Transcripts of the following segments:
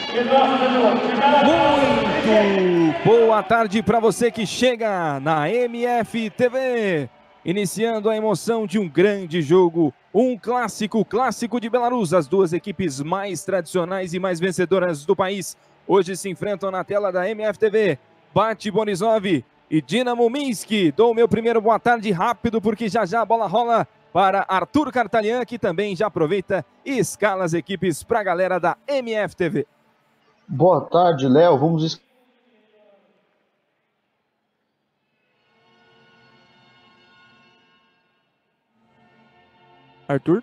Muito boa tarde para você que chega na MF TV. Iniciando a emoção de um grande jogo, um clássico de Belarus. As duas equipes mais tradicionais e mais vencedoras do país hoje se enfrentam na tela da MF TV. Bate Borisov e Dinamo Minsk. Dou o meu primeiro boa tarde rápido porque já a bola rola para Arthur Cartalian, que também já aproveita e escala as equipes para a galera da MF TV. Boa tarde, Léo. Vamos... Arthur?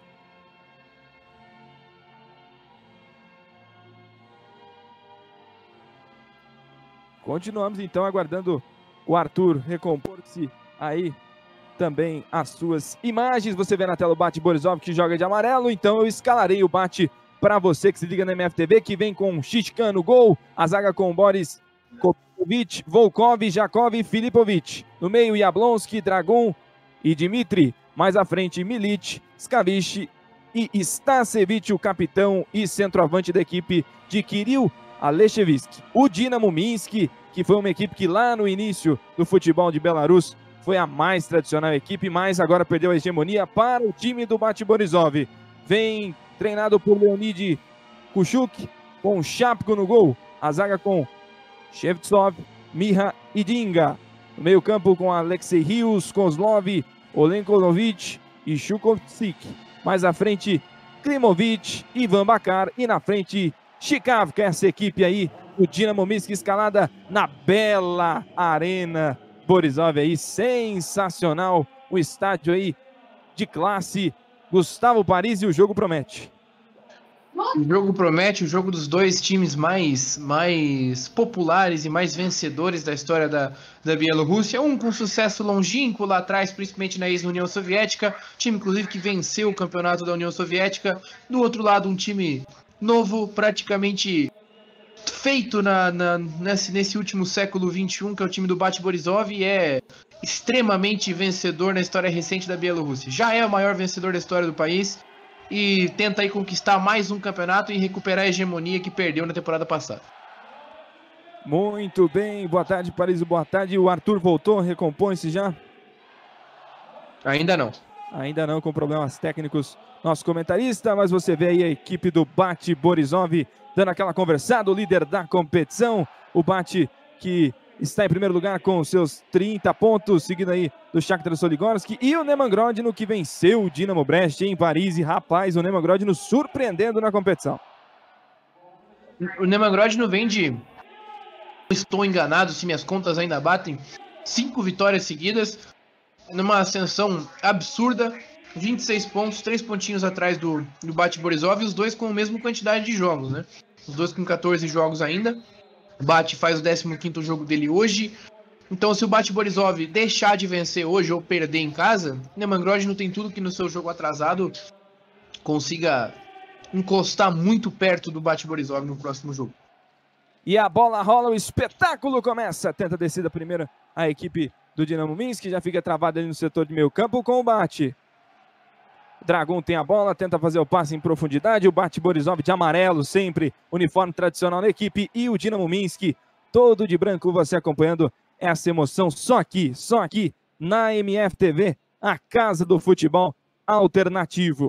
Continuamos então aguardando o Arthur recompor-se aí também as suas imagens. Você vê na tela o Bate Borisov que joga de amarelo, então eu escalarei o Bate para você que se liga na MFTV, que vem com Shishkan no gol, a zaga com Boris Kopovic, Volkov, Jakov e Filipovic. No meio, Yablonski, Dragon e Dmitry. Mais à frente, Milic, Skavic e Stasevich, o capitão e centroavante da equipe de Kirill Aleshevski. O Dinamo Minsk, que foi uma equipe que lá no início do futebol de Belarus foi a mais tradicional equipe, mas agora perdeu a hegemonia para o time do Bate Borisov. Vem treinado por Leonid Kuchuk, com Shapko no gol. A zaga com Shevtsov, Miha e Dinga. No meio campo com Alexei Rios, Kozlov, Olenkonovic e Shukovtsik. Mais à frente, Klimovic, Ivan Bakar. E na frente, Chikavka, essa equipe aí, o Dinamo Minsk, escalada na bela Arena Borisov aí. Sensacional o estádio aí de classe. Gustavo Paris, e o jogo promete. O jogo promete, o jogo dos dois times mais populares e mais vencedores da história da Bielorrússia. Um com sucesso longínquo lá atrás, principalmente na ex-União Soviética. Time, inclusive, que venceu o campeonato da União Soviética. Do outro lado, um time novo, praticamente feito nesse último século XXI, que é o time do Bate Borisov, e é extremamente vencedor na história recente da Bielorrússia. Já é o maior vencedor da história do país e tenta aí conquistar mais um campeonato e recuperar a hegemonia que perdeu na temporada passada. Muito bem, boa tarde, Paris, boa tarde. O Arthur voltou, recompõe-se já? Ainda não. Ainda não, com problemas técnicos, nosso comentarista, mas você vê aí a equipe do Bate Borisov dando aquela conversada, o líder da competição, o Bate que está em primeiro lugar com seus 30 pontos, seguido aí do Shakhtar Soligorsk, e o Neman Grodno, que venceu o Dinamo Brest em Paris. E rapaz, o Neman Grodno surpreendendo na competição. O Neman Grodno vem de... Estou enganado se minhas contas ainda batem, 5 vitórias seguidas, numa ascensão absurda, 26 pontos, 3 pontinhos atrás do Bate Borisov, e os dois com a mesma quantidade de jogos, né? Os dois com 14 jogos ainda. O Bate faz o 15º jogo dele hoje. Então, se o Bate Borisov deixar de vencer hoje ou perder em casa, Neman Grodno tem tudo que no seu jogo atrasado consiga encostar muito perto do Bate Borisov no próximo jogo. E a bola rola, o espetáculo começa. Tenta a descida primeiro a equipe do Dinamo Minsk, já fica travada ali no setor de meio campo com o Bate. Dragon tem a bola, tenta fazer o passe em profundidade. O Bate Borisov de amarelo, sempre uniforme tradicional na equipe. E o Dinamo Minsk todo de branco, você acompanhando essa emoção só aqui na MF TV, a casa do futebol alternativo.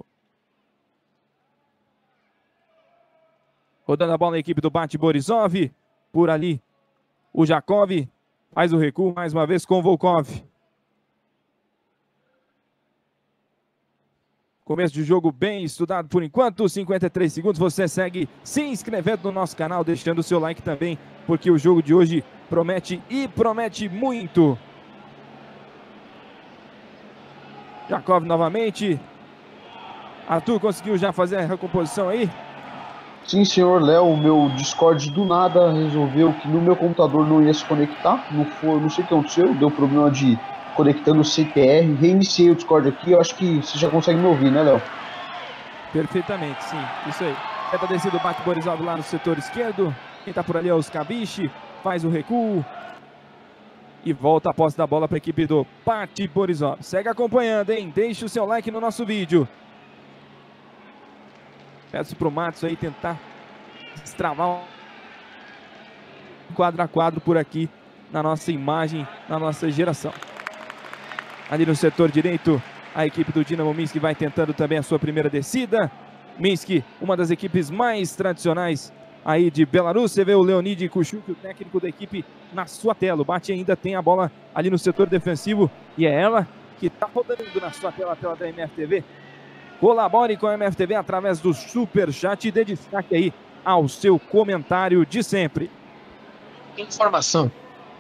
Rodando a bola na equipe do Bate Borisov. Por ali o Jakov faz o recuo mais uma vez com o Volkov. Começo de jogo bem estudado por enquanto, 53 segundos. Você segue se inscrevendo no nosso canal, deixando o seu like também, porque o jogo de hoje promete e promete muito. Jakov novamente. Arthur conseguiu já fazer a recomposição aí? Sim, senhor Léo, o meu Discord do nada resolveu que no meu computador não ia se conectar. Não sei o que aconteceu, deu problema de conectando o CTR, reiniciei o Discord aqui, eu acho que você já consegue me ouvir, né, Léo? Perfeitamente, sim, isso aí. Tenta descer do Bate Borisov lá no setor esquerdo, quem tá por ali é o Skavic, faz o recuo e volta a posse da bola para a equipe do Bate Borisov. Segue acompanhando, hein? Deixe o seu like no nosso vídeo. Peço pro Matos aí tentar destravar quadro a quadro por aqui na nossa imagem, na nossa geração. Ali no setor direito, a equipe do Dinamo Minsk vai tentando também a sua primeira descida. Minsk, uma das equipes mais tradicionais aí de Belarus. Você vê o Leonid Kuchuk, o técnico da equipe, na sua tela. O Bate ainda tem a bola ali no setor defensivo e é ela que está rodando na sua tela, a tela da MFTV. Colabore com a MFTV através do Superchat e dê destaque aí ao seu comentário de sempre. Informação.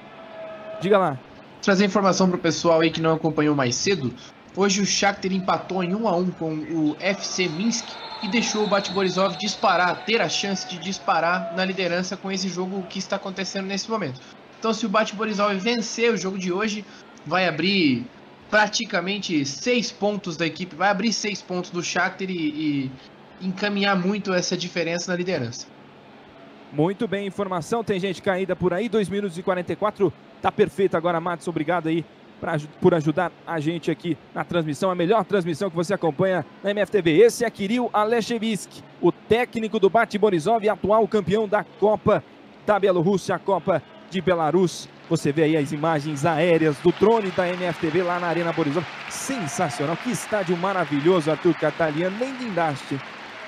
Diga lá. Trazer informação para o pessoal aí que não acompanhou mais cedo. Hoje o Shakhtar empatou em 1-1 com o FC Minsk e deixou o Bate Borisov ter a chance de disparar na liderança com esse jogo que está acontecendo nesse momento. Então, se o Bate Borisov vencer o jogo de hoje, vai abrir praticamente 6 pontos da equipe, vai abrir 6 pontos do Shakhtar e encaminhar muito essa diferença na liderança. Muito bem, informação, tem gente caída por aí, 2 minutos e 44, tá perfeito agora, Matos, obrigado aí por ajudar a gente aqui na transmissão, a melhor transmissão que você acompanha na MFTV. Esse é Kirill Alexevski, o técnico do Bate Borisov e atual campeão da Copa da Bielorrússia, a Copa de Belarus. Você vê aí as imagens aéreas do drone da MFTV lá na Arena Borisov. Sensacional, que estádio maravilhoso, Arthur Catalian, nem guindaste.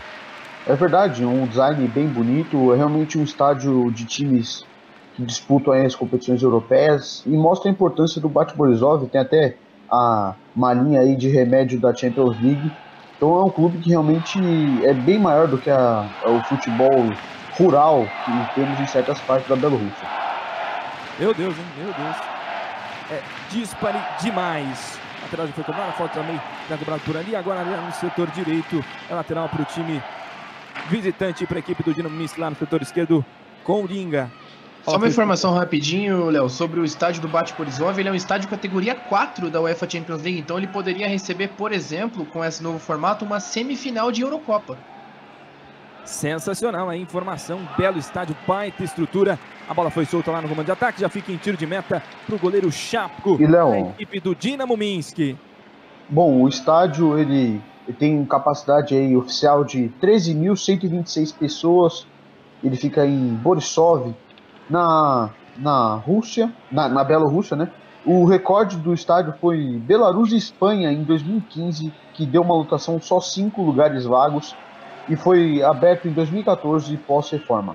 É verdade, um design bem bonito, é realmente um estádio de times que disputam aí as competições europeias e mostra a importância do Bate Borisov, tem até a malinha aí de remédio da Champions League, então é um clube que realmente é bem maior do que o futebol rural que temos em certas partes da Bielorrússia. Meu Deus, hein? Meu Deus. É dispare demais. A lateral já foi cobrada, a falta também já cobrada por ali, agora ali no setor direito, é lateral para o time visitante para a equipe do Dinamo Minsk lá no setor esquerdo com o Dinga. Só uma informação rapidinho, Léo, sobre o estádio do Bate Borisov. Ele é um estádio categoria 4 da UEFA Champions League, então ele poderia receber, por exemplo, com esse novo formato, uma semifinal de Eurocopa. Sensacional a informação, belo estádio, baita estrutura. A bola foi solta lá no comando de ataque, já fica em tiro de meta para o goleiro Chapko, da equipe do Dinamo Minsk. Bom, o estádio ele tem capacidade aí oficial de 13.126 pessoas. Ele fica em Borisov, na Rússia, na Bielorrússia, né? O recorde do estádio foi Belarus e Espanha em 2015, que deu uma lotação só 5 lugares vagos e foi aberto em 2014 pós-reforma.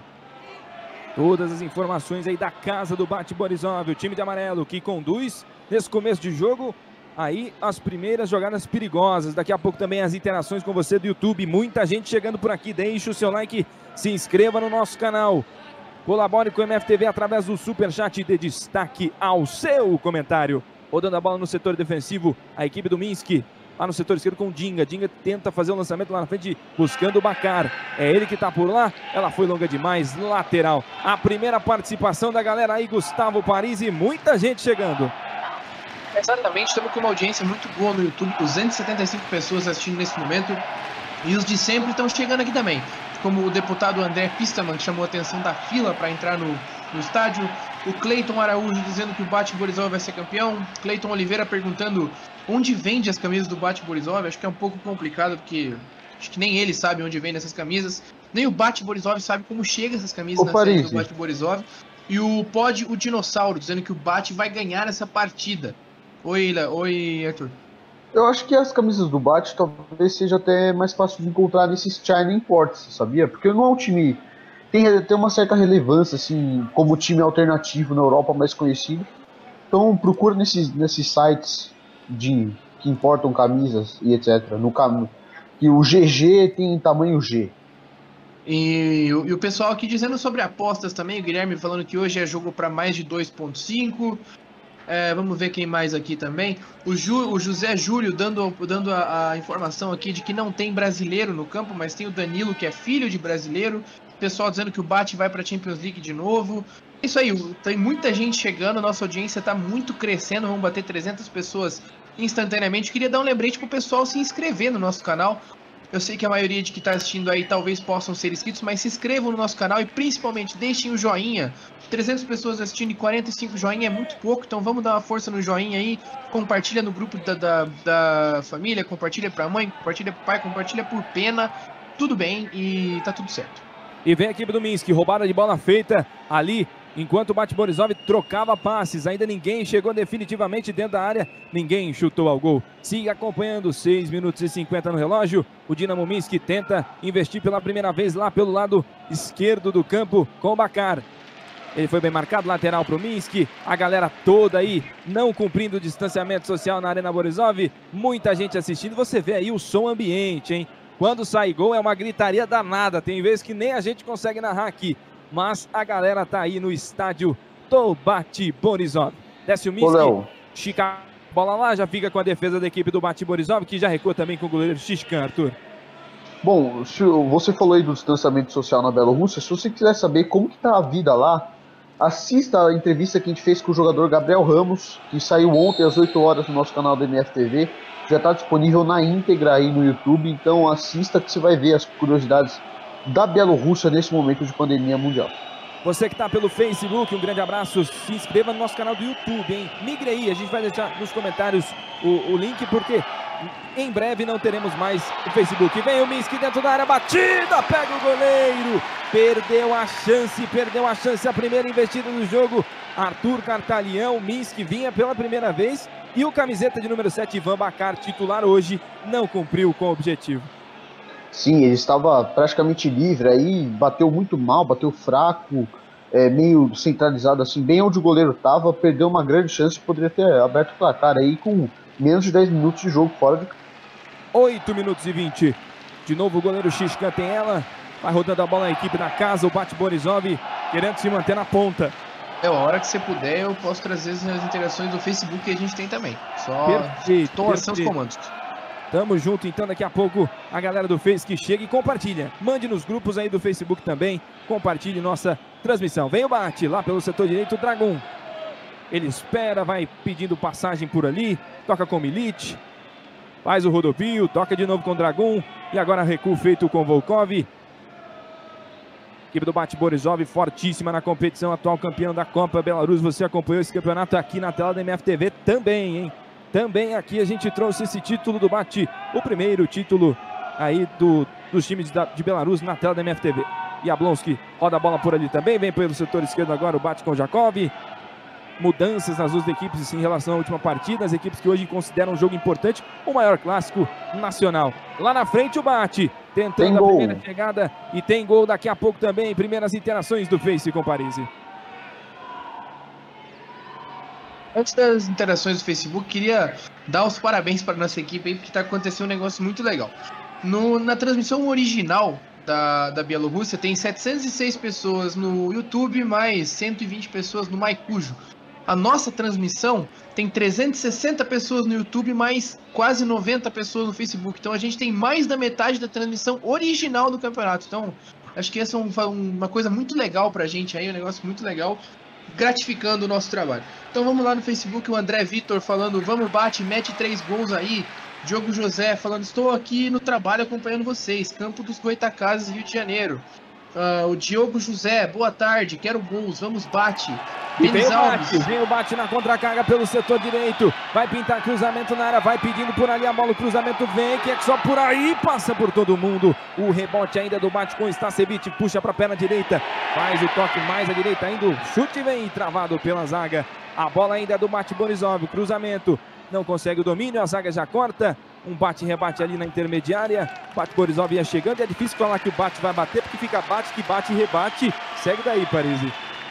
Todas as informações aí da casa do Bate Borisov, o time de amarelo que conduz nesse começo de jogo. Aí as primeiras jogadas perigosas, daqui a pouco também as interações com você do YouTube, muita gente chegando por aqui, deixe o seu like, se inscreva no nosso canal, colabore com o MFTV através do Superchat e dê destaque ao seu comentário. Rodando a bola no setor defensivo, a equipe do Minsk, lá no setor esquerdo com o Dinga, Dinga tenta fazer o lançamento lá na frente, buscando o Bakar, é ele que tá por lá, ela foi longa demais, lateral. A primeira participação da galera aí, Gustavo Paris e muita gente chegando. Exatamente, estamos com uma audiência muito boa no YouTube, 275 pessoas assistindo nesse momento, e os de sempre estão chegando aqui também, como o deputado André Pistaman, que chamou a atenção da fila para entrar no estádio, o Cleiton Araújo dizendo que o Bate Borisov vai ser campeão, Cleiton Oliveira perguntando onde vende as camisas do Bate Borisov. Acho que é um pouco complicado, porque acho que nem ele sabe onde vende essas camisas, nem o Bate Borisov sabe como chega essas camisas na série do Bate Borisov, e o Dinossauro dizendo que o Bate vai ganhar essa partida. Oi, Arthur. Eu acho que as camisas do Bate talvez seja até mais fácil de encontrar nesses China Imports, sabia? Porque não é um time... Tem uma certa relevância, assim, como time alternativo na Europa mais conhecido. Então procura nesses sites que importam camisas e etc. Que o GG tem tamanho G. E o pessoal aqui dizendo sobre apostas também, o Guilherme falando que hoje é jogo para mais de 2.5. Vamos ver quem mais aqui também. O José Júlio dando a informação aqui de que não tem brasileiro no campo, mas tem o Danilo, que é filho de brasileiro. O pessoal dizendo que o Bate vai para a Champions League de novo. É isso aí, tem muita gente chegando, nossa audiência está muito crescendo, vamos bater 300 pessoas instantaneamente. Queria dar um lembrete para o pessoal se inscrever no nosso canal. Eu sei que a maioria de que está assistindo aí talvez possam ser inscritos, mas se inscrevam no nosso canal e principalmente deixem o joinha. 300 pessoas assistindo e 45 joinha é muito pouco, então vamos dar uma força no joinha aí. Compartilha no grupo da família, compartilha para a mãe, compartilha para o pai, compartilha por pena. Tudo bem e tá tudo certo. E vem a equipe do Minsk, roubada de bola feita ali Enquanto o Bate Borisov trocava passes, ainda ninguém chegou definitivamente dentro da área, ninguém chutou ao gol. Siga acompanhando, 6 minutos e 50 no relógio. O Dinamo Minsk tenta investir pela primeira vez lá pelo lado esquerdo do campo com o Bakar. Ele foi bem marcado, lateral para o Minsk. A galera toda aí não cumprindo o distanciamento social na Arena Borisov. Muita gente assistindo. Você vê aí o som ambiente, hein? Quando sai gol é uma gritaria danada. Tem vezes que nem a gente consegue narrar aqui. Mas a galera tá aí no estádio do Bate Borisov. Desce o Minsk, estica a bola lá, já fica com a defesa da equipe do Bate Borisov, que já recua também com o goleiro Shishkan, Arthur. Bom, você falou aí do distanciamento social na Bielorrússia. Se você quiser saber como que tá a vida lá, assista a entrevista que a gente fez com o jogador Gabriel Ramos, que saiu ontem às 8 horas no nosso canal do MFTV. Já está disponível na íntegra aí no YouTube, então assista que você vai ver as curiosidades da Bielorrússia nesse momento de pandemia mundial. Você que está pelo Facebook, um grande abraço, se inscreva no nosso canal do YouTube, hein? Migre aí, a gente vai deixar nos comentários o link, porque em breve não teremos mais o Facebook. Vem o Minsk dentro da área, batida, pega o goleiro, perdeu a chance, a primeira investida do jogo. Arthur Cartalhão, Minsk vinha pela primeira vez e o camiseta de número 7, Ivan Bakar, titular hoje, não cumpriu com o objetivo. Sim, ele estava praticamente livre aí, bateu muito mal, bateu fraco, meio centralizado assim, bem onde o goleiro estava, perdeu uma grande chance, poderia ter aberto o placar aí com menos de 10 minutos de jogo fora de... 8 minutos e 20, de novo o goleiro Shishkan tem ela, vai rodando a bola na equipe da casa, o Bate Borisov querendo se manter na ponta. A hora que você puder, eu posso trazer as interações do Facebook que a gente tem também, só estou a seus comandos. Tamo junto, então daqui a pouco a galera do Face que chega e compartilha. Mande nos grupos aí do Facebook também, compartilhe nossa transmissão. Vem o Bate lá pelo setor direito, o Dragon. Ele espera, vai pedindo passagem por ali, toca com o Milic, faz o rodopio, toca de novo com o Dragon e agora recuo feito com o Volkov. Equipe do Bate Borisov fortíssima na competição, atual campeão da Copa Belarus. Você acompanhou esse campeonato aqui na tela da MFTV também, hein? Também aqui a gente trouxe esse título do Bate, o primeiro título aí dos times de Belarus na tela da MFTV. Jablonski roda a bola por ali também, vem pelo setor esquerdo agora o Bate com o Jakov. Mudanças nas duas equipes em relação à última partida, as equipes que hoje consideram um jogo importante, o maior clássico nacional. Lá na frente o Bate, tentando a primeira chegada e tem gol daqui a pouco também, primeiras interações do Face com Parisi. Antes das interações do Facebook, queria dar os parabéns para a nossa equipe aí, porque está acontecendo um negócio muito legal. Na transmissão original da Bielorrússia, tem 706 pessoas no YouTube, mais 120 pessoas no Maicujo. A nossa transmissão tem 360 pessoas no YouTube, mais quase 90 pessoas no Facebook. Então a gente tem mais da metade da transmissão original do campeonato. Então acho que essa é uma coisa muito legal pra gente aí, um negócio muito legal, gratificando o nosso trabalho. Então vamos lá no Facebook, o André Vitor falando, vamos Bate, mete 3 gols aí. Diogo José falando, estou aqui no trabalho acompanhando vocês, Campo dos Goitacazes, Rio de Janeiro. O Diogo José, boa tarde, quero gols, vamos Bate. Vem o Bate na contra-carga pelo setor direito, vai pintar cruzamento na área, vai pedindo por ali a bola, o cruzamento vem, que é só por aí, passa por todo mundo. O rebote ainda do Bate com o Stasevich, puxa para a perna direita, faz o toque mais à direita ainda, o chute vem travado pela zaga. A bola ainda é do Bate Borisov, cruzamento, não consegue o domínio, a zaga já corta. Um bate-rebate ali na intermediária. Bate Borisov ia chegando. É difícil falar que o Bate vai bater, porque fica bate, que bate e rebate. Segue daí, Parisi.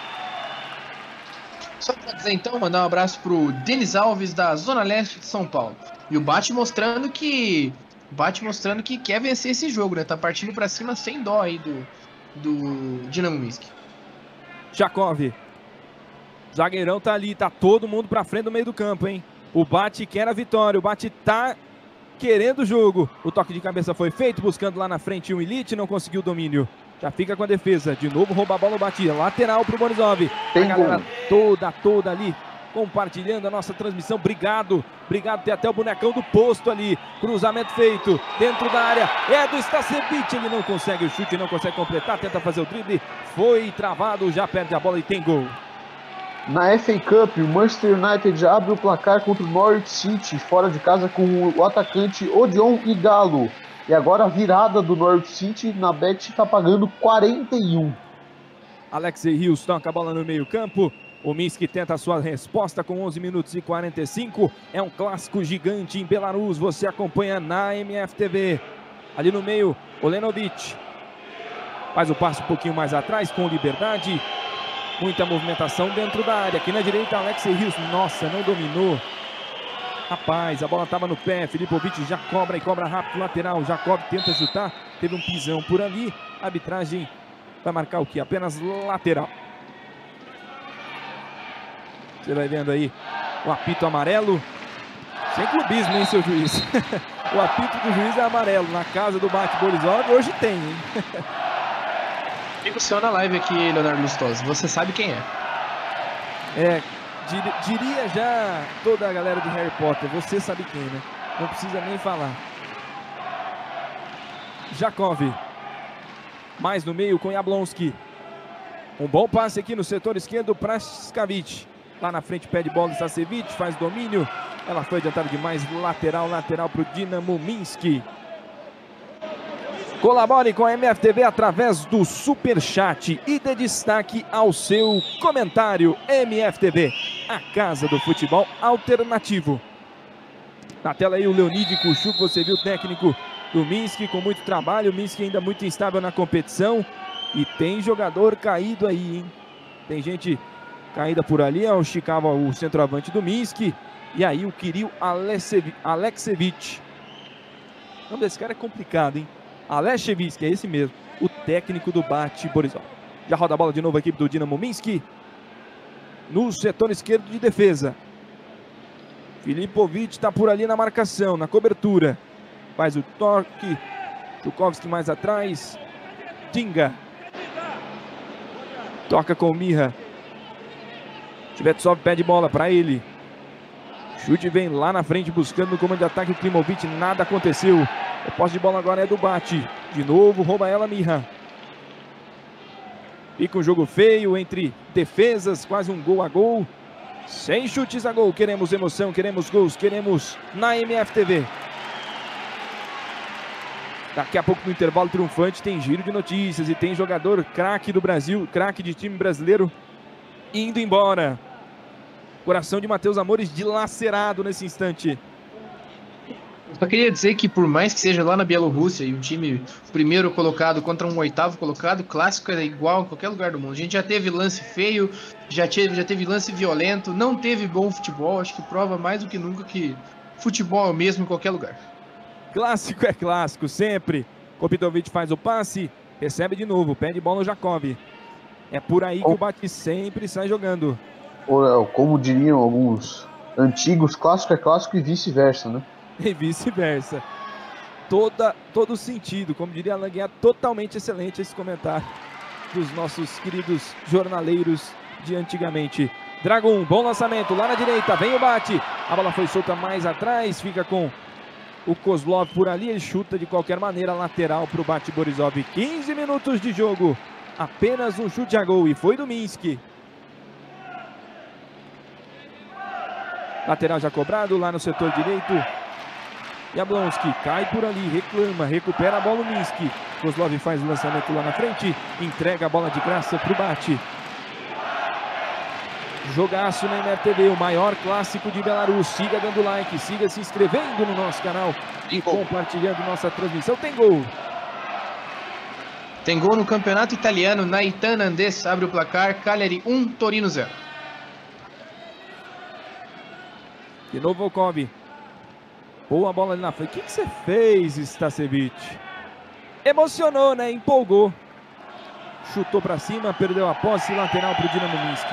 Só para dizer então, mandar um abraço pro Denis Alves, da Zona Leste de São Paulo. E o Bate mostrando que quer vencer esse jogo, né? Tá partindo para cima sem dó aí do Dinamo Minsk. Jakov. Zagueirão tá ali, tá todo mundo pra frente do meio do campo, hein? O Bate quer a vitória, o Bate tá querendo o jogo. O toque de cabeça foi feito, buscando lá na frente o Elite, não conseguiu o domínio. Já fica com a defesa, de novo rouba a bola, o Bate, lateral pro Borisov. A galera toda ali, compartilhando a nossa transmissão. Obrigado, tem até o bonecão do posto ali. Cruzamento feito, dentro da área, é do Stasevich, ele não consegue o chute, não consegue completar, tenta fazer o drible, foi travado, já perde a bola e tem gol. Na FA Cup, o Manchester United abre o placar contra o Norwich City, fora de casa com o atacante Odion Igalo. E agora a virada do Norwich City na Bet está pagando 41. Alexei Rios toca a bola no meio campo. O Minsk tenta a sua resposta com 11 minutos e 45. É um clássico gigante em Belarus. Você acompanha na MFTV. Ali no meio, Olenovic. Faz o passe um pouquinho mais atrás com liberdade. Muita movimentação dentro da área. Aqui na direita, Alexei Rios. Nossa, não dominou. Rapaz, a bola estava no pé. Filipovic já cobra e cobra rápido lateral. Jacob tenta chutar. Teve um pisão por ali. A arbitragem vai marcar o quê? Apenas lateral. Você vai vendo aí o apito amarelo. Sem clubismo, hein, seu juiz? O apito do juiz é amarelo. Na casa do Bate Borisov hoje tem, hein? Fica o senhor na live aqui, Leonardo Lustosa. Você sabe quem é? Diria já toda a galera de Harry Potter. Você sabe quem, né? Não precisa nem falar. Jakov. Mais no meio com Jablonski. Um bom passe aqui no setor esquerdo para Skavich. Lá na frente pede bola de Sasevich, faz domínio. Ela foi adiantada demais, lateral para o Dinamo Minsk. Colabore com a MFTV através do Superchat e dê destaque ao seu comentário. MFTV, a casa do futebol alternativo. Na tela aí o Leonid Kuchuk, você viu o técnico do Minsk com muito trabalho. O Minsk ainda muito instável na competição. E tem jogador caído aí, hein? Tem gente caída por ali, é o Chikava, o centroavante do Minsk. E aí o Kirill Aleksevich. O nome desse cara é complicado, hein? Alexevich, é esse mesmo, o técnico do Bate Borisov. Já roda a bola de novo a equipe do Dinamo Minsk. No setor esquerdo de defesa. Filipovic está por ali na marcação, na cobertura. Faz o toque. Chukovski mais atrás. Tinga. Toca com o Miha. Shvetsov pede bola para ele. Chute vem lá na frente buscando no comando de ataque o Klimovic. Nada aconteceu. O posse de bola agora é do Bate. De novo rouba ela Miha. Fica um jogo feio entre defesas. Quase um gol a gol. Sem chutes a gol. Queremos emoção, queremos gols, queremos na MFTV. Daqui a pouco no intervalo triunfante tem giro de notícias e tem jogador craque do Brasil, craque de time brasileiro indo embora. Coração de Matheus Amores dilacerado nesse instante. Só queria dizer que por mais que seja lá na Bielorrússia e o time primeiro colocado contra um oitavo colocado, clássico é igual em qualquer lugar do mundo. A gente já teve lance feio, já teve lance violento, não teve bom futebol. Acho que prova mais do que nunca que futebol é o mesmo em qualquer lugar. Clássico é clássico, sempre. Kopitovic faz o passe, recebe de novo, pede bola no Jacob. É por aí que o Bate sempre sai jogando. Como diriam alguns antigos, clássico é clássico e vice-versa, né? E vice-versa. Todo sentido, como diria Alan Guiar, totalmente excelente esse comentário dos nossos queridos jornaleiros de antigamente. Dragon, bom lançamento, lá na direita, vem o Bate. A bola foi solta mais atrás, fica com o Kozlov por ali, ele chuta de qualquer maneira, lateral para o Bate Borisov. 15 minutos de jogo, apenas um chute a gol e foi do Minsk. Lateral já cobrado, lá no setor direito. Jablonski cai por ali, reclama, recupera a bola o Minsk. Kozlov faz o lançamento lá na frente, entrega a bola de graça para o Bate. Jogaço na MFTV, o maior clássico de Belarus. Siga dando like, siga se inscrevendo no nosso canal e compartilhando nossa transmissão. Tem gol! Tem gol no campeonato italiano. Naitan Andes abre o placar. Cagliari 1, Torino 0. De novo Volkov. Boa bola ali na frente. O que você fez, Stasevich? Emocionou, né? Empolgou. Chutou para cima, perdeu a posse. Lateral para o Dinamo Minsk.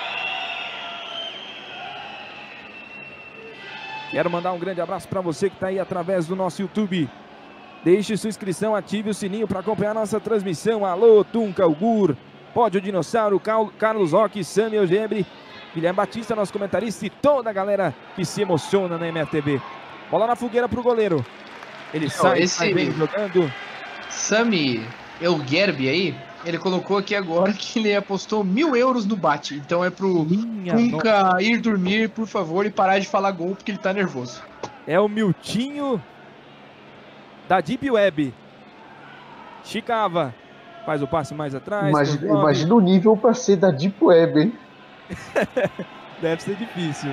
Quero mandar um grande abraço para você que está aí através do nosso YouTube. Deixe sua inscrição, ative o sininho para acompanhar nossa transmissão. Alô, Tunca, Ugur, Pódio Dinossauro, Carlos Roque, Sami Algebre, Guilherme Batista, nosso comentarista e toda a galera que se emociona na MFTV. Bola na fogueira para o goleiro. Ele sai bem jogando. Sami Algebre aí, ele colocou aqui agora que ele apostou 1.000 euros no Bate. Então é pro Tunca ir dormir, por favor, e parar de falar gol porque ele tá nervoso. É o Miltinho da Deep Web. Chicava. faz o passe mais atrás. Imagina o nível para ser da Deep Web, hein? Deve ser difícil.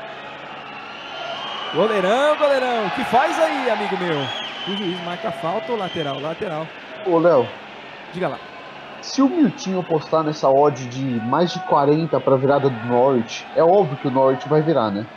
Goleirão, o que faz aí, amigo meu? O juiz marca falta ou lateral? Lateral. Ô, Léo. Diga lá. Se o Miltinho apostar nessa odd de mais de 40 para virada do Norwich, é óbvio que o Norwich vai virar, né?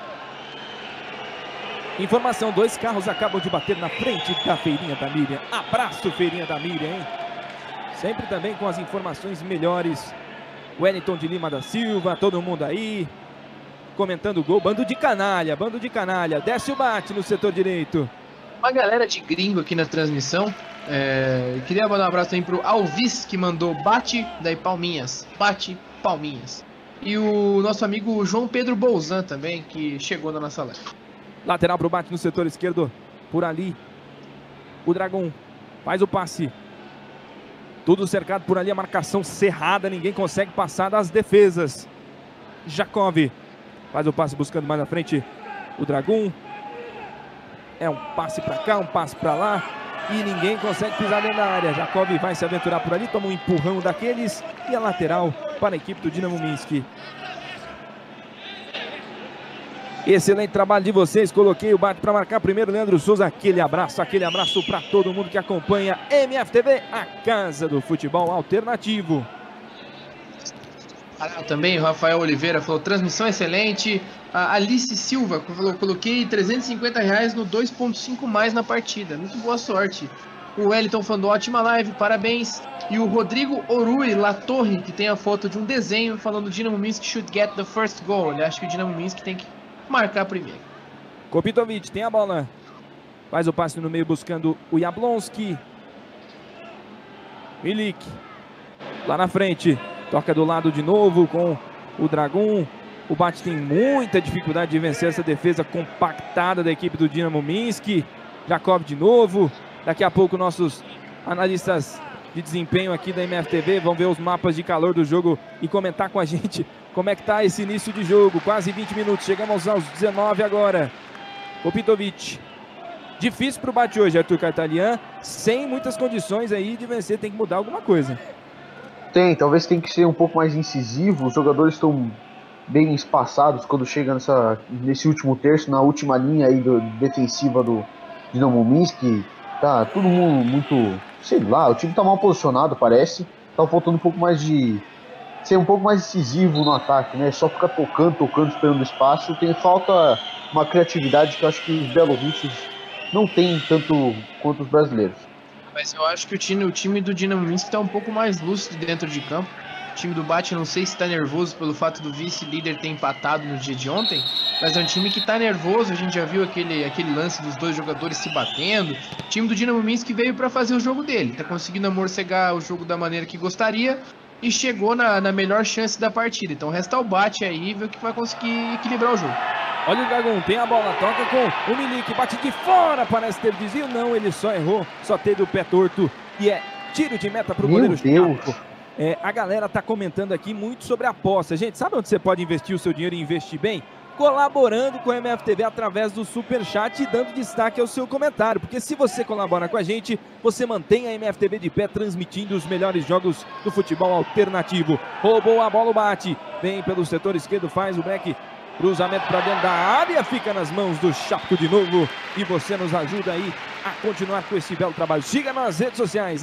Informação, 2 carros acabam de bater na frente da Feirinha da Miriam. Abraço, Feirinha da Miriam, hein? Sempre também com as informações melhores. Wellington de Lima da Silva, todo mundo aí comentando o gol. Bando de canalha. Desce o bate no setor direito. Uma galera de gringo aqui na transmissão. Queria mandar um abraço também pro Alvis, que mandou bate, daí palminhas. Bate, palminhas. E o nosso amigo João Pedro Bolzan também, que chegou na nossa live. Lateral pro bate no setor esquerdo. Por ali. O Dragão faz o passe. Tudo cercado por ali, a marcação cerrada. Ninguém consegue passar das defesas. Jacob faz o passe buscando mais na frente o Dragão. É um passe para cá, um passe para lá. E ninguém consegue pisar dentro da área. Jacob vai se aventurar por ali, toma um empurrão daqueles. E a lateral para a equipe do Dinamo Minsk. Excelente trabalho de vocês. Coloquei o bate para marcar primeiro, Leandro Souza. Aquele abraço para todo mundo que acompanha MFTV, a casa do futebol alternativo. Também o Rafael Oliveira falou: transmissão excelente. A Alice Silva falou: coloquei R$350 no 2.5 mais na partida. Muito boa sorte. O Wellington falando: ótima live, parabéns. E o Rodrigo Orui Latorre, que tem a foto de um desenho falando: Dinamo Minsk should get the first goal. Ele acha que o Dinamo Minsk tem que marcar primeiro. Kopitovic tem a bola. Faz o passe no meio buscando o Jablonski. Milik. Lá na frente. Toca do lado de novo com o Dragão. O bate tem muita dificuldade de vencer essa defesa compactada da equipe do Dinamo Minsk. Jacob de novo. Daqui a pouco nossos analistas de desempenho aqui da MFTV vão ver os mapas de calor do jogo e comentar com a gente como é que tá esse início de jogo. Quase 20 minutos, chegamos aos 19 agora. Kopitovic. Difícil pro bate hoje, Arthur Cartalian. Sem muitas condições aí de vencer, tem que mudar alguma coisa. Talvez tem que ser um pouco mais incisivo. Os jogadores estão bem espaçados quando chega nesse último terço, na última linha aí defensiva do Dinamo Minsk. Tá todo mundo muito, sei lá, o time tá mal posicionado, parece. Tá faltando um pouco mais de ser um pouco mais incisivo no ataque, né? Só ficar tocando, esperando espaço. Falta uma criatividade que eu acho que os belorussos não têm tanto quanto os brasileiros. Mas eu acho que o time do Dinamo Minsk está um pouco mais lúcido dentro de campo. O time do Bate, não sei se está nervoso pelo fato do vice-líder ter empatado no dia de ontem, mas é um time que está nervoso. A gente já viu aquele lance dos dois jogadores se batendo. O time do Dinamo Minsk veio para fazer o jogo dele, está conseguindo amorcegar o jogo da maneira que gostaria e chegou na melhor chance da partida. Então resta o Bate aí e ver o que vai conseguir equilibrar o jogo. Olha o Dragão, tem a bola, toca com o Milik, bate de fora, parece ter desvio. Não, ele só errou, só teve o pé torto. E é tiro de meta para o goleiro Chapo. A galera tá comentando aqui muito sobre a aposta. Gente, sabe onde você pode investir o seu dinheiro e investir bem? Colaborando com a MFTV através do Superchat e dando destaque ao seu comentário. Porque se você colabora com a gente, você mantém a MFTV de pé, transmitindo os melhores jogos do futebol alternativo. Roubou a bola, o Bate. Vem pelo setor esquerdo, faz o back. Cruzamento para dentro da área, fica nas mãos do Chapo de novo. E você nos ajuda aí a continuar com esse belo trabalho. Siga nas redes sociais,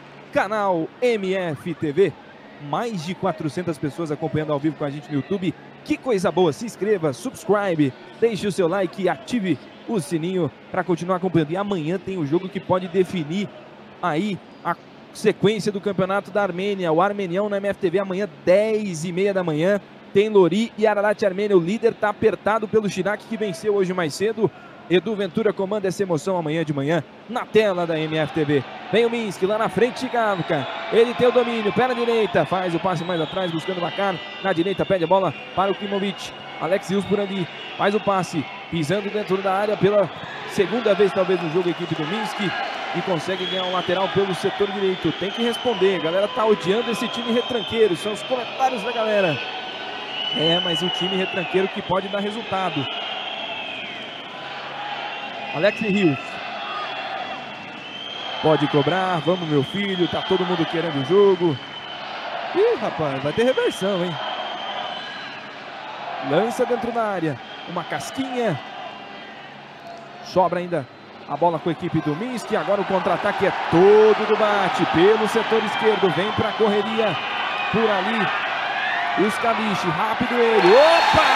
@canal MFTV. Mais de 400 pessoas acompanhando ao vivo com a gente no YouTube. Que coisa boa, se inscreva, subscribe, deixe o seu like e ative o sininho para continuar acompanhando. E amanhã tem o jogo que pode definir aí a sequência do campeonato da Armênia. O Armenião na MFTV amanhã, 10h30 da manhã. Tem Lori e Ararat Armênia. O líder está apertado pelo Chirac, que venceu hoje mais cedo. Edu Ventura comanda essa emoção amanhã de manhã na tela da MFTV. Vem o Minsk lá na frente, Chigavka. Ele tem o domínio, perna direita, faz o passe mais atrás, buscando o Bakar. Na direita, pede a bola para o Klimovic. Alex Rios por ali, faz o passe, pisando dentro da área pela segunda vez, talvez, no jogo, a equipe do Minsk. E consegue ganhar um lateral pelo setor direito. Tem que responder, a galera tá odiando esse time retranqueiro. São os comentários da galera. Mas um time retranqueiro que pode dar resultado. Alex Rios. Pode cobrar, vamos meu filho, tá todo mundo querendo o jogo. Ih, rapaz, vai ter reversão, hein? Lança dentro da área, uma casquinha. Sobra ainda a bola com a equipe do Minsk. Agora o contra-ataque é todo do Bate. Pelo setor esquerdo, vem pra correria. Por ali, o Skavic, rápido ele. Opa!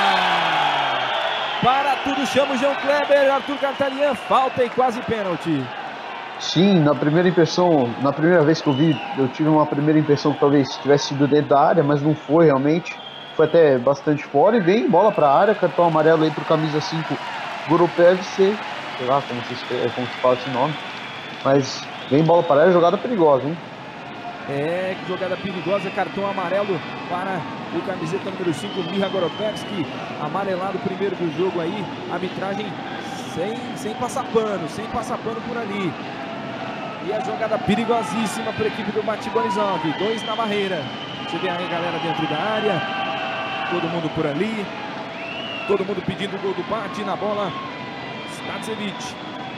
Para tudo, chama o João Kleber, Arthur Cartarian, falta e quase pênalti. Sim, na primeira vez que eu vi, eu tive uma primeira impressão que talvez tivesse sido dentro da área, mas não foi realmente. Foi até bastante fora e vem bola para a área, cartão amarelo aí pro camisa 5, Goropevce, sei lá como se fala esse nome, mas vem bola para a área, jogada perigosa, hein? É, que jogada perigosa, cartão amarelo para o camiseta número 5, Miha Goropevski, amarelado primeiro do jogo aí, arbitragem sem passar pano por ali. E a jogada perigosíssima para a equipe do Bate Borisov, 2 na barreira. Você vê aí a galera dentro da área, todo mundo por ali, todo mundo pedindo o gol do Bate, na bola, Stacevic.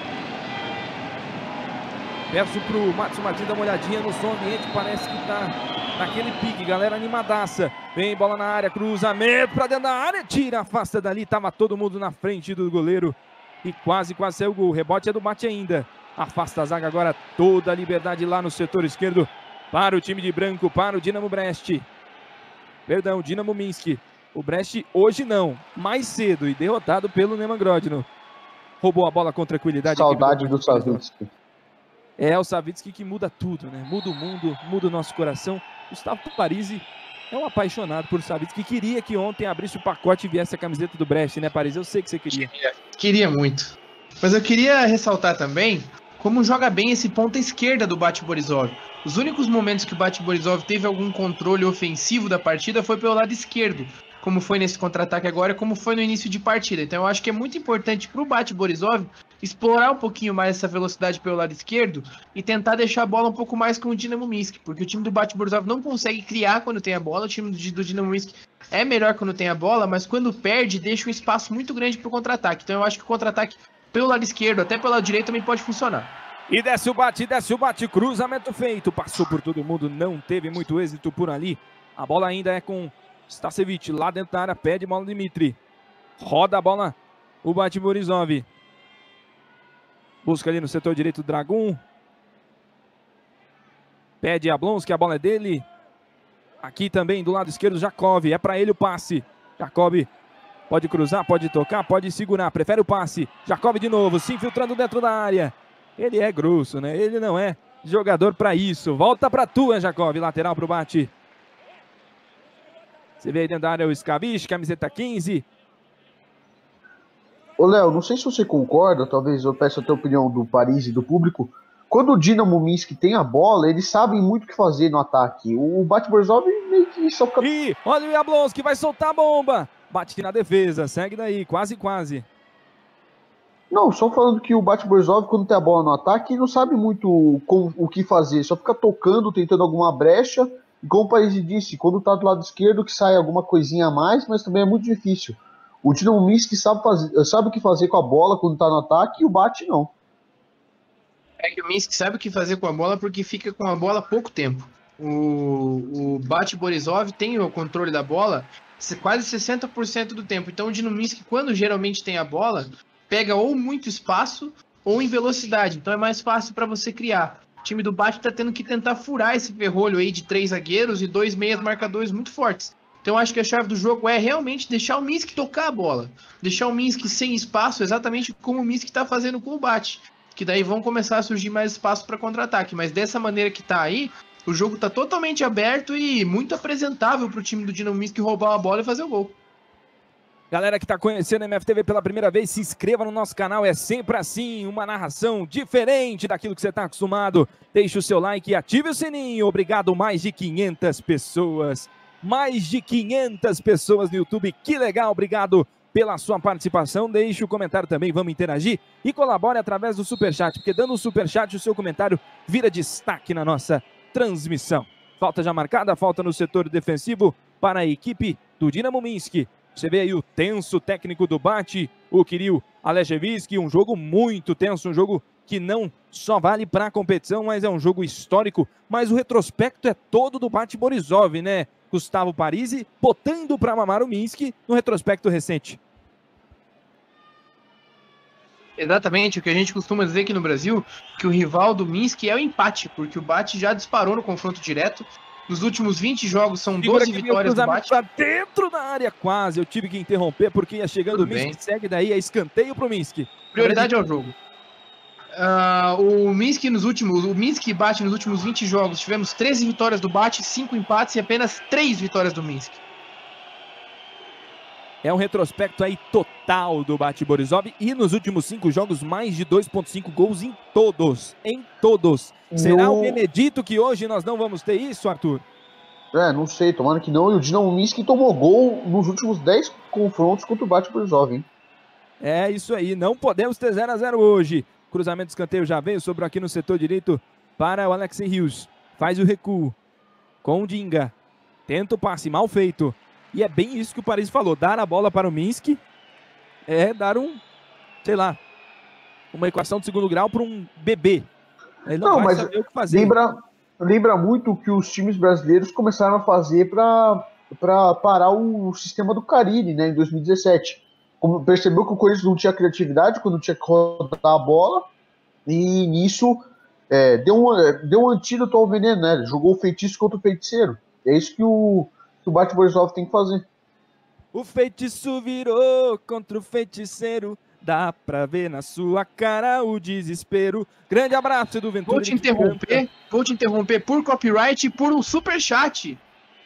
Peço pro Matson Martins dar uma olhadinha no som ambiente, parece que tá naquele pique, galera animadaça. Vem bola na área, cruzamento pra dentro da área, tira, afasta dali, tava todo mundo na frente do goleiro e quase saiu o gol. Rebote é do Bate ainda, afasta a zaga agora, toda a liberdade lá no setor esquerdo para o time de branco, para o Dinamo Brest. Perdão, Dinamo Minsk. O Brest hoje não, mais cedo e derrotado pelo Neman Grodno. Roubou a bola com tranquilidade. Saudade do Savitsky. É o Savitsky que muda tudo, né? Muda o mundo, muda o nosso coração. Gustavo Parisi é um apaixonado por Savitsky. Queria que ontem abrisse o pacote e viesse a camiseta do Brest, né, Parisi? Eu sei que você queria. Queria muito. Mas eu queria ressaltar também como joga bem esse ponta esquerda do Bate Borisov. Os únicos momentos que o Bate Borisov teve algum controle ofensivo da partida foi pelo lado esquerdo, como foi nesse contra-ataque agora, como foi no início de partida. Então eu acho que é muito importante para o Bate Borisov explorar um pouquinho mais essa velocidade pelo lado esquerdo e tentar deixar a bola um pouco mais com o Dinamo Minsk, porque o time do Bate Borisov não consegue criar quando tem a bola, o time do Dinamo Minsk é melhor quando tem a bola, mas quando perde deixa um espaço muito grande para o contra-ataque. Então eu acho que o contra-ataque pelo lado esquerdo, até pelo lado direito também pode funcionar. E desce o Bate, cruzamento feito, passou por todo mundo, não teve muito êxito por ali. A bola ainda é com Stacevic, lá dentro da área, pede bola Dimitri. Roda a bola o Bate Borisov. Busca ali no setor direito o Dragun. Pede Jablonski, a bola é dele. Aqui também do lado esquerdo Jakov, é para ele o passe. Jakov pode cruzar, pode tocar, pode segurar, prefere o passe. Jakov de novo, se infiltrando dentro da área. Ele é grosso, né? Ele não é jogador para isso. Volta para tua, Jakov, lateral para o Bate. Você vê aí dentro da área o Skavic, camiseta 15. Ô Léo, não sei se você concorda, talvez eu peço até a opinião do Paris e do público. Quando o Dinamo Minsk tem a bola, eles sabem muito o que fazer no ataque. O Bate Borisov meio que só fica... Ih, olha o Jablonski, vai soltar a bomba. Bate na defesa, segue daí, quase. Não, só falando que o Bate Borisov, quando tem a bola no ataque, não sabe muito o que fazer. Só fica tocando, tentando alguma brecha. E como o Paris disse, quando tá do lado esquerdo que sai alguma coisinha a mais, mas também é muito difícil. O Dinamo Minsk sabe o que fazer com a bola quando tá no ataque e o Bate não. É que o Minsk sabe o que fazer com a bola porque fica com a bola há pouco tempo. O Bate Borisov tem o controle da bola quase 60% do tempo. Então o Dinamo Minsk, quando geralmente tem a bola, pega ou muito espaço ou em velocidade. Então é mais fácil para você criar. O time do Bate tá tendo que tentar furar esse ferrolho aí de 3 zagueiros e 2 meias marcadores muito fortes. Então acho que a chave do jogo é realmente deixar o Minsk tocar a bola. Deixar o Minsk sem espaço, exatamente como o Minsk tá fazendo com o Bate. Que daí vão começar a surgir mais espaço para contra-ataque. Mas dessa maneira que tá aí, o jogo tá totalmente aberto e muito apresentável pro time do Dinamo Minsk roubar a bola e fazer o gol. Galera que está conhecendo a MFTV pela primeira vez, se inscreva no nosso canal, é sempre assim, uma narração diferente daquilo que você está acostumado. Deixe o seu like e ative o sininho. Obrigado, mais de 500 pessoas. Mais de 500 pessoas no YouTube, que legal, obrigado pela sua participação. Deixe o comentário também, vamos interagir e colabore através do Superchat, porque dando o Superchat o seu comentário vira destaque na nossa transmissão. Falta já marcada, falta no setor defensivo para a equipe do Dinamo Minsk. Você vê aí o tenso técnico do Bate, o Kirill Alexevski, um jogo muito tenso, um jogo que não só vale para a competição, mas é um jogo histórico. Mas o retrospecto é todo do Bate Borisov, né, Gustavo Parisi, botando para mamar o Minsk no retrospecto recente. Exatamente, o que a gente costuma dizer aqui no Brasil, que o rival do Minsk é o empate, porque o Bate já disparou no confronto direto. Nos últimos 20 jogos são 12 vitórias do Bate. Pra dentro da área quase, eu tive que interromper porque ia chegando o Minsk, segue daí, é escanteio pro Minsk. Prioridade ao jogo. O Minsk e Bate nos últimos 20 jogos, tivemos 13 vitórias do Bate, 5 empates e apenas 3 vitórias do Minsk. É um retrospecto aí total do Bate Borisov e nos últimos 5 jogos mais de 2,5 gols em todos. Em todos. Será o Benedito que hoje nós não vamos ter isso, Arthur? Não sei, tomara que não. E o Dinamo Minsk tomou gol nos últimos 10 confrontos contra o Bate Borisov, hein? É isso aí, não podemos ter 0-0 hoje. Cruzamento de escanteio já veio, sobrou aqui no setor direito para o Alexei Rios. Faz o recuo com o Dinga. Tenta o passe, mal feito. E é bem isso que o Paris falou, dar a bola para o Minsk é dar sei lá, uma equação de segundo grau para um bebê. Ele não vai saber o que fazer. Lembra muito o que os times brasileiros começaram a fazer para parar o sistema do Carille, né, em 2017. Percebeu que o Corinthians não tinha criatividade quando tinha que rodar a bola, e nisso deu um antídoto ao veneno, né? Jogou o feitiço contra o feiticeiro. É isso que o Bate Borisov tem que fazer. O feitiço virou contra o feiticeiro, dá pra ver na sua cara o desespero. Grande abraço do Ventura. Vou te interromper por copyright e por um superchat.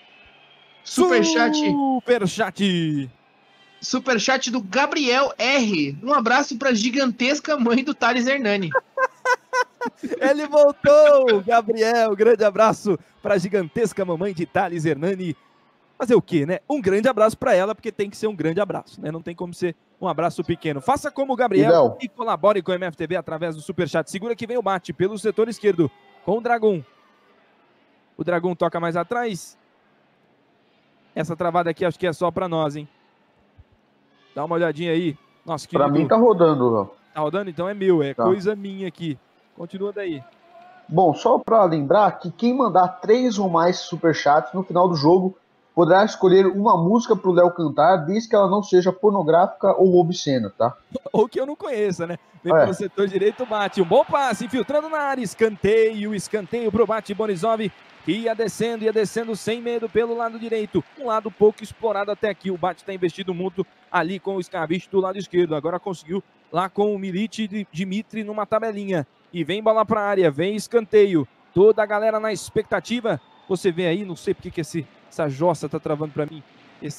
Superchat do Gabriel R. Um abraço pra gigantesca mãe do Thales Hernani. Ele voltou, Gabriel. Grande abraço pra gigantesca mamãe de Thales Hernani. Fazer o quê, né? Um grande abraço para ela, porque tem que ser um grande abraço, né? Não tem como ser um abraço pequeno. Faça como o Gabriel e colabore com o MFTV através do Superchat. Segura que vem o Bate pelo setor esquerdo com o Dragon. O Dragon toca mais atrás. Essa travada aqui acho que é só para nós, hein? Dá uma olhadinha aí. Nossa, para mim tá rodando, Léo. Tá rodando? Então é meu, coisa minha aqui. Continua daí. Bom, só para lembrar que quem mandar 3 ou mais Superchats no final do jogo poderá escolher uma música pro Léo cantar, desde que ela não seja pornográfica ou obscena, tá? Ou que eu não conheça, né? Vem pelo setor direito, Bate. Um bom passe, infiltrando na área. Escanteio pro Bate Borisov. Ia descendo sem medo pelo lado direito. Um lado pouco explorado até aqui. O Bate está investido muito ali com o Skavich do lado esquerdo. Agora conseguiu lá com o Milic e Dimitri numa tabelinha. E vem bola para a área, vem escanteio. Toda a galera na expectativa. Você vê aí, não sei porque que essa jossa tá travando para mim.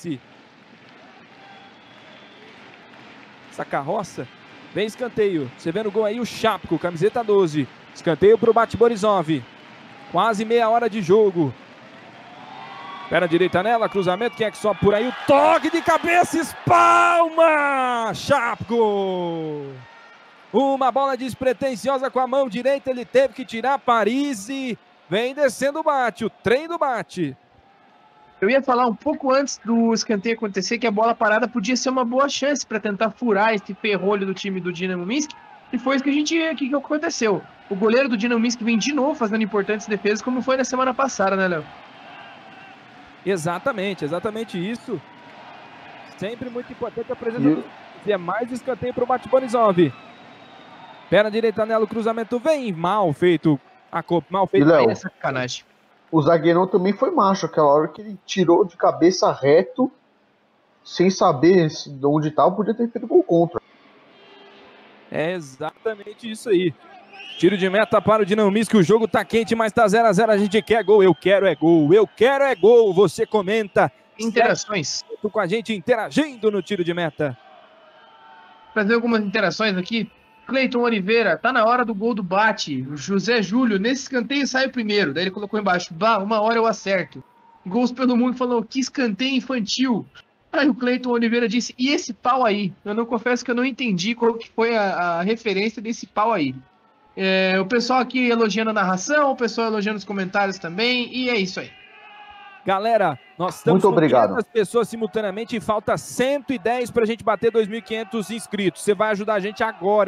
Essa carroça. Vem escanteio. Você vê no gol aí o Chapko, camiseta 12. Escanteio pro Bate Borisov. Quase meia hora de jogo. Perna direita nela, cruzamento, quem é que sobe por aí? O toque de cabeça, espalma! Chapko! Uma bola despretensiosa com a mão direita, ele teve que tirar Parisi. Vem descendo o Bate, o trem do Bate. Eu ia falar um pouco antes do escanteio acontecer que a bola parada podia ser uma boa chance para tentar furar esse ferrolho do time do Dinamo Minsk. E foi isso que aconteceu. O goleiro do Dinamo Minsk vem de novo fazendo importantes defesas, como foi na semana passada, né, Léo? Exatamente isso. Sempre muito importante a presença do... E é mais escanteio para o Bate Borisov. Perna direita nela, o cruzamento vem. Mal feito. Mal feito. Léo, é sacanagem. O zagueirão também foi macho, aquela hora que ele tirou de cabeça reto, sem saber de onde estava, podia ter feito gol contra. É exatamente isso aí. Tiro de meta para o Dinamo Minsk, o jogo tá quente, mas tá 0-0, a gente quer gol, eu quero é gol, você comenta. Interações. Tô com a gente interagindo no tiro de meta. Fazer algumas interações aqui. Cleiton Oliveira, tá na hora do gol do Bate. O José Júlio, nesse escanteio sai o primeiro. Daí ele colocou embaixo, uma hora eu acerto. Gols pelo mundo falou, que escanteio infantil. Aí o Cleiton Oliveira disse, e esse pau aí? Eu não confesso que eu não entendi qual que foi a referência desse pau aí. O pessoal aqui elogiando a narração, o pessoal elogiando os comentários também, e é isso aí. Galera, nós estamos com 500 pessoas simultaneamente e falta 110 para a gente bater 2.500 inscritos. Você vai ajudar a gente agora, hein?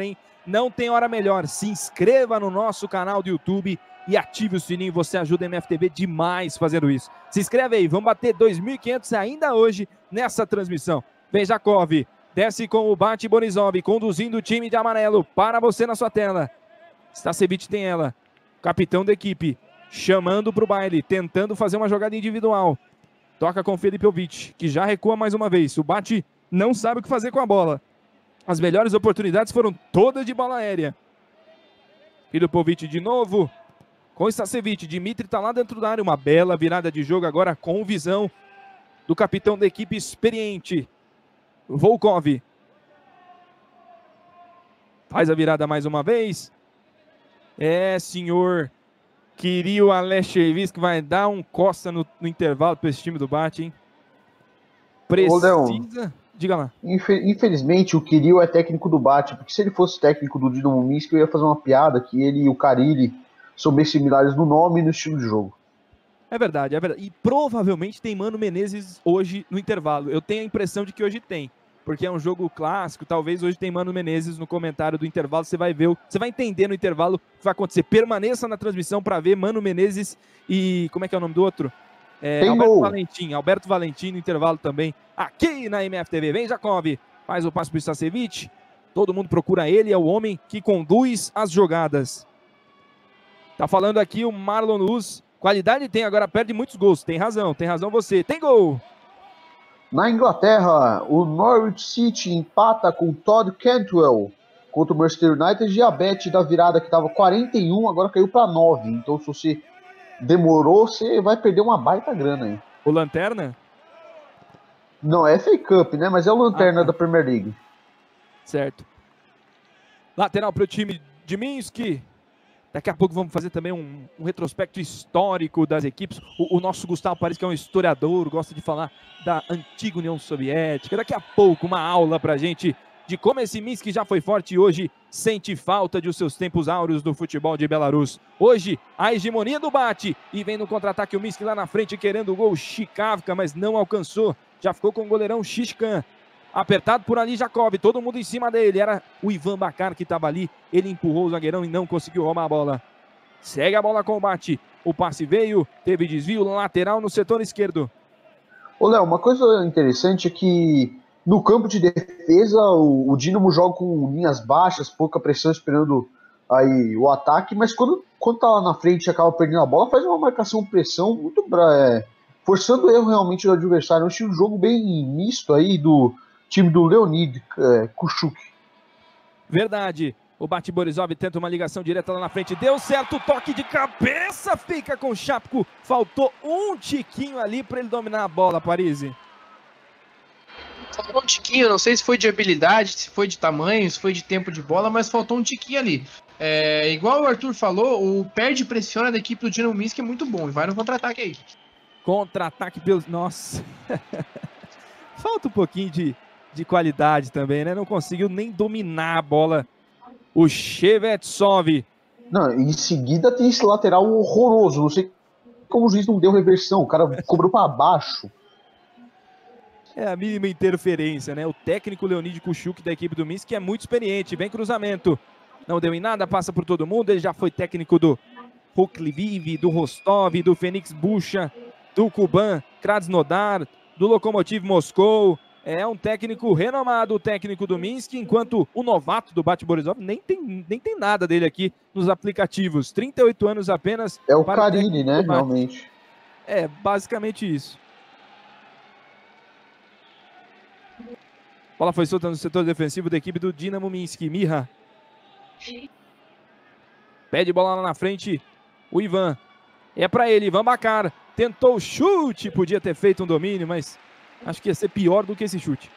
não tem hora melhor. Se inscreva no nosso canal do YouTube e ative o sininho. Você ajuda a MFTV demais fazendo isso. Se inscreve aí, vamos bater 2.500 ainda hoje nessa transmissão. Vejakov desce com o Bate Borisov, conduzindo o time de amarelo para você na sua tela. Stasevich tem ela, capitão da equipe, chamando para o baile, tentando fazer uma jogada individual. Toca com o Filipovic, que já recua mais uma vez. O Bate não sabe o que fazer com a bola. As melhores oportunidades foram todas de bola aérea. Filipovic de novo, com o Stasevich. Dimitri está lá dentro da área, uma bela virada de jogo agora com visão do capitão da equipe experiente. Volkov faz a virada mais uma vez. Senhor Kirill Alexeyevich vai dar um costa no intervalo para esse time do Bate, hein? Precisa... Diga lá. Infelizmente o Kirill é técnico do Bate, porque se ele fosse técnico do Dinamo Minsk, eu ia fazer uma piada que ele e o Karilli são bem similares no nome e no estilo de jogo. É verdade, é verdade. E provavelmente tem Mano Menezes hoje no intervalo. Eu tenho a impressão de que hoje tem, porque é um jogo clássico. Talvez hoje tem Mano Menezes no comentário do intervalo. Você vai ver, você vai entender no intervalo o que vai acontecer. Permaneça na transmissão para ver Mano Menezes e como é que é o nome do outro? Alberto Valentim no intervalo também, aqui na MFTV. Vem Jakov, faz o passe para o Stasevich. Todo mundo procura ele, é o homem que conduz as jogadas. Tá falando aqui o Marlon Luz. Qualidade tem, agora perde muitos gols. Tem razão você. Tem gol! Na Inglaterra, o Norwich City empata com o Todd Cantwell contra o Manchester United e a bet da virada que estava 41, agora caiu para 9. Então se você demorou, você vai perder uma baita grana aí. O Lanterna? Não, é FA Cup, né? Mas é o Lanterna da Premier League. Certo. Lateral para o time de Minsk. Daqui a pouco vamos fazer também um retrospecto histórico das equipes. O nosso Gustavo Paris, que é um historiador, gosta de falar da antiga União Soviética. Daqui a pouco uma aula pra gente de como esse Minsk já foi forte e hoje sente falta de os seus tempos áureos do futebol de Belarus. Hoje, a hegemonia do Bate. E vem no contra-ataque o Minsk lá na frente querendo o gol Chikavka, mas não alcançou. Já ficou com o goleirão Shishkan. Apertado por ali Jakov, todo mundo em cima dele. Era o Ivan Bakar que estava ali. Ele empurrou o zagueirão e não conseguiu roubar a bola. Segue a bola com o Bate. O passe veio, teve desvio lateral no setor esquerdo. Ô Léo, uma coisa interessante é que no campo de defesa o Dinamo joga com linhas baixas, pouca pressão esperando aí o ataque, mas quando tá lá na frente e acaba perdendo a bola, faz uma marcação-pressão muito forçando o erro realmente do adversário. É um estilo de jogo bem misto aí do time do Leonid Kuchuk. Verdade. O Bate Borisov tenta uma ligação direta lá na frente. Deu certo, toque de cabeça. Fica com o Chapko. Faltou um tiquinho ali para ele dominar a bola, Parisi. Faltou um tiquinho, não sei se foi de habilidade, se foi de tamanho, se foi de tempo de bola, mas faltou um tiquinho ali. Igual o Arthur falou, o perde e pressiona da equipe do Dinamo Minsk é muito bom. E vai no contra-ataque aí. Contra-ataque pelo... Nossa. Falta um pouquinho de qualidade também, né? Não conseguiu nem dominar a bola. O Shevetsov. Não, em seguida tem esse lateral horroroso. Não sei como o juiz não deu reversão. O cara cobrou para baixo. É a mínima interferência, né? O técnico Leonid Kuchuk da equipe do Minsk é muito experiente. Vem cruzamento. Não deu em nada, passa por todo mundo. Ele já foi técnico do Rukliviv, do Rostov, do Fenix Bucha, do Kuban Krasnodar, do Lokomotiv Moscou. É um técnico renomado, o técnico do Minsk, enquanto o novato do Bate Borisov nem tem nada dele aqui nos aplicativos. 38 anos apenas. É o Karini, né? Realmente. É, basicamente isso. Bola foi solta no setor defensivo da equipe do Dinamo Minsk. Miha. Pede bola lá na frente. O Ivan. É pra ele, Ivan Bakar. Tentou o chute, podia ter feito um domínio, mas acho que ia ser pior do que esse chute.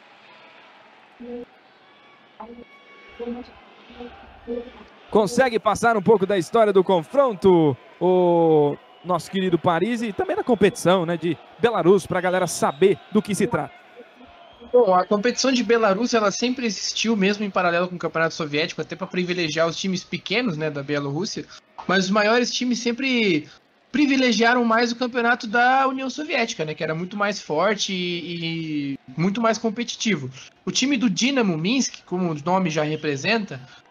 Consegue passar um pouco da história do confronto o nosso querido Parisi e também da competição, né, de Belarus, para a galera saber do que se trata. Bom, a competição de Belarus ela sempre existiu mesmo em paralelo com o Campeonato Soviético, até para privilegiar os times pequenos, né, da Bielorrússia, mas os maiores times sempre privilegiaram mais o campeonato da União Soviética, né, que era muito mais forte e muito mais competitivo. O time do Dinamo Minsk, como o nome já representa,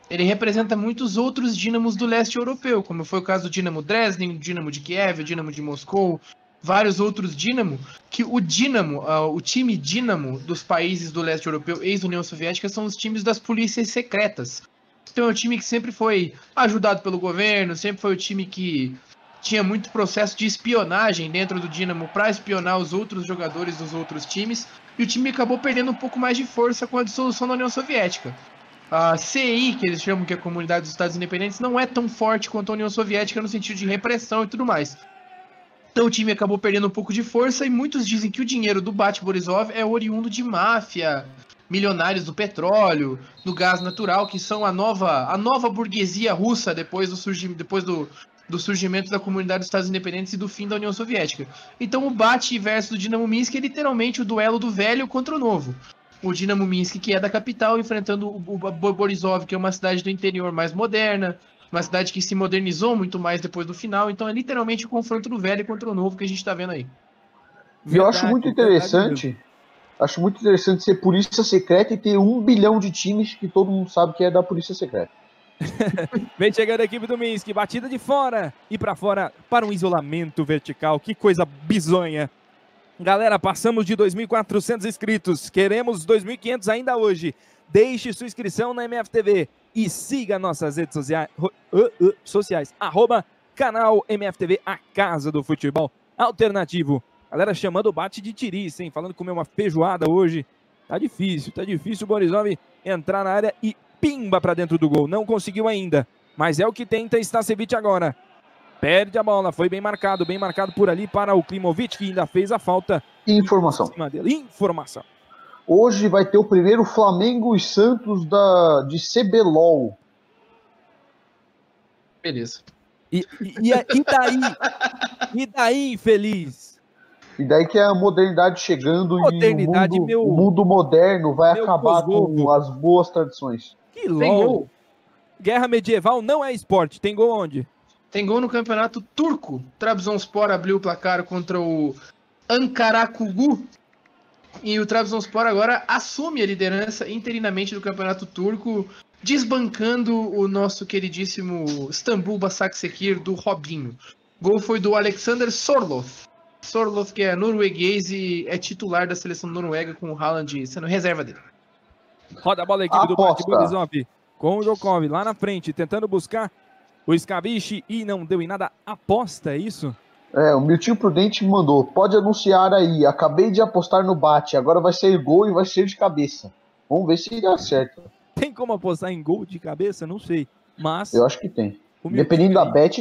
ele representa muitos outros dínamos do leste europeu, como foi o caso do Dinamo Dresden, o Dinamo de Kiev, o Dinamo de Moscou, vários outros Dinamo, que o time Dinamo dos países do leste europeu, ex-União Soviética, são os times das polícias secretas. Então é um time que sempre foi ajudado pelo governo, sempre foi o time que tinha muito processo de espionagem dentro do Dinamo para espionar os outros jogadores dos outros times, e o time acabou perdendo um pouco mais de força com a dissolução da União Soviética. A CI, que eles chamam que é a Comunidade dos Estados Independentes, não é tão forte quanto a União Soviética no sentido de repressão e tudo mais. Então o time acabou perdendo um pouco de força e muitos dizem que o dinheiro do Bate Borisov é oriundo de máfia, milionários do petróleo, do gás natural, que são a nova burguesia russa depois do surgimento da Comunidade dos Estados Independentes e do fim da União Soviética. Então o Bate versus o Dinamo Minsk é literalmente o duelo do velho contra o novo. O Dinamo Minsk, que é da capital, enfrentando o Borisov, que é uma cidade do interior mais moderna, uma cidade que se modernizou muito mais depois do final. Então é literalmente o confronto do velho contra o novo que a gente tá vendo aí. E eu acho muito interessante ser polícia secreta e ter 1 bilhão de times que todo mundo sabe que é da polícia secreta. Vem chegando a equipe do Minsk, batida de fora e pra fora para um isolamento vertical. Que coisa bizonha. Galera, passamos de 2.400 inscritos, queremos 2.500 ainda hoje. Deixe sua inscrição na MFTV e siga nossas redes sociais, @canal MFTV, a casa do futebol alternativo. Galera chamando o Bate de tiriça, hein? Falando que comeu uma feijoada hoje. Tá difícil o Borisov entrar na área e pimba pra dentro do gol. Não conseguiu ainda, mas é o que tenta Stasevich agora. Perde a bola, foi bem marcado por ali para o Klimovic, que ainda fez a falta. Informação. Informação. Hoje vai ter o primeiro Flamengo e Santos de CBLOL. Beleza. E daí? E daí, infeliz? E daí que é a modernidade chegando e o mundo moderno vai acabar com as boas tradições. Que LOL. Guerra medieval não é esporte. Tem gol onde? Tem gol no campeonato turco. Trabzonspor abriu o placar contra o Ankarakugu. E o Trabzonspor agora assume a liderança interinamente do campeonato turco, desbancando o nosso queridíssimo Istambul Başakşehir do Robinho. Gol foi do Alexander Sorloth. Sorloth, que é norueguês e é titular da seleção noruega, com o Haaland sendo reserva dele. Roda a bola a equipe do Bate Borisov com o Jokov lá na frente, tentando buscar o Skavic e não deu em nada. Aposta, é isso? O Miltinho Prudente me mandou. Pode anunciar aí. Acabei de apostar no Bate. Agora vai ser gol e vai ser de cabeça. Vamos ver se dá certo. Tem como apostar em gol de cabeça? Não sei. Mas eu acho que tem. Dependendo da bet.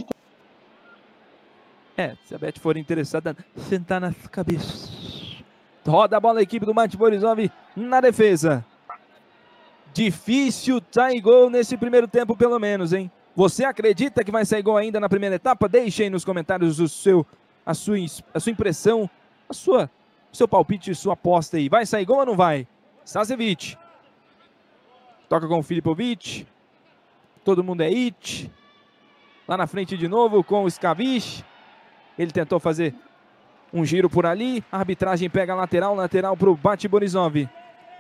Se a bet for interessada, sentar nas cabeças. Roda a bola a equipe do Bate Borisov na defesa. Difícil sair gol nesse primeiro tempo, pelo menos, hein? Você acredita que vai sair gol ainda na primeira etapa? Deixe aí nos comentários a sua impressão, o seu palpite, sua aposta aí. Vai sair gol ou não vai? Stasevich. Toca com o Filipovic. Todo mundo é it. Lá na frente de novo com o Skavic. Ele tentou fazer um giro por ali. A arbitragem pega a lateral para o Bate Borisov.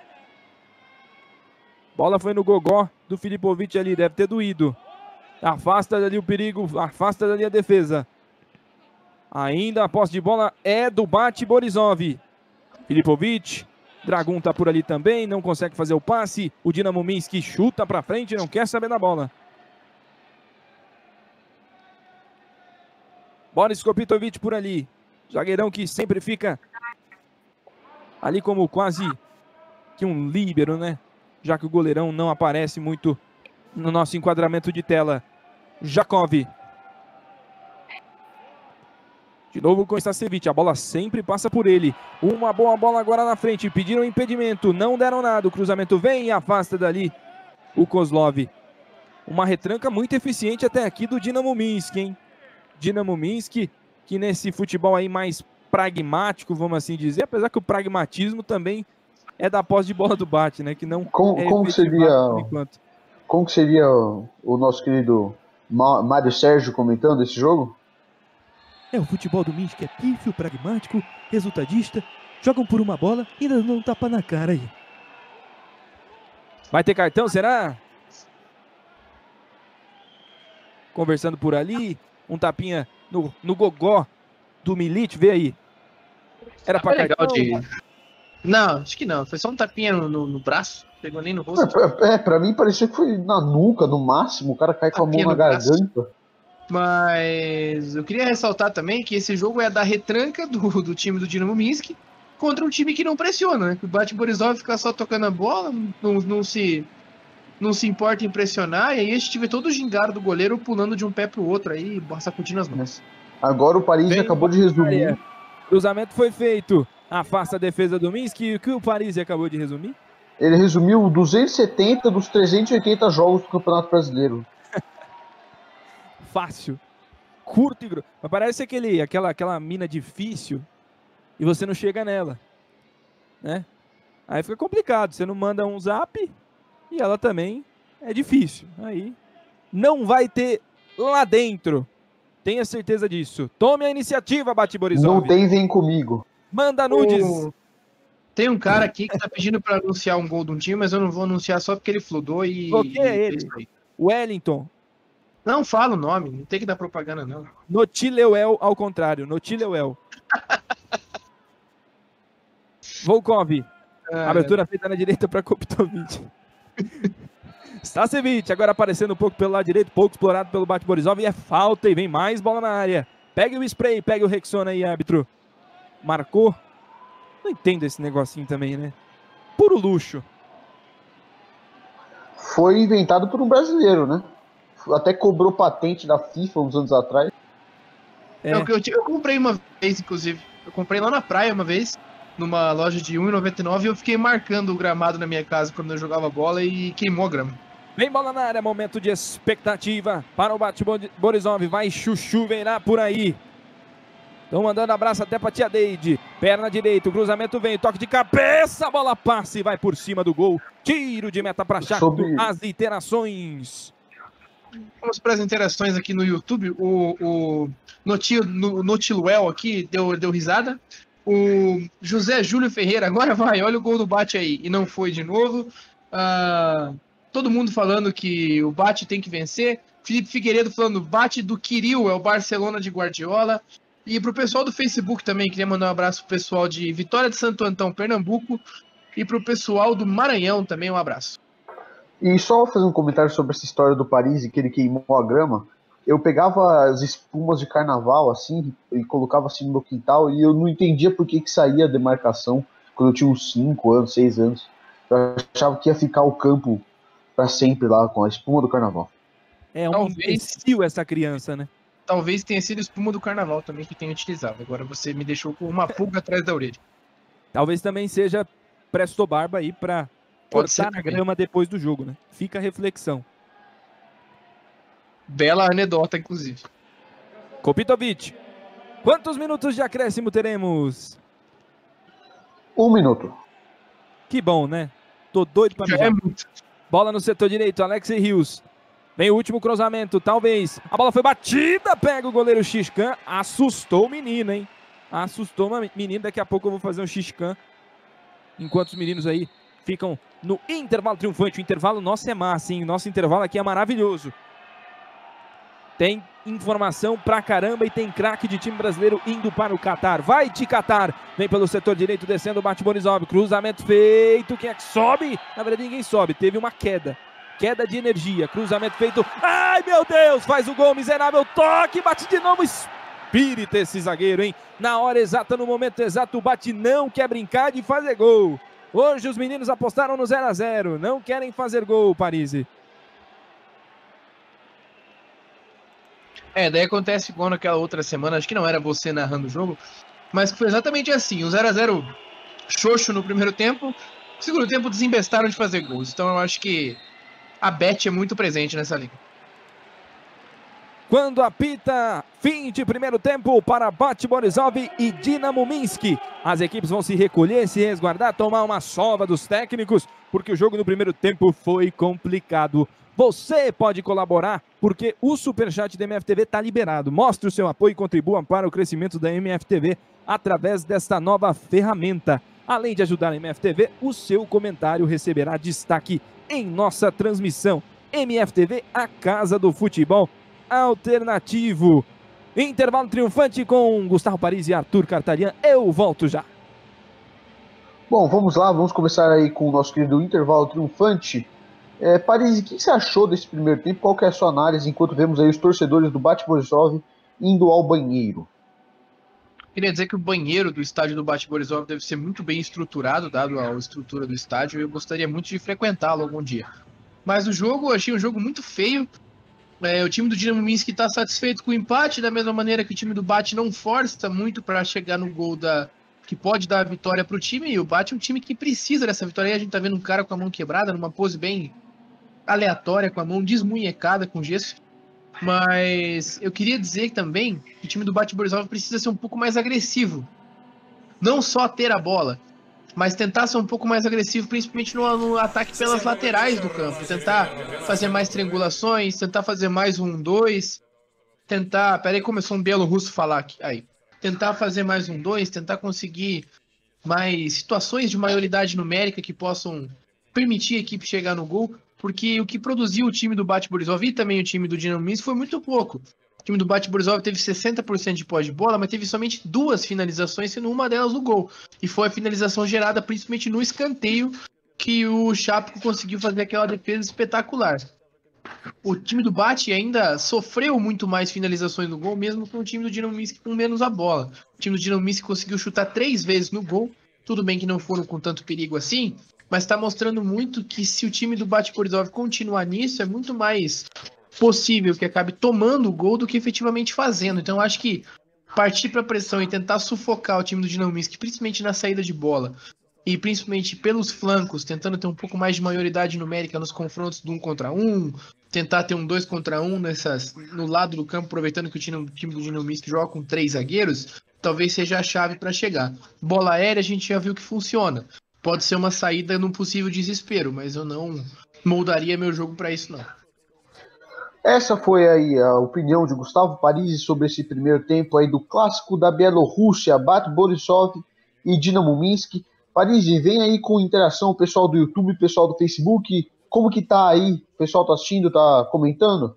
Bola foi no gogó do Filipovic ali, deve ter doído. Afasta dali o perigo, afasta dali a defesa. Ainda a posse de bola é do Bate Borisov. Filipovic, Dragun tá por ali também, não consegue fazer o passe. O Dinamo Minsk chuta pra frente, não quer saber da bola. Boris Kopitovic por ali. Zagueirão que sempre fica ali como quase que um líbero, né? Já que o goleirão não aparece muito no nosso enquadramento de tela. Jakov. De novo com o Stasevich. A bola sempre passa por ele. Uma boa bola agora na frente. Pediram impedimento. Não deram nada. O cruzamento vem e afasta dali o Kozlov. Uma retranca muito eficiente até aqui do Dinamo Minsk, hein? Dinamo Minsk, que nesse futebol aí mais pragmático, vamos assim dizer. Apesar que o pragmatismo também é da posse de bola do Bate, né? Que não como seria o nosso querido Mário Sérgio comentando esse jogo? O futebol do Minsk é pífio, pragmático, resultadista. Jogam por uma bola e ainda não tapa na cara aí. Vai ter cartão, será? conversando por ali. Um tapinha no gogó do Milic, vê aí. Era pra legal cartão? Não, acho que não. Foi só um tapinha no braço. Pegou nem no rosto. Pra mim parecia que foi na nuca, no máximo. O cara cai com a mão Tapinha na no braço. garganta. Mas eu queria ressaltar também que esse jogo é da retranca do time do Dinamo Minsk contra um time que não pressiona, né? O Bate Borisov fica só tocando a bola, não se importa em pressionar, e aí a gente vê todo o gingado do goleiro pulando de um pé pro outro aí, sacudindo as mãos. Agora o Paris Bem, acabou de resumir. Cruzamento foi feito. Afasta a defesa do Minsk. E o que o Paris acabou de resumir? Ele resumiu 270 dos 380 jogos do Campeonato Brasileiro. Fácil. Curto e grosso. Mas parece aquela mina difícil e você não chega nela. Né? Aí fica complicado. Você não manda um zap e ela também é difícil. Aí não vai ter lá dentro. Tenha certeza disso. Tome a iniciativa, Bate Borisov. Não tem, vem comigo. Manda nudes. Tem um cara aqui que tá pedindo pra anunciar um gol de um time, mas eu não vou anunciar só porque ele fludou e... O que é ele? Wellington. Não fala o nome, não tem que dar propaganda, não. Notileuel ao contrário. Notileuel. Volkov. Abertura feita na direita para Kopitovic. Stasevic agora aparecendo um pouco pelo lado direito, pouco explorado pelo Bate Borisov, e é falta e vem mais bola na área. Pega o spray, pega o Rexona aí, árbitro. Marcou. Não entendo esse negocinho também, né? Puro luxo. Foi inventado por um brasileiro, né? Até cobrou patente da FIFA uns anos atrás. Eu comprei uma vez, inclusive. Eu comprei lá na praia uma vez, numa loja de R$1,99, e eu fiquei marcando o gramado na minha casa quando eu jogava bola e queimou a grama. Vem bola na área, momento de expectativa para o Bate Borisov. Vai Chuchu, vem lá por aí. Estão mandando abraço até pra tia Deide. Perna direita, o cruzamento vem, toque de cabeça, a bola passa e vai por cima do gol. Tiro de meta para Shakhtar. As interações. Vamos para as interações aqui no YouTube. O Notiluel aqui deu risada. O José Júlio Ferreira, agora vai, olha o gol do Bate aí. E não foi de novo. Todo mundo falando que o Bate tem que vencer. Felipe Figueiredo falando, Bate do Quiril, é o Barcelona de Guardiola. E pro pessoal do Facebook também, queria mandar um abraço pro pessoal de Vitória de Santo Antão, Pernambuco. E pro pessoal do Maranhão também, um abraço. E só fazer um comentário sobre essa história do Paris e que ele queimou a grama. Eu pegava as espumas de carnaval, assim, e colocava assim no meu quintal, e eu não entendia por que saía a demarcação quando eu tinha uns 5 anos, 6 anos. Eu achava que ia ficar o campo para sempre lá com a espuma do carnaval. É um imbecil essa criança, né? Talvez tenha sido espuma do carnaval também que tenha utilizado. Agora você me deixou com uma pulga atrás da orelha. Talvez também seja Presto Barba aí pra cortar na grama depois do jogo, né? Fica a reflexão. Bela anedota, inclusive. Kopitovic. Quantos minutos de acréscimo teremos? 1 minuto. Que bom, né? Tô doido pra mijar. Bola no setor direito, Alexei Rios. Vem o último cruzamento, talvez. A bola foi batida, pega o goleiro Xiscan. Assustou o menino, hein? Assustou o menino. Daqui a pouco eu vou fazer um Xiscan. Enquanto os meninos aí ficam no intervalo triunfante. O intervalo nosso é massa, hein? Nosso intervalo aqui é maravilhoso. Tem informação pra caramba e tem craque de time brasileiro indo para o Catar. Vai de Catar. Vem pelo setor direito, descendo o Bate Borisov. Cruzamento feito. Quem é que sobe? Na verdade, ninguém sobe. Teve uma queda. Queda de energia. Cruzamento feito. Ai, meu Deus! Faz o gol, miserável. Toque. Bate de novo. Espírito esse zagueiro, hein? Na hora exata, no momento exato, o Bate não quer brincar de fazer gol. Hoje os meninos apostaram no 0-0. Não querem fazer gol, Parisi. Daí acontece igual naquela outra semana, acho que não era você narrando o jogo, mas foi exatamente assim, o 0-0 xoxo no primeiro tempo, no segundo tempo desembestaram de fazer gols, então eu acho que a Bet é muito presente nessa liga. Quando apita, fim de primeiro tempo para Bate Borisov e Dinamo Minsk. As equipes vão se recolher, se resguardar, tomar uma sova dos técnicos, porque o jogo no primeiro tempo foi complicado. Você pode colaborar, porque o Superchat da MFTV está liberado. Mostre o seu apoio e contribua para o crescimento da MFTV através desta nova ferramenta. Além de ajudar a MFTV, o seu comentário receberá destaque em nossa transmissão. MFTV, a casa do futebol. alternativo. Intervalo triunfante com Gustavo Paris e Arthur Cartarian. Eu volto já. Bom, vamos lá, vamos começar aí com o nosso querido intervalo triunfante. Paris, o que você achou desse primeiro tempo? Qual que é a sua análise enquanto vemos aí os torcedores do Bate Borisov indo ao banheiro? Queria dizer que o banheiro do estádio do Bate Borisov deve ser muito bem estruturado, dado a estrutura do estádio, e eu gostaria muito de frequentá-lo algum dia. Mas o jogo, eu achei um jogo muito feio. O time do Dinamo Minsk está satisfeito com o empate, da mesma maneira que o time do Bate não força muito para chegar no gol que pode dar a vitória para o time, e o Bate é um time que precisa dessa vitória. Aí a gente tá vendo um cara com a mão quebrada, numa pose bem aleatória, com a mão desmunhecada com gesso. Mas eu queria dizer também que o time do Bate Borisov precisa ser um pouco mais agressivo. Não só ter a bola, mas tentar ser um pouco mais agressivo, principalmente no ataque pelas laterais do campo. Tentar fazer mais triangulações, tentar fazer mais 1-2, tentar... Peraí, começou um bielorrusso falar aqui. Aí. Tentar fazer mais 1-2, tentar conseguir mais situações de maioridade numérica que possam permitir a equipe chegar no gol, porque o que produziu o time do Bate Borisov e também o time do Dinamo Minsk foi muito pouco. O time do Bate Borisov teve 60% de posse de bola, mas teve somente 2 finalizações, sendo uma delas no gol. E foi a finalização gerada principalmente no escanteio, que o Chapko conseguiu fazer aquela defesa espetacular. O time do Bate ainda sofreu muito mais finalizações no gol, mesmo com o time do Dinamo Minsk com menos a bola. O time do Dinamo Minsk conseguiu chutar 3 vezes no gol, tudo bem que não foram com tanto perigo assim, mas está mostrando muito que se o time do Bate Borisov continuar nisso, é muito mais possível que acabe tomando o gol do que efetivamente fazendo. Então eu acho que partir para a pressão e tentar sufocar o time do Dinamo Minsk, principalmente na saída de bola, e principalmente pelos flancos, tentando ter um pouco mais de maioridade numérica nos confrontos do 1 contra 1, tentar ter um 2 contra 1 no lado do campo, aproveitando que o time do Dinamo Minsk joga com 3 zagueiros, talvez seja a chave para chegar. Bola aérea a gente já viu que funciona. Pode ser uma saída num possível desespero, mas eu não moldaria meu jogo para isso, não. Essa foi aí a opinião de Gustavo Paris sobre esse primeiro tempo aí do clássico da Bielorrússia, Bate Borisov e Dinamo Minsk. Paris, vem aí com interação, o pessoal do YouTube, o pessoal do Facebook, como que tá aí? O pessoal tá assistindo, tá comentando?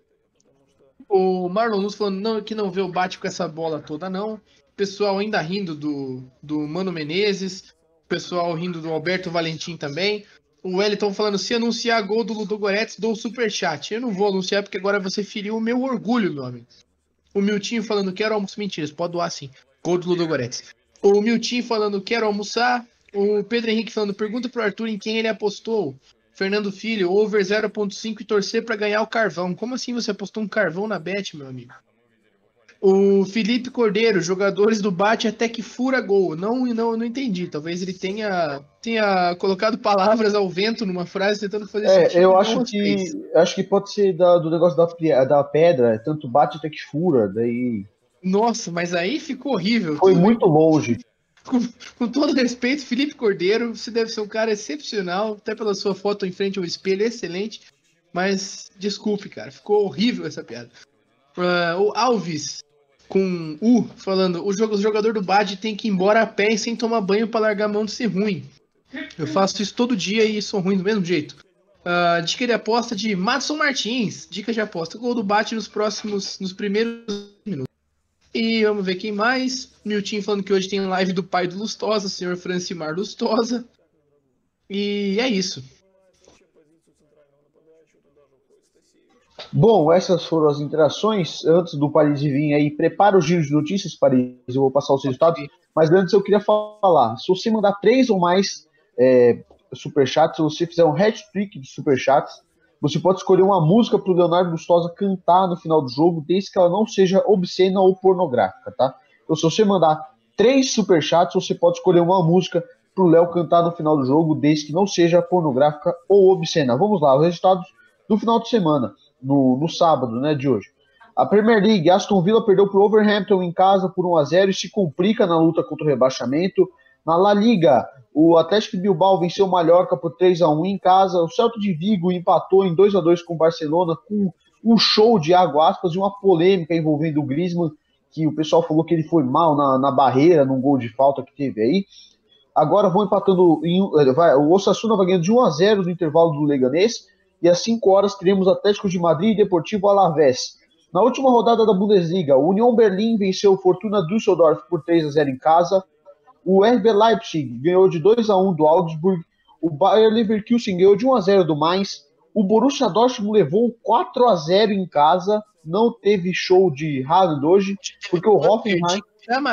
O Marlon Luz falando que não vê o Bate com essa bola toda, não. O pessoal ainda rindo do Mano Menezes. O pessoal rindo do Alberto Valentim também. O Wellington falando, se anunciar gol do Ludogorets, dou superchat. Eu não vou anunciar porque agora você feriu o meu orgulho, meu amigo. O Miltinho falando, quero almoçar. Mentiras, pode doar sim. Gol do Ludogorets. O Miltinho falando, quero almoçar. O Pedro Henrique falando, pergunta pro Arthur em quem ele apostou. Fernando Filho, over 0.5 e torcer para ganhar o carvão. Como assim você apostou um carvão na bet, meu amigo? O Felipe Cordeiro, jogadores do Bate até que fura gol. Não entendi. Talvez ele tenha colocado palavras ao vento numa frase tentando fazer sentido. Eu acho que pode ser do negócio da pedra, tanto bate até que fura, daí... Nossa, mas aí ficou horrível. Foi muito longe. Com todo respeito, Felipe Cordeiro, você deve ser um cara excepcional, até pela sua foto em frente ao espelho, excelente. Mas, desculpe, cara, ficou horrível essa piada. O Alves, com U, falando, o jogador do Bad tem que ir embora a pé e sem tomar banho para largar a mão de ser ruim. Eu faço isso todo dia e sou ruim do mesmo jeito. Dica de aposta de Madison Martins. Dica de aposta. Gol do Bate nos primeiros minutos. E vamos ver quem mais. Miltinho falando que hoje tem live do pai do Lustosa, senhor Francimar Lustosa. E é isso. Bom, essas foram as interações. Antes do Paris vir aí, prepara o giro de notícias, Paris. Eu vou passar os resultados. Mas antes eu queria falar, se você mandar 3 ou mais superchats, se você fizer um hat-trick de superchats, você pode escolher uma música para o Leonardo Lustosa cantar no final do jogo, desde que ela não seja obscena ou pornográfica, tá? Então, se você mandar 3 superchats, você pode escolher uma música para o Léo cantar no final do jogo, desde que não seja pornográfica ou obscena. Vamos lá, os resultados do final de semana, no sábado, né, de hoje. A Premier League, Aston Villa perdeu para o Wolverhampton em casa por 1-0 e se complica na luta contra o rebaixamento. Na La Liga, o Atlético de Bilbao venceu o Mallorca por 3-1 em casa. O Celta de Vigo empatou em 2-2 com o Barcelona, com um show de água aspas e uma polêmica envolvendo o Griezmann, que o pessoal falou que ele foi mal na barreira, num gol de falta que teve aí. Agora vão empatando, o Osasuna vai ganhando de 1-0 no intervalo do Leganés, e às 5 horas teremos Atlético de Madrid e Deportivo Alavés. Na última rodada da Bundesliga, o Union Berlin venceu o Fortuna Düsseldorf por 3-0 em casa. O RB Leipzig ganhou de 2-1 do Augsburg. O Bayer Leverkusen ganhou de 1-0 do Mainz. O Borussia Dortmund levou 4-0 em casa. Não teve show de Haaland hoje, porque o Hoffenheim...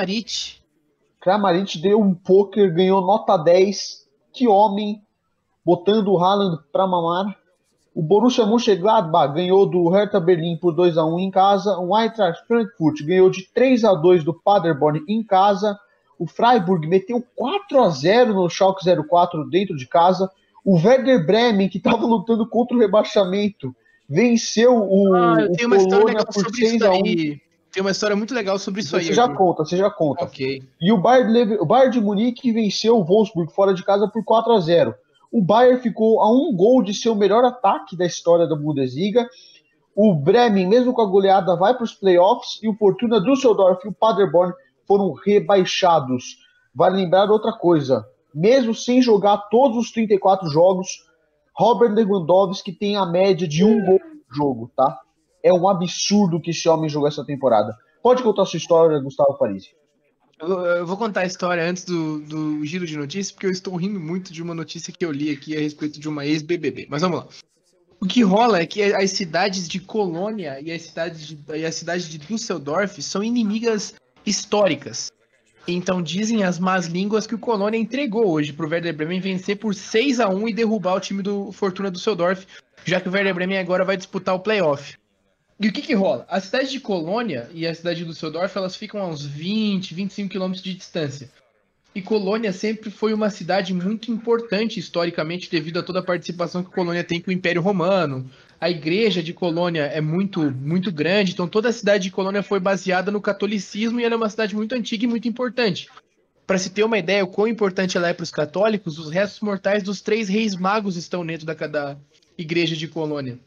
Kramaric deu um poker, ganhou nota 10. Que homem, botando o Haaland pra mamar. O Borussia Mönchengladbach ganhou do Hertha Berlim por 2-1 em casa. O Eintracht Frankfurt ganhou de 3-2 do Paderborn em casa. O Freiburg meteu 4-0 no Schalke 04 dentro de casa. O Werder Bremen, que estava lutando contra o rebaixamento, venceu o Colônia por 6-1. Tem uma história muito legal sobre isso aí. Você já conta. Ok. E o Bayern de Munique venceu o Wolfsburg fora de casa por 4-0. O Bayern ficou a 1 gol de ser o melhor ataque da história da Bundesliga. O Bremen, mesmo com a goleada, vai para os playoffs. E o Fortuna Düsseldorf e o Paderborn foram rebaixados. Vale lembrar outra coisa. Mesmo sem jogar todos os 34 jogos, Robert Lewandowski tem a média de 1 gol por jogo, tá? É um absurdo que esse homem jogou essa temporada. Pode contar a sua história, Gustavo Parisi. Eu vou contar a história antes do giro de notícias, porque eu estou rindo muito de uma notícia que eu li aqui a respeito de uma ex-BBB. Mas vamos lá. O que rola é que as cidades de Colônia e a cidade de Düsseldorf são inimigas históricas. Então dizem as más línguas que o Colônia entregou hoje para o Werder Bremen vencer por 6-1 e derrubar o time do Fortuna Düsseldorf, já que o Werder Bremen agora vai disputar o playoff. E o que rola? A cidade de Colônia e a cidade de Düsseldorf, elas ficam a uns 20, 25 quilômetros de distância. E Colônia sempre foi uma cidade muito importante historicamente devido a toda a participação que Colônia tem com o Império Romano. A igreja de Colônia é muito, muito grande, então toda a cidade de Colônia foi baseada no catolicismo e ela é uma cidade muito antiga e muito importante. Para se ter uma ideia o quão importante ela é para os católicos, os restos mortais dos 3 reis magos estão dentro da igreja de Colônia.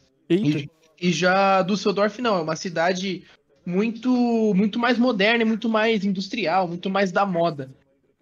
E já Düsseldorf não, é uma cidade muito, muito mais moderna, muito mais industrial, muito mais da moda.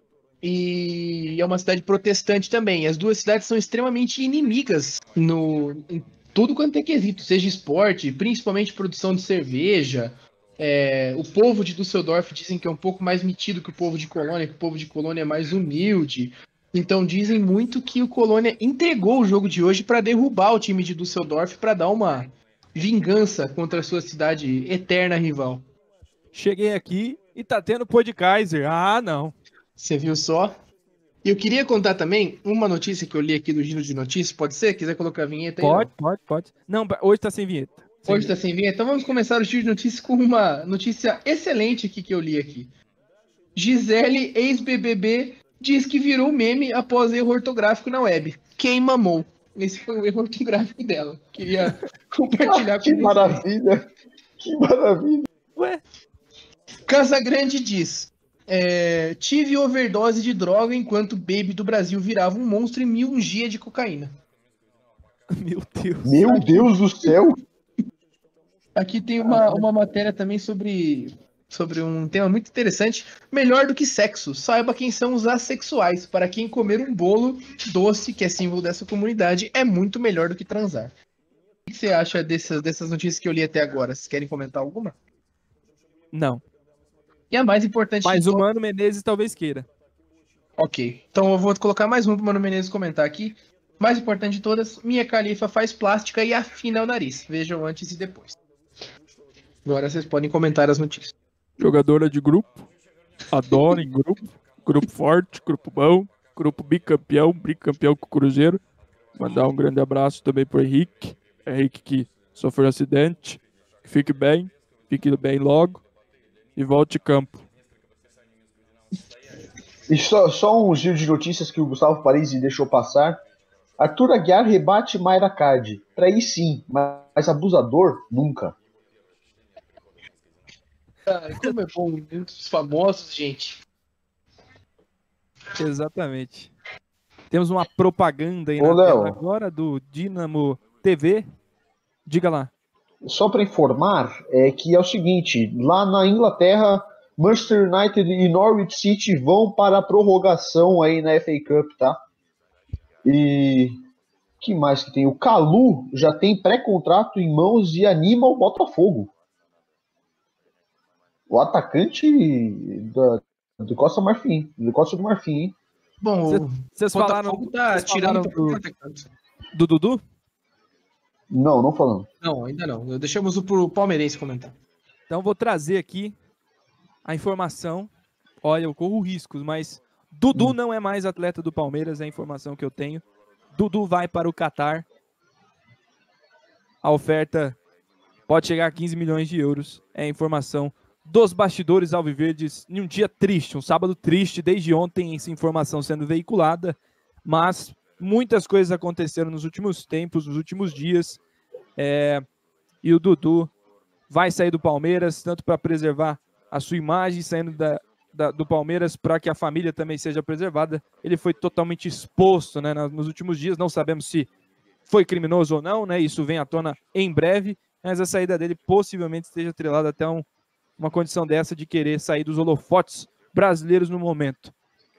E é uma cidade protestante também. As duas cidades são extremamente inimigas em tudo quanto é quesito, seja esporte, principalmente produção de cerveja. O povo de Düsseldorf dizem que é um pouco mais metido que o povo de Colônia, que o povo de Colônia é mais humilde. Então dizem muito que o Colônia entregou o jogo de hoje para derrubar o time de Düsseldorf, para dar uma vingança contra a sua cidade eterna rival. Cheguei aqui e tá tendo pô de Kaiser. Ah, não. Você viu só? E eu queria contar também uma notícia que eu li aqui do Giro de Notícias. Pode ser? Quiser colocar a vinheta aí? Pode. Não, hoje tá sem vinheta. Hoje tá sem vinheta. Então vamos começar o Giro de Notícias com uma notícia excelente aqui que eu li aqui. Gisele, ex-BBB, diz que virou meme após erro ortográfico na web. Quem mamou? Esse foi o erro ortográfico dela. Queria compartilhar com vocês. Que maravilha. Ué? Casagrande diz... tive overdose de droga enquanto Baby do Brasil virava um monstro e me ungia de cocaína. Meu Deus do céu! Aqui tem uma matéria também sobre um tema muito interessante. Melhor do que sexo. Saiba quem são os assexuais. Para quem comer um bolo doce, que é símbolo dessa comunidade, é muito melhor do que transar. O que você acha dessas notícias que eu li até agora? Vocês querem comentar alguma? Não. E a mais importante... Mas o Mano Menezes talvez queira. Ok. Então eu vou colocar mais um pro Mano Menezes comentar aqui. Mais importante de todas, Mia Khalifa faz plástica e afina o nariz. Vejam antes e depois. Agora vocês podem comentar as notícias. Jogadora de grupo. Adora em grupo. Grupo forte, grupo bom. Grupo bicampeão com o Cruzeiro. Mandar um grande abraço também pro Henrique. Henrique que sofreu um acidente. Que fique bem logo. E volte a campo. E só um giro de notícias que o Gustavo Parisi deixou passar. Arthur Aguiar rebate Mayra Card. Traí sim, mas abusador nunca. Cara, como é bom os famosos, gente. Exatamente. Temos uma propaganda aí na tela agora do Dynamo TV. Diga lá. Só para informar, que é o seguinte, lá na Inglaterra, Manchester United e Norwich City vão para a prorrogação aí na FA Cup, tá? E que mais que tem? O Calu já tem pré-contrato em mãos e anima o Botafogo. O atacante do Costa Marfim, do Costa do Marfim, hein? Bom, Vocês o Botafogo tá tirando do Dudu? Não falando. Não, ainda não. Deixamos o pro palmeirense comentar. Então vou trazer aqui a informação. Olha, eu corro riscos, mas Dudu não é mais atleta do Palmeiras, é a informação que eu tenho. Dudu vai para o Catar. A oferta pode chegar a 15 milhões de euros. É a informação dos bastidores alviverdes em um dia triste, um sábado triste, desde ontem essa informação sendo veiculada, mas muitas coisas aconteceram nos últimos tempos, nos últimos dias, e o Dudu vai sair do Palmeiras, tanto para preservar a sua imagem, saindo do Palmeiras para que a família também seja preservada. Ele foi totalmente exposto, né, nos últimos dias, não sabemos se foi criminoso ou não, né, isso vem à tona em breve, mas a saída dele possivelmente esteja atrelada até uma condição dessa de querer sair dos holofotes brasileiros no momento.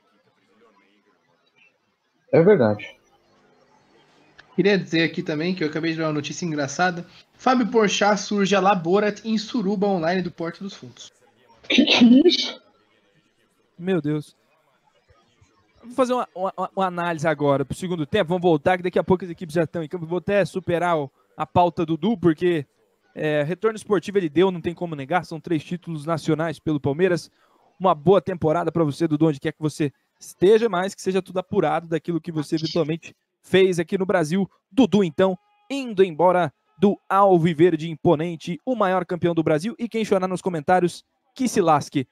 É verdade. Queria dizer aqui também que eu acabei de ver uma notícia engraçada. Fábio Porchat surge a Laborat em Suruba Online do Porto dos Fundos. Que é isso? Meu Deus. Vou fazer uma análise agora pro segundo tempo. Vamos voltar, que daqui a pouco as equipes já estão em campo. Vou até superar a pauta do Dudu, porque retorno esportivo ele deu, não tem como negar. São 3 títulos nacionais pelo Palmeiras. Uma boa temporada para você, Dudu, onde quer que você esteja, mas que seja tudo apurado daquilo que você eventualmente fez aqui no Brasil. Dudu, então, indo embora do Alviverde imponente, o maior campeão do Brasil. E quem chorar nos comentários, que se lasque.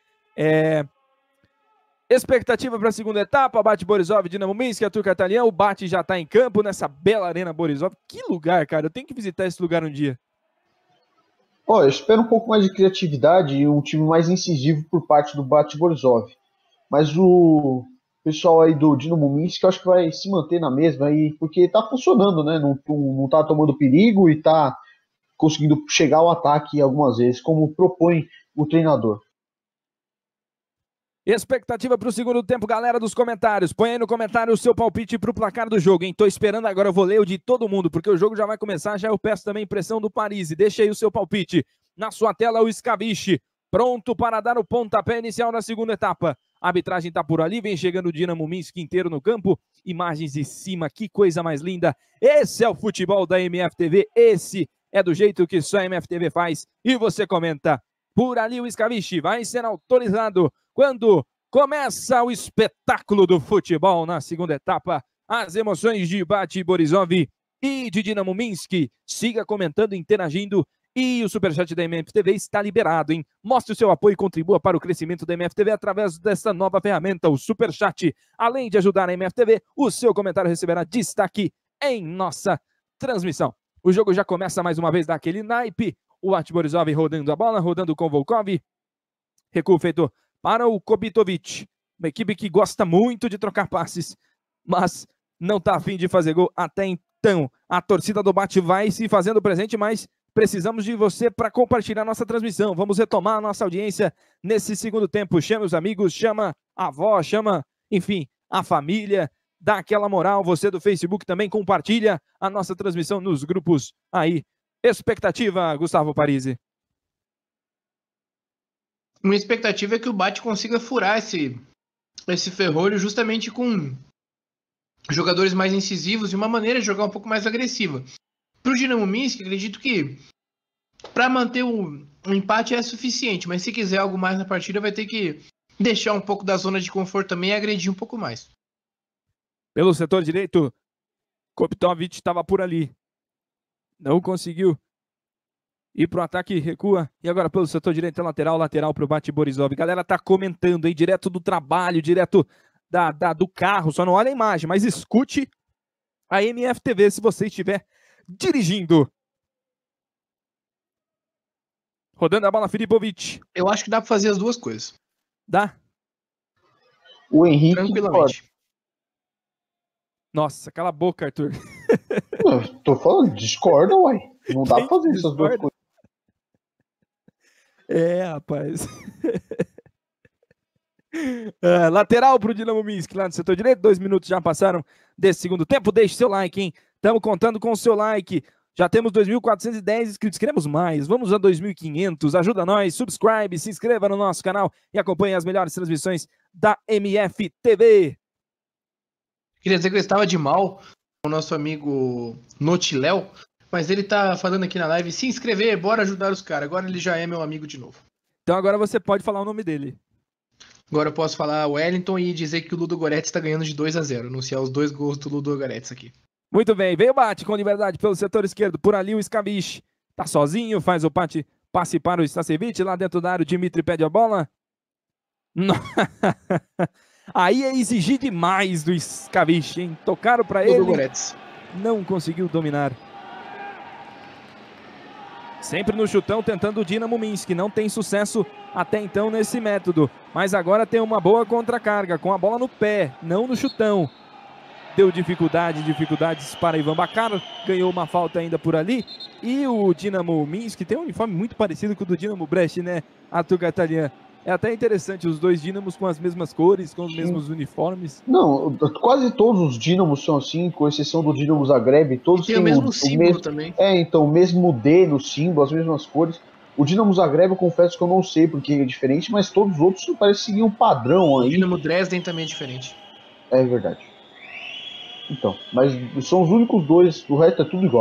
Expectativa para a segunda etapa, Bate Borisov, Dinamo Minsk, Arthur Cartalian, o Bate já está em campo nessa bela arena Borisov. Que lugar, cara, eu tenho que visitar esse lugar um dia. Eu espero um pouco mais de criatividade e um time mais incisivo por parte do Bate Borisov. Mas o pessoal aí do Dinamo Minsk, eu acho que vai se manter na mesma, porque está funcionando, né? Não está tomando perigo e está conseguindo chegar ao ataque algumas vezes, como propõe o treinador. Expectativa para o segundo tempo, galera dos comentários. Põe aí no comentário o seu palpite para o placar do jogo, hein? Tô esperando agora, eu vou ler o de todo mundo, porque o jogo já vai começar, já eu peço também impressão do Paris. Deixa aí o seu palpite. Na sua tela, o Scaviche, pronto para dar o pontapé inicial na segunda etapa. A arbitragem tá por ali, vem chegando o Dinamo Minsk inteiro no campo. Imagens de cima, que coisa mais linda. Esse é o futebol da MFTV, esse é do jeito que só a MFTV faz. E você comenta. Por ali o Scaviche vai ser autorizado quando começa o espetáculo do futebol na segunda etapa. As emoções de Bate Borisov e de Dinamo Minsk. Siga comentando, interagindo. E o superchat da MFTV está liberado, hein? Mostre o seu apoio e contribua para o crescimento da MFTV através dessa nova ferramenta, o superchat. Além de ajudar a MFTV, o seu comentário receberá destaque em nossa transmissão. O jogo já começa mais uma vez daquele naipe. O Bate Borisov rodando a bola, rodando com o Volkov. Recuo feito para o Kobitovic. Uma equipe que gosta muito de trocar passes, mas não está a fim de fazer gol até então. A torcida do Bate vai se fazendo presente, mas precisamos de você para compartilhar nossa transmissão. Vamos retomar a nossa audiência nesse segundo tempo. Chama os amigos, chama a avó, chama, enfim, a família. Dá aquela moral. Você do Facebook também compartilha a nossa transmissão nos grupos aí. Expectativa, Gustavo Parisi. Uma expectativa é que o Bate consiga furar esse ferrolho justamente com jogadores mais incisivos e uma maneira de jogar um pouco mais agressiva. Para o Dinamo Minsk, acredito que para manter o empate é suficiente, mas se quiser algo mais na partida vai ter que deixar um pouco da zona de conforto também e agredir um pouco mais. Pelo setor direito, Kopitovic estava por ali. Não conseguiu ir pro ataque, recua. E agora pelo setor direito, lateral pro Bate Borisov. Galera tá comentando aí, direto do trabalho, direto do carro. Só não olha a imagem, mas escute a MFTV se você estiver dirigindo. Rodando a bola, Filipovic. Eu acho que dá para fazer as duas coisas. Dá? O Henrique... Tranquilamente. Nossa, cala a boca, Arthur. Eu tô falando, discorda, uai. Não dá pra fazer essas duas coisas. Rapaz. Lateral pro Dinamo Minsk, lá no setor direito. 2 minutos já passaram desse segundo tempo. Deixe seu like, hein? Estamos contando com o seu like. Já temos 2.410 inscritos, queremos mais, vamos a 2.500, ajuda nós, subscribe, se inscreva no nosso canal e acompanhe as melhores transmissões da MF TV. Queria dizer que eu estava de mal com o nosso amigo Notiléu, mas ele tá falando aqui na live, se inscrever, bora ajudar os caras, agora ele já é meu amigo de novo. Então agora você pode falar o nome dele. Agora eu posso falar Wellington e dizer que o Ludogorets está ganhando de 2-0, anunciar os 2 gols do Ludogorets aqui. Muito bem, veio o bate com liberdade pelo setor esquerdo, por ali o Skavich tá sozinho, faz o passe para o Stasevich, lá dentro da área o Dimitri pede a bola. Aí é exigir demais do Skavich, hein? Tocaram para ele, não conseguiu dominar. Sempre no chutão, tentando o Dinamo Minsk, não tem sucesso até então nesse método, mas agora tem uma boa contracarga, com a bola no pé, não no chutão. Deu dificuldades para Ivan Bakar, ganhou uma falta ainda por ali, e o Dinamo Minsk tem um uniforme muito parecido com o do Dinamo Brest, né, Arthur Gatalian? É até interessante, os dois Dínamos com as mesmas cores, com os mesmos uniformes. Não, quase todos os Dínamos são assim, com exceção do Dinamo Zagreb, todos têm o mesmo símbolo também. Então, o mesmo D no símbolo, as mesmas cores. O Dinamo Zagreb, eu confesso que eu não sei porque é diferente, mas todos os outros parecem seguir um padrão aí. O Dinamo Dresden também é diferente. É verdade. Então, mas são os únicos dois, o resto é tudo igual.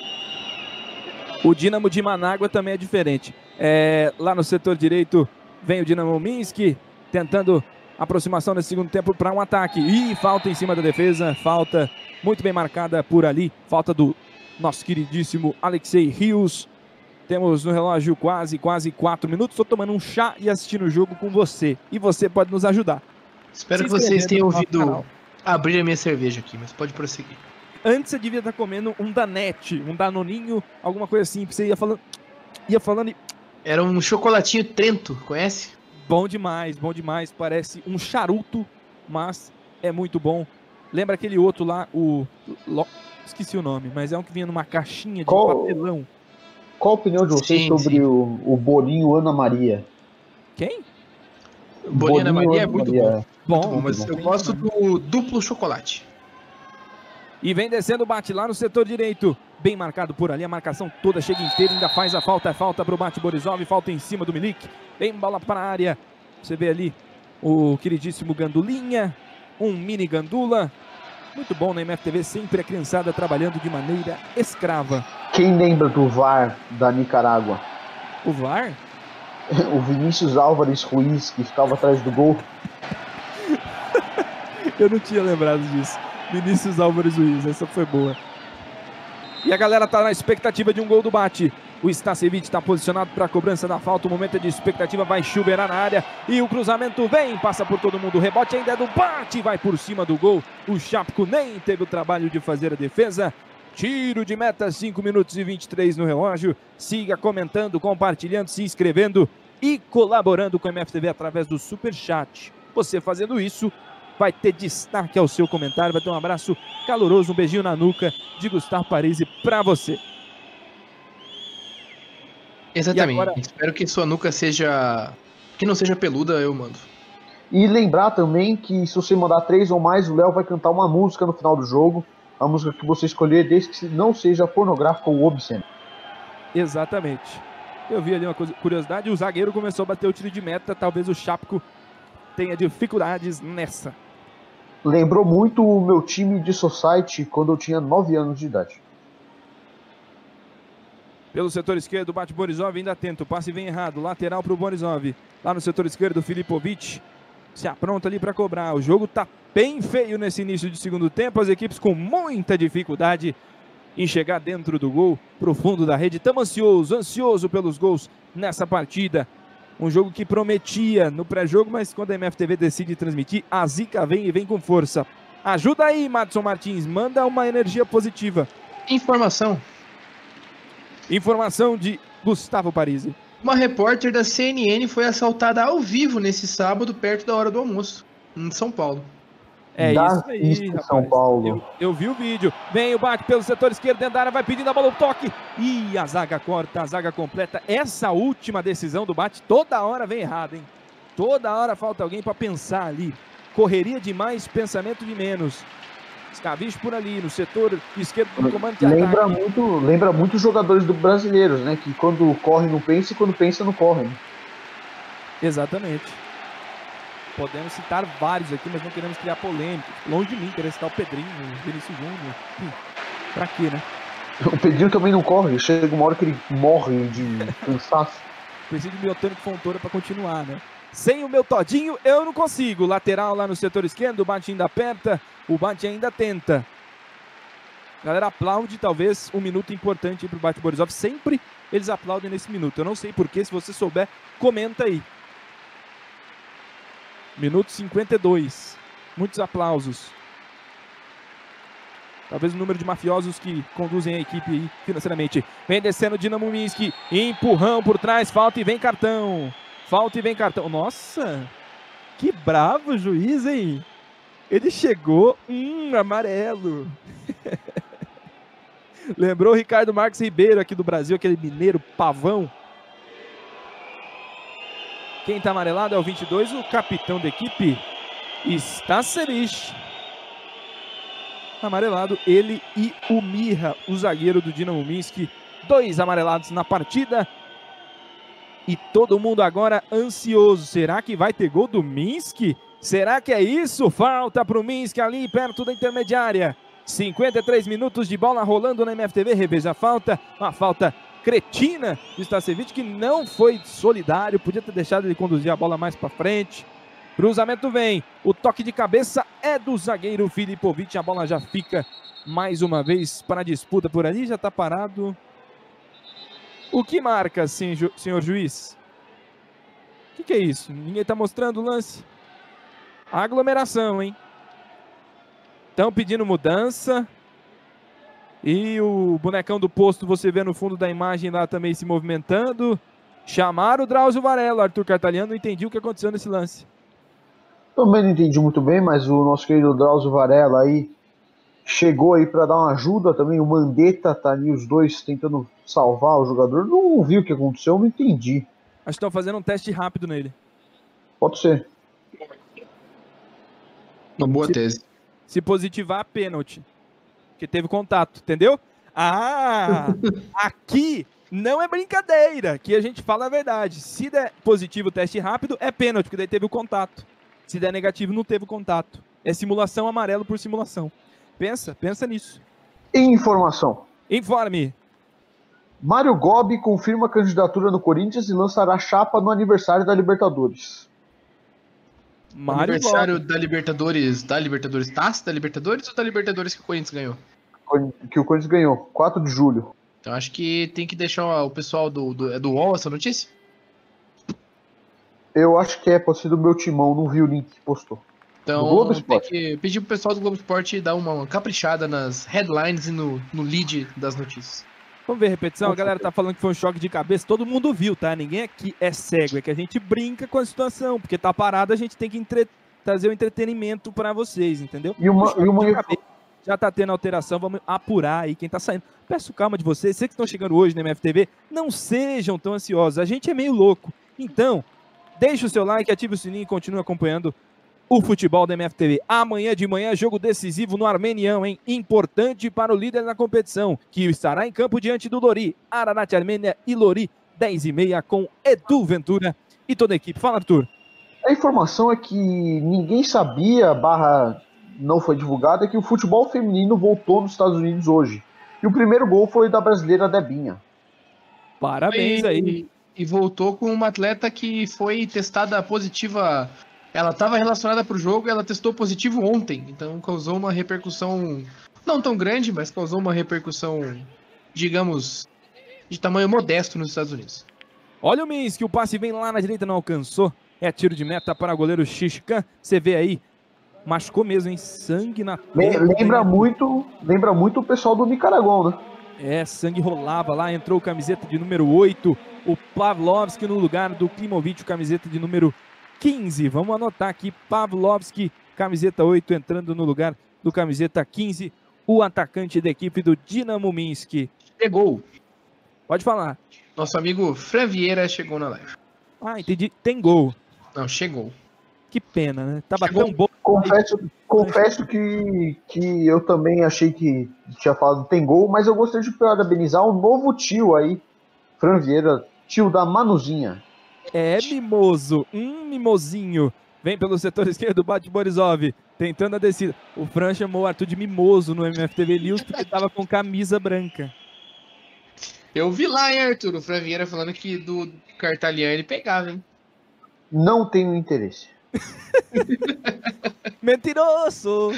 O Dinamo de Manágua também é diferente. Lá no setor direito vem o Dinamo Minsk, tentando aproximação nesse segundo tempo para um ataque. E falta em cima da defesa, falta muito bem marcada por ali. Falta do nosso queridíssimo Alexei Rios. Temos no relógio quase 4 minutos. Estou tomando um chá e assistindo o jogo com você. E você pode nos ajudar. Espero que vocês tenham ouvido abrir a minha cerveja aqui, mas pode prosseguir. Antes você devia estar comendo um Danette, um Danoninho, alguma coisa assim. Você ia falando e... Era um chocolatinho Trento, conhece? Bom demais, parece um charuto, mas é muito bom. Lembra aquele outro lá, esqueci o nome, mas é um que vinha numa caixinha de papelão. Qual a opinião de vocês sobre o bolinho Ana Maria? Quem? O bolinho Ana Maria é muito bom. Muito bom, mas eu gosto do duplo chocolate. E vem descendo, bate lá no setor direito. Bem marcado por ali, a marcação toda chega inteira, ainda faz a falta. É falta para o Bate Borisov, falta em cima do Milik. Vem bola para a área. Você vê ali o queridíssimo Gandulinha, um mini Gandula. Muito bom na MFTV, sempre a criançada trabalhando de maneira escrava. Quem lembra do VAR da Nicarágua? O VAR? O Vinícius Álvares Ruiz, que ficava atrás do gol. Eu não tinha lembrado disso. Vinícius Álvares Ruiz, essa foi boa. E a galera tá na expectativa de um gol do Bate. O Stasevich está posicionado para a cobrança da falta. O momento é de expectativa, vai chuveirar na área. E o cruzamento vem, passa por todo mundo. O rebote ainda é do Bate, vai por cima do gol. O Chapko nem teve o trabalho de fazer a defesa. Tiro de meta, 5 minutos e 23 no relógio. Siga comentando, compartilhando, se inscrevendo e colaborando com a MFTV através do Superchat. Você fazendo isso, vai ter destaque ao seu comentário, vai ter um abraço caloroso, um beijinho na nuca de Gustavo Parisi para você. Exatamente. Agora... Espero que sua nuca que não seja peluda, eu mando. E lembrar também que se você mandar 3 ou mais, o Léo vai cantar uma música no final do jogo. A música que você escolher, desde que não seja pornográfica ou obscena. Exatamente. Eu vi ali uma curiosidade, o zagueiro começou a bater o tiro de meta, talvez o Chapko tenha dificuldades nessa. Lembrou muito o meu time de society quando eu tinha 9 anos de idade. Pelo setor esquerdo, bate Borisov, ainda atento, o passe vem errado, lateral para o Borisov. Lá no setor esquerdo, Filipovic se apronta ali para cobrar. O jogo tá bem feio nesse início de segundo tempo, as equipes com muita dificuldade em chegar dentro do gol, pro fundo da rede. Estamos ansioso pelos gols nessa partida. Um jogo que prometia no pré-jogo, mas quando a MFTV decide transmitir, a zica vem e vem com força. Ajuda aí, Madison Martins, manda uma energia positiva. Informação de Gustavo Parisi. Uma repórter da CNN foi assaltada ao vivo nesse sábado, perto da hora do almoço, em São Paulo. É isso aí, rapaz. São Paulo. Eu vi o vídeo. Vem o bate pelo setor esquerdo, dentro da área, vai pedindo a bola, o toque. E a zaga corta, a zaga completa. Essa última decisão do bate, toda hora vem errada, hein? Toda hora falta alguém para pensar ali. Correria demais, pensamento de menos. Skavic por ali, no setor esquerdo do comando de ataque. Lembra muito os jogadores do brasileiros, né? Que quando corre não pensa e quando pensa não corre. Né? Exatamente. Podemos citar vários aqui, mas não queremos criar polêmicas. Longe de mim, querer citar o Pedrinho, o Vinícius Júnior. Enfim, pra quê, né? O Pedrinho também não corre, chega uma hora que ele morre de cansaço. Preciso do meu Tônico Fontoura pra continuar, né? Sem o meu Todinho, eu não consigo. Lateral lá no setor esquerdo, o Bate ainda aperta, o Bate ainda tenta. A galera aplaude, talvez, um minuto importante pro Bate Borisov. Sempre eles aplaudem nesse minuto. Eu não sei porquê, se você souber, comenta aí. Minuto 52. Muitos aplausos. Talvez o número de mafiosos que conduzem a equipe aí financeiramente. Vem descendo o Dinamo Minsk. Empurrão por trás. Falta e vem cartão. Falta e vem cartão. Nossa. Que bravo o juiz, hein? Ele chegou. Amarelo. Lembrou o Ricardo Marques Ribeiro aqui do Brasil. Aquele mineiro pavão. Quem tá amarelado é o 22, o capitão da equipe, Stasevich. Amarelado, ele e o Mirra, o zagueiro do Dinamo Minsk. 2 amarelados na partida. E todo mundo agora ansioso. Será que vai ter gol do Minsk? Será que é isso? Falta pro Minsk ali perto da intermediária. 53 minutos de bola rolando na MFTV. Reveja a falta. Uma falta cretina do Stasevich, que não foi solidário, podia ter deixado ele conduzir a bola mais para frente. Cruzamento vem, o toque de cabeça é do zagueiro Filipovic, a bola já fica mais uma vez para a disputa por ali, já está parado. O que marca, senhor juiz? O que é isso? Ninguém está mostrando o lance? A aglomeração, hein? Estão pedindo mudança. E o bonecão do posto, você vê no fundo da imagem lá também se movimentando. Chamaram o Drauzio Varela, Arthur Cartaliano, não entendi o que aconteceu nesse lance. Também não entendi muito bem, mas o nosso querido Drauzio Varela aí chegou aí para dar uma ajuda também. O Mandetta tá ali, os dois tentando salvar o jogador. Não vi o que aconteceu, não entendi. Acho que estão fazendo um teste rápido nele. Pode ser. Uma boa tese. Se positivar, pênalti. Que teve contato, entendeu? Aqui não é brincadeira, aqui a gente fala a verdade. Se der positivo o teste rápido, é pênalti, porque daí teve o contato. Se der negativo, não teve o contato. É simulação, amarelo por simulação. Pensa nisso. Informação. Informe. Mário Gobi confirma a candidatura no Corinthians e lançará chapa no aniversário da Libertadores. Aniversário da Libertadores, taça da Libertadores ou da Libertadores que o Corinthians ganhou? Que o Corinthians ganhou, 4 de julho. Então acho que tem que deixar o pessoal do UOL essa notícia? Eu acho que pode ser do meu timão, não vi o link que postou. Então tem que pedir pro pessoal do Globo Esporte dar uma caprichada nas headlines e no lead das notícias. Vamos ver a repetição? A galera tá falando que foi um choque de cabeça. Todo mundo viu, tá? Ninguém aqui é cego. É que a gente brinca com a situação. Porque tá parado, a gente tem que trazer o entretenimento pra vocês, entendeu? Já tá tendo alteração, vamos apurar aí quem tá saindo. Peço calma de vocês. Vocês que estão chegando hoje na MFTV, não sejam tão ansiosos. A gente é meio louco. Então, deixa o seu like, ative o sininho e continue acompanhando o futebol da MFTV. Amanhã de manhã, jogo decisivo no Armenião, hein? Importante para o líder da competição, que estará em campo diante do Lori. Ararat Armênia e Lori, 10h30, com Edu Ventura e toda a equipe. Fala, Arthur. A informação é que ninguém sabia, não foi divulgada, é que o futebol feminino voltou nos Estados Unidos hoje. E o primeiro gol foi da brasileira Debinha. Parabéns aí. E voltou com uma atleta que foi testada positiva. Ela estava relacionada para o jogo e ela testou positivo ontem. Então causou uma repercussão não tão grande, mas causou uma repercussão, digamos, de tamanho modesto nos Estados Unidos. Olha o Minsk, o passe vem lá na direita, não alcançou. É tiro de meta para o goleiro Shishkan. Você vê aí, machucou mesmo, hein? Sangue na tela. Lembra muito o pessoal do Nicaragua, né? É, sangue rolava lá, entrou o camiseta de número 8, o Pavlovski no lugar do Klimovic, camiseta de número 15. Vamos anotar aqui, Pavlovski, camiseta 8, entrando no lugar do camiseta 15, o atacante da equipe do Dinamo Minsk. Chegou. Pode falar. Nosso amigo Fran Vieira chegou na live. Ah, entendi. Tem gol. Não, chegou. Que pena, né? Tava tão bom. Confesso que eu também achei que tinha falado tem gol, mas eu gostaria de parabenizar o novo tio aí, Fran Vieira, tio da Manuzinha. É mimoso, mimosinho. Vem pelo setor esquerdo, bate Borisov, tentando a descida. O Fran chamou o Arthur de mimoso no MFTV News porque tava com camisa branca. Eu vi lá, hein, Arthur, o Fran Vieira falando que do Cartalian ele pegava, hein? Não tenho interesse. Mentiroso!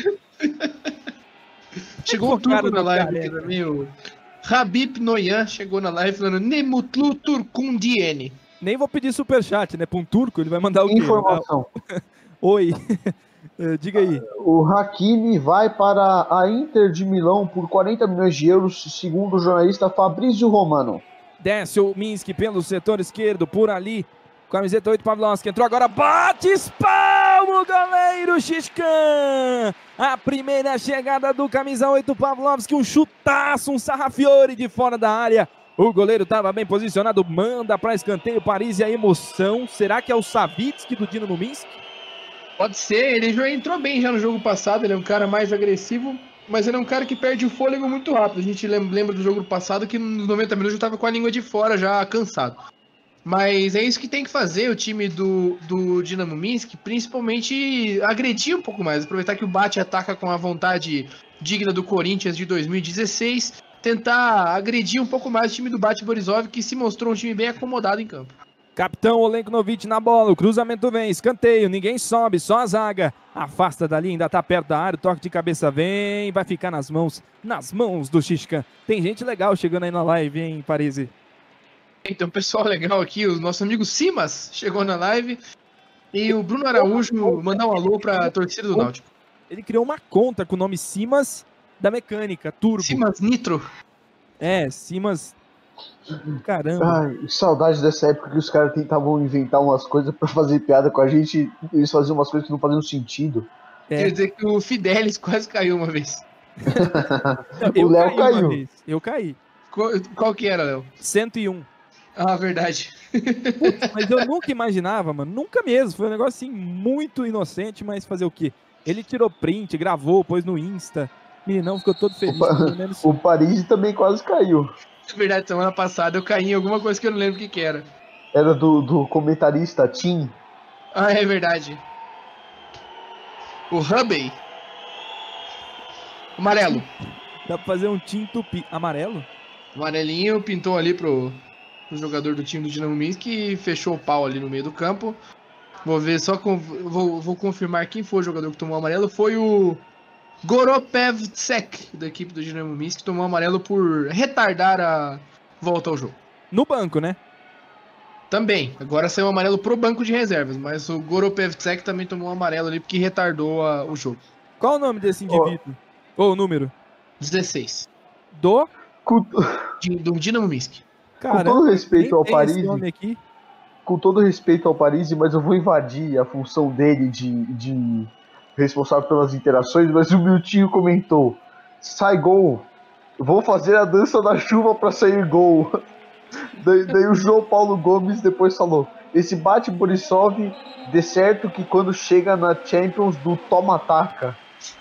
Chegou o turco na do live careca. aqui também, o Habib Noyan chegou na live falando Nemutlu Turkundiene. Nem vou pedir superchat, né? Pra um turco, ele vai mandar o quê? Informação. Oi. Diga aí. O Hakimi vai para a Inter de Milão por 40 milhões de euros, segundo o jornalista Fabrício Romano. Desce o Minsk pelo setor esquerdo, por ali. Camiseta 8, Pavlovski entrou agora, bate espalmo, goleiro Xiscan. A primeira chegada do camisa 8, Pavlovski, um chutaço, um sarrafiore de fora da área. O goleiro estava bem posicionado, manda para escanteio, Paris e a emoção. Será que é o Savitsky do Dinamo Minsk? Pode ser, ele já entrou bem já no jogo passado, ele é um cara mais agressivo, mas ele é um cara que perde o fôlego muito rápido. A gente lembra do jogo passado que nos 90 minutos já estava com a língua de fora, já cansado. Mas é isso que tem que fazer o time do Dinamo Minsk, principalmente agredir um pouco mais, aproveitar que o Bate ataca com a vontade digna do Corinthians de 2016, tentar agredir um pouco mais o time do Bate Borisov, que se mostrou um time bem acomodado em campo. Capitão Olenknovic na bola, o cruzamento vem, escanteio, ninguém sobe, só a zaga. Afasta dali, ainda tá perto da área, o toque de cabeça vem, vai ficar nas mãos do Xiscan. Tem gente legal chegando aí na live, hein, Parisi? Então, pessoal legal aqui, o nosso amigo Simas chegou na live e o Bruno Araújo mandar um alô para a torcida do Náutico. Ele criou uma conta com o nome Simas da Mecânica, Turbo. Simas Nitro. É, Simas. Caramba. Ai, saudade dessa época que os caras tentavam inventar umas coisas pra fazer piada com a gente. Eles faziam umas coisas que não faziam sentido. Quer dizer que o Fidelis quase caiu uma vez. O Léo caiu. uma vez. Eu caí. Qual que era, Léo? 101. Ah, verdade. Putz, mas eu nunca imaginava, mano. Nunca mesmo. Foi um negócio assim muito inocente, mas fazer o quê? Ele tirou print, gravou, pôs no Insta. Meninão ficou todo feliz. Pelo menos. O Paris também quase caiu. É verdade, semana passada eu caí em alguma coisa que eu não lembro o que era. Era do comentarista Tim. Ah, é verdade. O Hubby. Amarelo. Dá pra fazer um Team Tupi. Amarelo? Amarelinho pintou ali pro jogador do time do Dinamo Minsk e fechou o pau ali no meio do campo. Vou ver só, vou confirmar quem foi o jogador que tomou amarelo. Foi o Goropevtsek, da equipe do Dinamo Minsk, que tomou amarelo por retardar a volta ao jogo. No banco, né? Também. Agora saiu amarelo pro banco de reservas, mas o Goropevtsek também tomou um amarelo ali porque retardou o jogo. Qual o nome desse indivíduo? Ou o número? 16. Do Dinamo Minsk. Caramba, com todo respeito ao Paris, aqui. com todo respeito ao Paris, mas eu vou invadir a função dele de responsável pelas interações, mas o Miltinho comentou: sai gol, vou fazer a dança da chuva para sair gol. Daí o João Paulo Gomes depois falou: esse Bate Borisov dê certo que quando chega na Champions do toma-taca.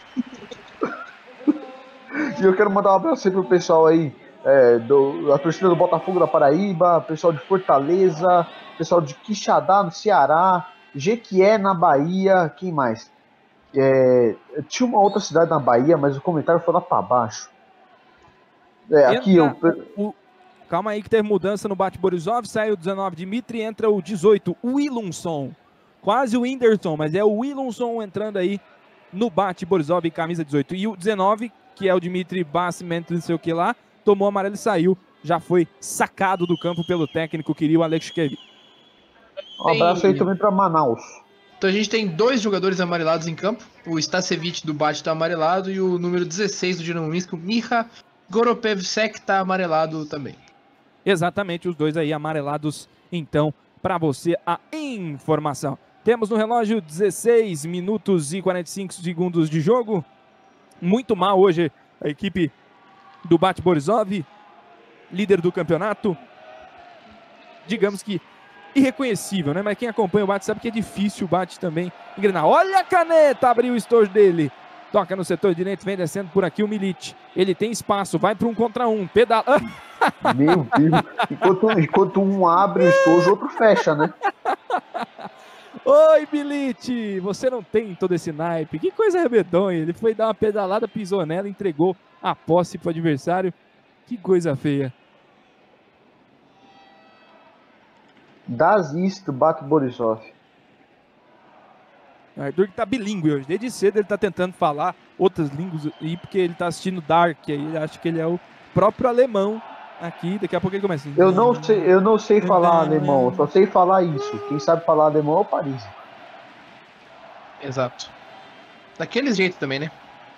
E eu quero mandar um abraço aí pro pessoal aí, a torcida do Botafogo da Paraíba, pessoal de Fortaleza, pessoal de Quixadá no Ceará, Jequié na Bahia, quem mais? Tinha uma outra cidade na Bahia, mas o comentário foi lá pra baixo. Aqui Calma aí que teve mudança no Bate Borisov, saiu o 19 Dimitri, entra o 18, o Willumson. Quase o Whindersson, mas é o Willumson entrando aí no Bate Borisov, camisa 18. E o 19, que é o Dimitri Bassiment, não sei o que lá, tomou amarelo e saiu. Já foi sacado do campo pelo técnico, queria o Alexkevich. Um abraço aí também pra Manaus. Então a gente tem 2 jogadores amarelados em campo. O Stasevich do Bate tá amarelado e o número 16 do Dinamo Minsk, o Miha Goropevtsek, tá amarelado também. Exatamente, os dois aí amarelados. Então, para você a informação. Temos no relógio 16 minutos e 45 segundos de jogo. Muito mal hoje a equipe do Bate Borisov, líder do campeonato. Digamos que irreconhecível, né? Mas quem acompanha o Bate sabe que é difícil o Bate também engrenar. Olha a caneta, abriu o estojo dele. Toca no setor direito, vem descendo por aqui o Milic. Ele tem espaço, vai para 1 contra 1. Pedala. Meu Deus. Enquanto um abre o estojo, outro fecha, né? Oi, Milic, você não tem todo esse naipe. Que coisa rebedonha. Ele foi dar uma pedalada, pisou nela, entregou a posse pro adversário. Que coisa feia. Das isto, Bate Borisov. O Arthur que tá bilíngue hoje. Desde cedo ele tá tentando falar outras línguas aí, porque ele tá assistindo Dark. Aí ele acha que ele é o próprio alemão aqui. Daqui a pouco ele começa. Eu não sei falar alemão, eu só sei falar isso. Quem sabe falar alemão é o Paris. Exato. Daquele jeito também, né?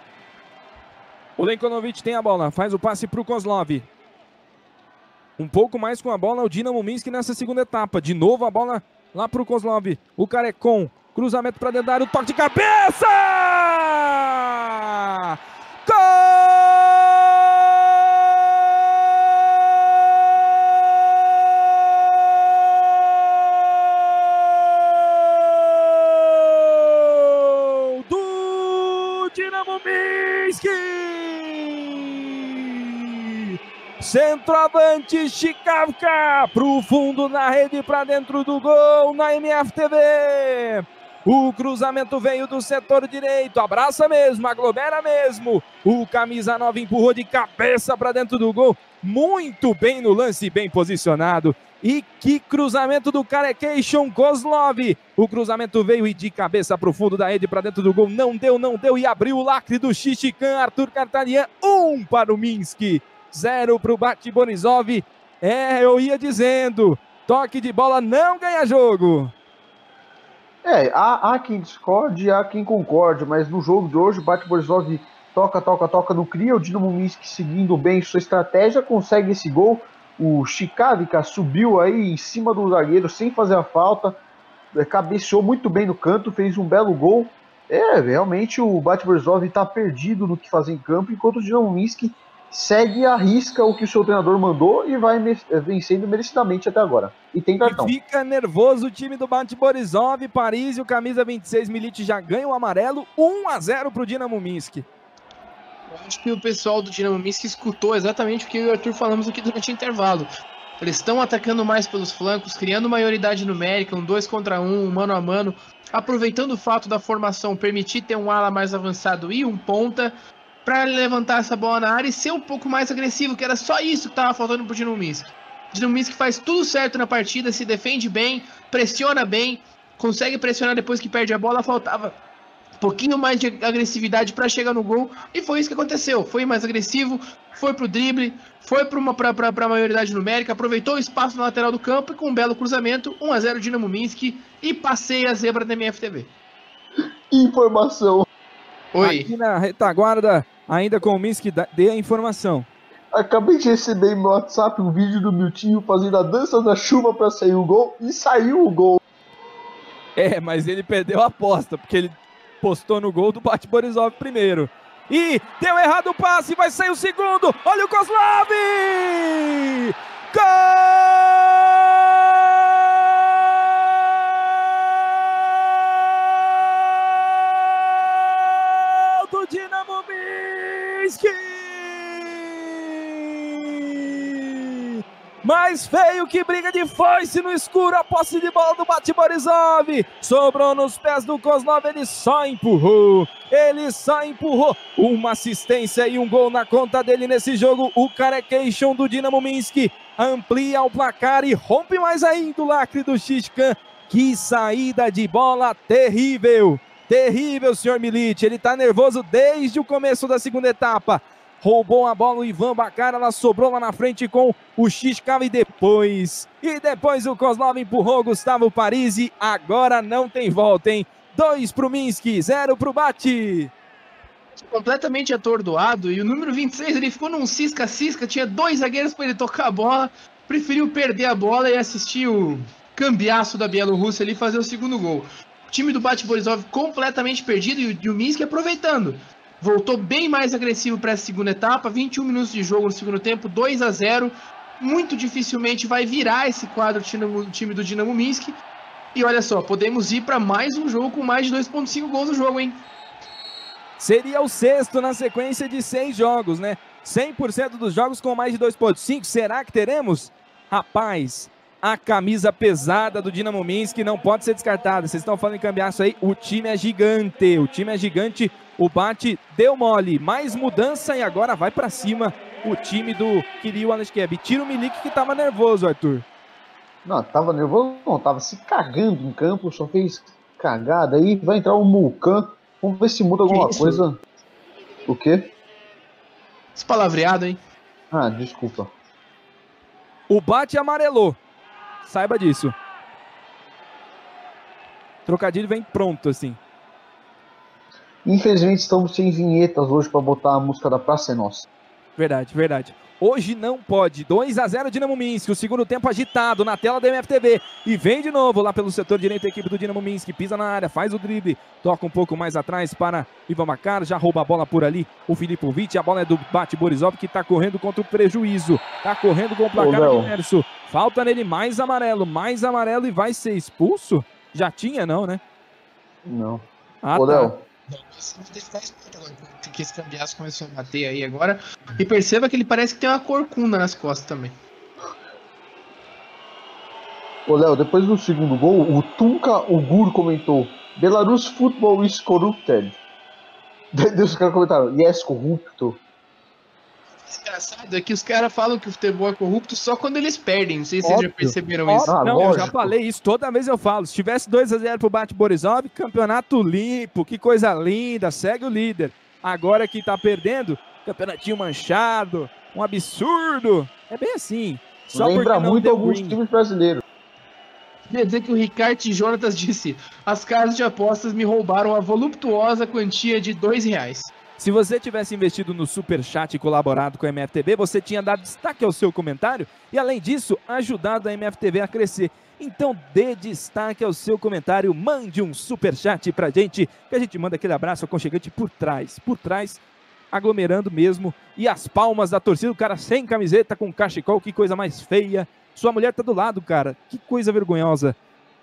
O Lenkonovic tem a bola, faz o passe pro Kozlov. Um pouco mais com a bola o Dinamo Minsk nessa segunda etapa. De novo a bola lá pro Kozlov. O Carecon, cruzamento para dentro da área, o toque de cabeça! Gol do Dinamo Minsk! Centroavante Chikavka pro fundo na rede, para dentro do gol na MFTV. O cruzamento veio do setor direito, abraça mesmo, aglomera mesmo. O camisa 9 empurrou de cabeça para dentro do gol, muito bem no lance, bem posicionado. E que cruzamento do Carecation Kozlov. O cruzamento veio e de cabeça para o fundo da rede, para dentro do gol, não deu e abriu o lacre do Xixican, Arthur Kartanian. 1 para o Minsk, 0 para o Bate Borisov. Eu ia dizendo, toque de bola não ganha jogo. Há quem discorde, há quem concorde, mas no jogo de hoje o Bate Borisov toca, não cria. O Dinamo Minsk, seguindo bem sua estratégia, consegue esse gol. O Chikavka subiu aí em cima do zagueiro sem fazer a falta, cabeceou muito bem no canto, fez um belo gol. Realmente o Bate Borisov está perdido no que fazer em campo, enquanto o Dinamo Minsk segue à risca o que o seu treinador mandou e vai vencendo merecidamente até agora. E tem cartão. E fica nervoso o time do Bate Borisov. Paris e o camisa 26 Milic já ganham o amarelo. 1-0 para o Dinamo Minsk. Eu acho que o pessoal do Dinamo Minsk escutou exatamente o que eu e o Arthur falamos aqui durante o intervalo. Eles estão atacando mais pelos flancos, criando maioridade numérica, um 2 contra 1, um mano a mano, aproveitando o fato da formação permitir ter um ala mais avançado e um ponta, para levantar essa bola na área e ser um pouco mais agressivo, que era só isso que estava faltando pro Dinamo Minsk. O Dinamo Minsk faz tudo certo na partida, se defende bem, pressiona bem, consegue pressionar depois que perde a bola. Faltava um pouquinho mais de agressividade para chegar no gol, e foi isso que aconteceu. Foi mais agressivo, foi pro drible, foi para a maioridade numérica, aproveitou o espaço na lateral do campo e com um belo cruzamento, 1-0 Dinamo Minsk, e passeia a zebra da MFTV. Informação. Oi. Aqui na retaguarda, ainda com o Minsk, dê a informação. Acabei de receber em meu WhatsApp um vídeo do Miltinho fazendo a dança da chuva para sair o gol, e saiu o gol. Mas ele perdeu a aposta, porque ele postou no gol do Bate Borisov primeiro. E deu errado o passe, vai sair o segundo. Olha o Kozlov! Gol do Dinamo Minsk! Mais feio que briga de foice no escuro, a posse de bola do Bate Borisov. Sobrou nos pés do Kozlov, ele só empurrou. Uma assistência e um gol na conta dele nesse jogo. O Carecation do Dinamo Minsk amplia o placar e rompe mais ainda o lacre do Xixican. Que saída de bola terrível. Terrível, senhor Milic. Ele tá nervoso desde o começo da segunda etapa. Roubou a bola o Ivan Bakar, ela sobrou lá na frente com o Chikavka e depois o Kozlov empurrou Gustavo Parisi. Agora não tem volta, hein? 2 pro Minsk, 0 pro Bate. Completamente atordoado, e o número 26 ele ficou num cisca-cisca, tinha 2 zagueiros para ele tocar a bola, preferiu perder a bola e assistir o cambiaço da Bielorrússia ali fazer o segundo gol. O time do Bate Borisov completamente perdido e o Minsk aproveitando. Voltou bem mais agressivo para essa segunda etapa, 21 minutos de jogo no segundo tempo, 2-0. muito dificilmente vai virar esse quadro o time do Dinamo Minsk. E olha só, podemos ir para mais um jogo com mais de 2,5 gols no jogo, hein? Seria o 6º na sequência de 6 jogos, né? 100% dos jogos com mais de 2,5. Será que teremos? Rapaz, a camisa pesada do Dinamo Minsk não pode ser descartada. Vocês estão falando em cambiaço aí? O time é gigante. O time é gigante. O Bate deu mole. Mais mudança e agora vai pra cima o time do Kirill Alashkeb. Tira o Milik que tava nervoso, Arthur. Não, tava nervoso não. Tava se cagando em campo. Só fez cagada. Aí vai entrar o Mulcan. Vamos ver se muda alguma coisa. O quê? Esse palavreado, hein? Ah, desculpa. O Bate amarelou. Saiba disso. Trocadilho vem pronto, assim. Infelizmente estamos sem vinhetas hoje para botar a música da Praça é Nossa. Verdade, verdade. Hoje não pode. 2-0 Dinamo Minsk. O segundo tempo agitado na tela da MFTV. E vem de novo lá pelo setor direito a equipe do Dinamo Minsk. Pisa na área, faz o drible. Toca um pouco mais atrás para Ivan Makar. Já rouba a bola por ali o Filipovic. A bola é do Bate Borisov que está correndo contra o prejuízo. Está correndo com o placar adverso. Falta nele mais amarelo e vai ser expulso? Já tinha não, né? Não. Ah, ô, Léo. Que esse cambiaço começou a bater aí agora. E perceba que ele parece que tem uma corcunda nas costas também. Ô, Léo, depois do segundo gol, o Tunka Ugur comentou: Belarus football is corrupted. Os caras comentaram: yes, corrupto. O engraçado é que os caras falam que o futebol é corrupto só quando eles perdem. Não sei se vocês já perceberam isso. Não, lógico. Eu já falei isso, toda vez eu falo. Se tivesse 2-0 pro Bate Borisov, campeonato limpo, que coisa linda, segue o líder. Agora que tá perdendo, campeonatinho manchado, um absurdo. É bem assim. Só lembra muito alguns times brasileiros. Quer dizer que o Ricardo Jonatas disse: as casas de apostas me roubaram a voluptuosa quantia de R$2. Se você tivesse investido no Superchat e colaborado com a MFTV, você tinha dado destaque ao seu comentário e, além disso, ajudado a MFTV a crescer. Então, dê destaque ao seu comentário, mande um Superchat pra gente, que a gente manda aquele abraço aconchegante por trás, aglomerando mesmo. E as palmas da torcida, o cara sem camiseta, com cachecol, que coisa mais feia. Sua mulher tá do lado, cara, que coisa vergonhosa.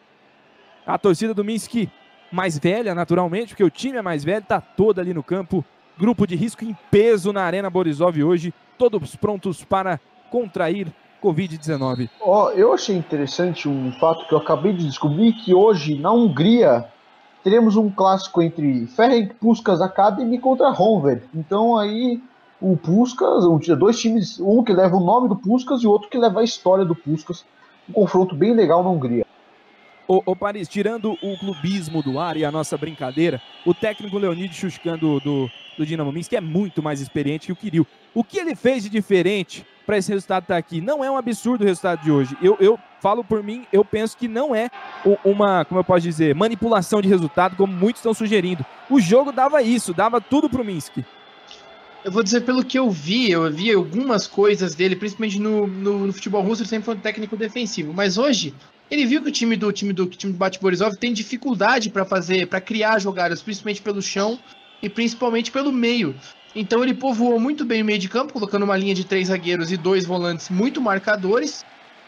A torcida do Minsk, mais velha, naturalmente, porque o time é mais velho, tá toda ali no campo. Grupo de risco em peso na Arena Borisov hoje, todos prontos para contrair Covid-19. Eu achei interessante um fato que eu acabei de descobrir, que hoje, na Hungria, teremos um clássico entre Ferenc Puskás Academy contra Honvéd. Então aí, o Puskás, dois times, um que leva o nome do Puskás e o outro que leva a história do Puskás. Um confronto bem legal na Hungria. Ô Paris, tirando o clubismo do ar e a nossa brincadeira, o técnico Leonid Shushkan do Dinamo Minsk é muito mais experiente que o Kirill. O que ele fez de diferente para esse resultado estar aqui? Não é um absurdo o resultado de hoje. Eu falo por mim, eu penso que não é uma, como eu posso dizer, manipulação de resultado, como muitos estão sugerindo. O jogo dava isso, dava tudo pro Minsk. Eu vou dizer pelo que eu vi algumas coisas dele, principalmente no futebol russo, ele sempre foi um técnico defensivo, mas hoje ele viu que o time do Bate Borisov tem dificuldade para criar jogadas, principalmente pelo chão e principalmente pelo meio. Então ele povoou muito bem o meio de campo, colocando uma linha de 3 zagueiros e 2 volantes muito marcadores.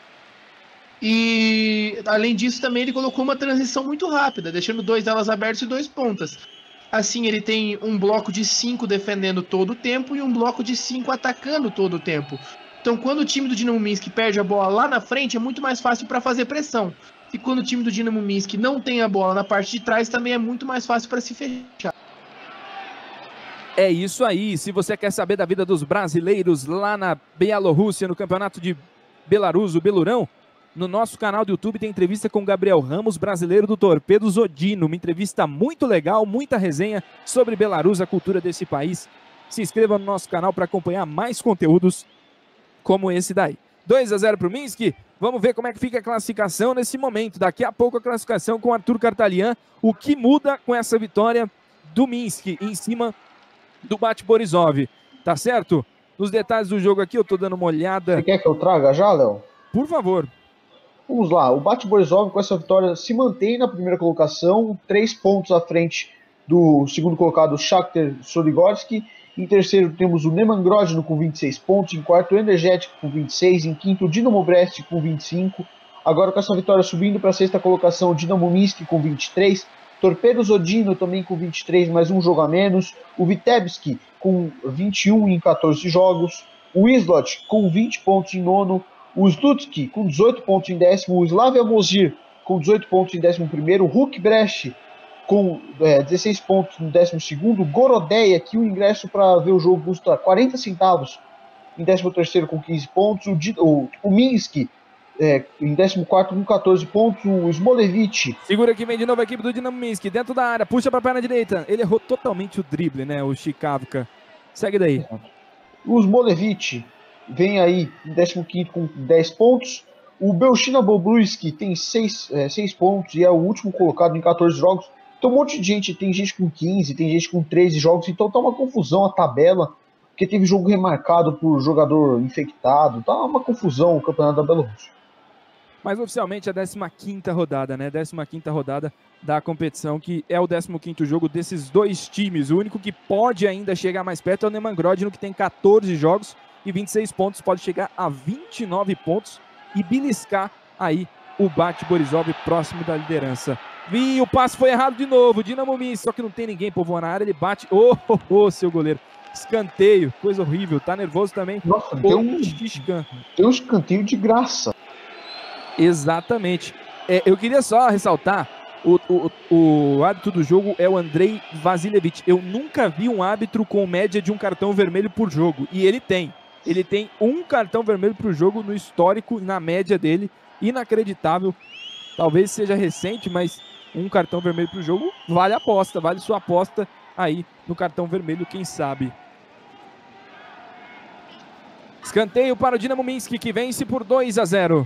E além disso também ele colocou uma transição muito rápida, deixando 2 alas abertas e 2 pontas. Assim ele tem um bloco de 5 defendendo todo o tempo e um bloco de 5 atacando todo o tempo. Então quando o time do Dinamo Minsk perde a bola lá na frente é muito mais fácil para fazer pressão. E quando o time do Dinamo Minsk não tem a bola na parte de trás também é muito mais fácil para se fechar. É isso aí, se você quer saber da vida dos brasileiros lá na Bielorrússia, no campeonato de Belarus, o Belurão, no nosso canal do YouTube tem entrevista com o Gabriel Ramos, brasileiro do Torpedo Zodino, uma entrevista muito legal, muita resenha sobre Belarus, a cultura desse país. Se inscreva no nosso canal para acompanhar mais conteúdos como esse daí. 2-0 para o Minsk, vamos ver como é que fica a classificação nesse momento. Daqui a pouco a classificação com Arthur Kartalian, o que muda com essa vitória do Minsk em cima do Bate Borisov, tá certo? Nos detalhes do jogo aqui, eu tô dando uma olhada. Você quer que eu traga já, Léo? Por favor. Vamos lá, o Bate Borisov com essa vitória se mantém na primeira colocação, 3 pontos à frente do segundo colocado Shakhtar Soligorsk Em terceiro temos o Neman Grodno com 26 pontos, em quarto o Energético com 26, em quinto o Dinamo Brest com 25. Agora com essa vitória subindo para a sexta colocação, o Dinamo Minsk com 23, Torpedo Zodino também com 23, mais um jogo a menos, o Vitebsk com 21 em 14 jogos, o Islot com 20 pontos em nono, o Slutsk com 18 pontos em décimo, o Slavia Mosir com 18 pontos em 11º, o Huk Brest com 16 pontos no 12º, Gorodeia, que o ingresso para ver o jogo custa 40 centavos, em 13º com 15 pontos, o Minsk em 14º com 14 pontos, o Smolevich. Segura que vem de novo a equipe do Dinamo Minsk, dentro da área, puxa para a perna direita, ele errou totalmente o drible, né, o Chikavka. Segue daí. O Smolevich vem aí em 15º com 10 pontos, o Belchina Bobruiski tem 6 pontos e é o último colocado em 14 jogos. Então um monte de gente, tem gente com 15, tem gente com 13 jogos, então tá uma confusão a tabela, porque teve jogo remarcado por jogador infectado, tá uma confusão o campeonato da Bielorrússia. Mas oficialmente a 15ª rodada, né? 15ª rodada da competição, que é o 15º jogo desses dois times. O único que pode ainda chegar mais perto é o Neman Grodno, que tem 14 jogos e 26 pontos, pode chegar a 29 pontos e beliscar aí o Bate Borisov próximo da liderança. E o passe foi errado de novo, Dinamo Minsk, só que não tem ninguém povoando na área, ele bate, seu goleiro, escanteio, coisa horrível, tá nervoso também. Nossa, tem um escanteio de graça. Exatamente. Eu queria só ressaltar, o árbitro do jogo é o Andrei Vasilevich. Eu nunca vi um árbitro com média de um cartão vermelho por jogo, e ele tem um cartão vermelho por jogo no histórico, na média dele, inacreditável. Talvez seja recente, mas um cartão vermelho para o jogo vale a aposta, vale sua aposta aí no cartão vermelho, quem sabe. Escanteio para o Dinamo Minsk, que vence por 2-0.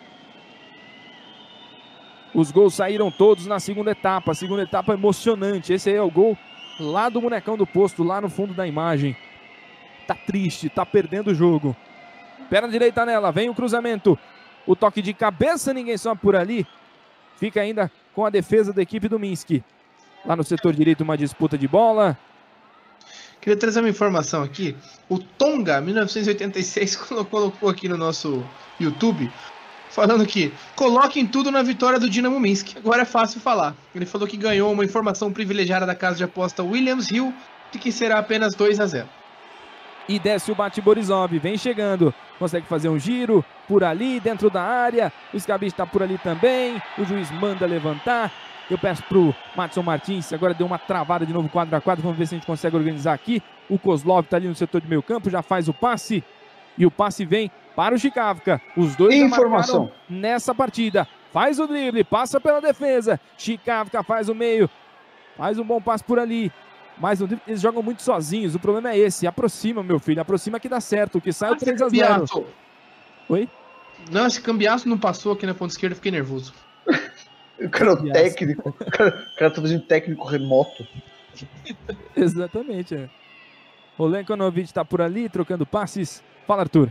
Os gols saíram todos na segunda etapa, emocionante. Esse aí é o gol lá do bonecão do posto, lá no fundo da imagem. Tá triste, tá perdendo o jogo. Perna direita nela, vem o cruzamento. O toque de cabeça, ninguém sobe por ali. Fica ainda com a defesa da equipe do Minsk. Lá no setor direito, uma disputa de bola. Queria trazer uma informação aqui. O Tonga, 1986, colocou aqui no nosso YouTube, falando que coloquem tudo na vitória do Dinamo Minsk. Agora é fácil falar. Ele falou que ganhou uma informação privilegiada da casa de aposta Williams Hill, de que será apenas 2-0. E desce o Bate Borisov, vem chegando, consegue fazer um giro por ali, dentro da área, o Skabich está por ali também, o juiz manda levantar, eu peço pro Matson Martins, agora deu uma travada de novo quadro a quadro, vamos ver se a gente consegue organizar aqui, o Kozlov está ali no setor de meio campo, já faz o passe, e o passe vem para o Chikavka, os dois já marcaram nessa partida, faz o drible, passa pela defesa, Chikavka faz o meio, faz um bom passe por ali, mas eles jogam muito sozinhos, o problema é esse, aproxima, meu filho, aproxima que dá certo, que sai o 3-0. Oi? Não, esse cambiaço não passou aqui na ponta esquerda, fiquei nervoso. O cara é o técnico, o cara tá fazendo técnico remoto. Exatamente, O Lenkonovic tá por ali, trocando passes. Fala, Arthur.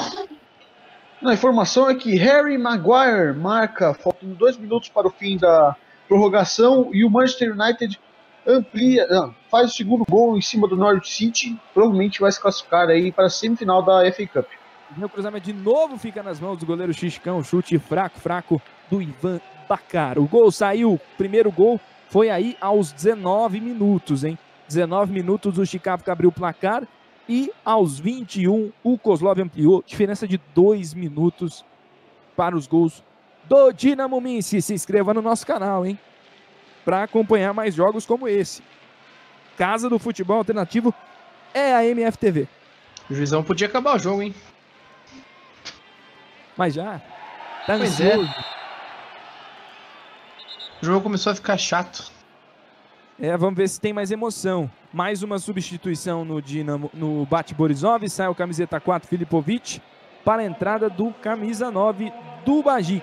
A informação é que Harry Maguire marca, faltando 2 minutos para o fim da prorrogação, e o Manchester United faz o segundo gol em cima do Norwich City, provavelmente vai se classificar aí para a semifinal da FA Cup. O cruzamento de novo fica nas mãos do goleiro Xiscão, chute fraco do Ivan Bakar. O gol saiu, o primeiro gol foi aí aos 19 minutos, 19 minutos o Chikavka abriu o placar e aos 21 o Kozlov ampliou, diferença de 2 minutos para os gols do Dinamo Minsk. Se inscreva no nosso canal, para acompanhar mais jogos como esse. Casa do Futebol Alternativo é a MFTV. O juizão podia acabar o jogo, Mas já tá ansioso. O jogo começou a ficar chato. Vamos ver se tem mais emoção. Mais uma substituição no Bate Borisov. Sai o camiseta 4, Filipovic, para a entrada do camisa 9, Dubajik.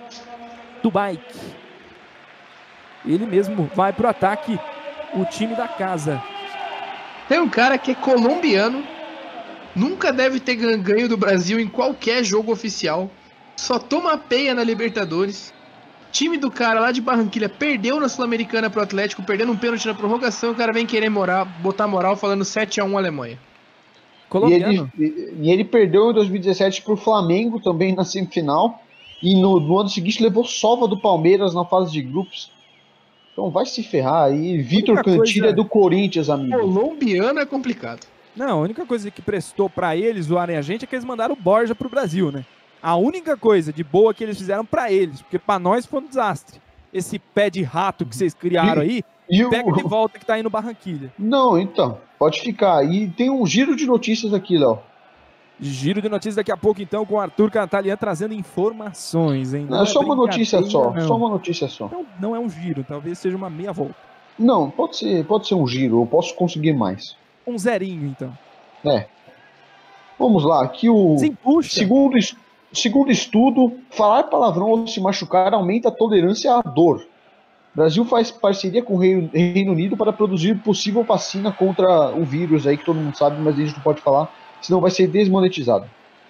Ele mesmo vai pro ataque, o time da casa. Tem um cara que é colombiano, nunca deve ter ganho do Brasil em qualquer jogo oficial, só toma peia na Libertadores, Time do cara lá de Barranquilha perdeu na Sul-Americana pro Atlético, perdendo um pênalti na prorrogação, o cara vem querer botar moral falando 7-1 Alemanha. Colombiano. E ele perdeu em 2017 pro Flamengo também na semifinal. E no ano seguinte levou sova do Palmeiras na fase de grupos. Então vai se ferrar aí. Vitor Cantilha é do Corinthians, amigo. Colombiano é complicado. Não, a única coisa que prestou pra eles zoarem a gente é que eles mandaram o Borja pro Brasil, né? A única coisa de boa que eles fizeram pra eles, porque pra nós foi um desastre. Esse pé de rato que vocês criaram aí, pega de volta que tá aí no Barranquilha. Não, então, pode ficar. E tem um giro de notícias aqui, Léo. Giro de notícias daqui a pouco, então, com o Arthur Catalian trazendo informações, hein? Não, é só uma notícia só, não. Só uma notícia só. Então, não é um giro, talvez seja uma meia volta. Não, pode ser um giro, eu posso conseguir mais. Um zerinho, então. É. Vamos lá, aqui o Sim, puxa. Segundo estudo, falar palavrão ou se machucar aumenta a tolerância à dor. O Brasil faz parceria com o Reino Unido para produzir possível vacina contra o vírus aí que todo mundo sabe, mas a gente não pode falar, senão vai ser desmonetizado.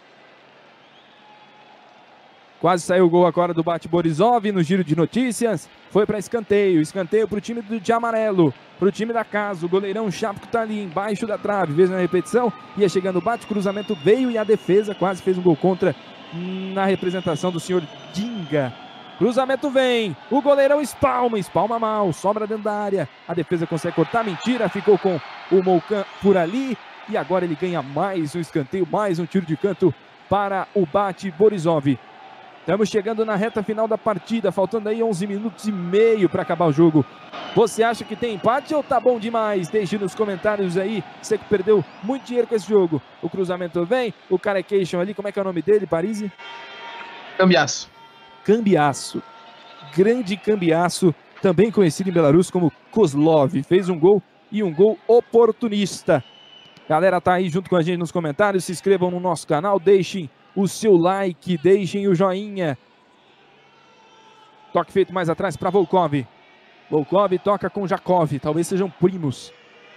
Quase saiu o gol agora do Bate Borisov no giro de notícias. Foi para escanteio. Escanteio para o time de amarelo. Para o time da casa. O goleirão Chapo que está ali embaixo da trave. Vez na repetição. Ia chegando o bate. Cruzamento veio e a defesa quase fez um gol contra na representação do senhor Dinga. Cruzamento vem. O goleirão espalma. Espalma mal. Sobra dentro da área. A defesa consegue cortar. Mentira. Ficou com o Moucan por ali. E agora ele ganha mais um escanteio. Mais um tiro de canto para o Bate Borisov. Estamos chegando na reta final da partida, faltando aí 11 minutos e meio para acabar o jogo. Você acha que tem empate ou tá bom demais? Deixe nos comentários aí, você que perdeu muito dinheiro com esse jogo. O cruzamento vem, o Carecation ali, como é que é o nome dele, Parisi? Cambiaço. Cambiaço. Grande Cambiaço, também conhecido em Belarus como Kozlov. Fez um gol e um gol oportunista. Galera, tá aí junto com a gente nos comentários, se inscrevam no nosso canal, deixem o seu like, deixem o joinha. Toque feito mais atrás para Volkov. Volkov toca com Jakov, talvez sejam primos.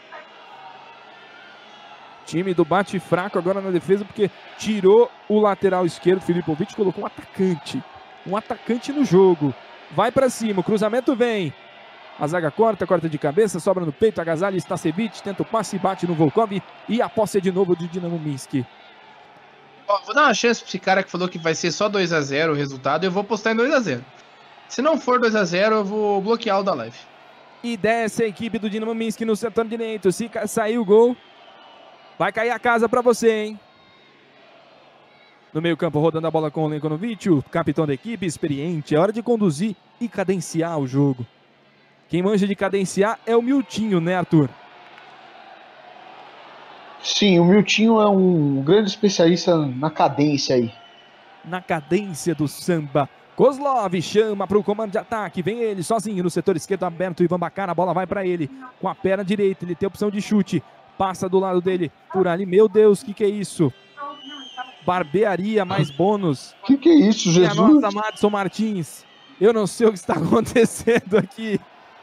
Time do Bate fraco agora na defesa porque tirou o lateral esquerdo, Filipovic, colocou um atacante no jogo. Vai para cima, o cruzamento vem. A zaga corta de cabeça, sobra no peito, agasalha Stasevich, tenta o passe, bate no Volkov e a posse é de novo do Dinamo Minsk. Vou dar uma chance pra esse cara que falou que vai ser só 2-0 o resultado. Eu vou postar em 2-0. Se não for 2-0, eu vou bloquear o da live. E desce a equipe do Dinamo Minsk no setor direito. Se sair o gol, vai cair a casa pra você, hein? No meio campo, rodando a bola com o Lenkonovic, o capitão da equipe, experiente. É hora de conduzir e cadenciar o jogo. Quem manja de cadenciar é o Miltinho, né, Arthur? Sim, o Miltinho é um grande especialista na cadência aí. Na cadência do samba. Kozlov chama para o comando de ataque. Vem ele sozinho no setor esquerdo aberto. Ivan Bacana, a bola vai para ele. Com a perna direita, ele tem opção de chute. Passa do lado dele, por ali. Meu Deus, o que é isso? Barbearia mais bônus. Que é isso, Jesus? E a nossa Madison Martins. Eu não sei o que está acontecendo aqui.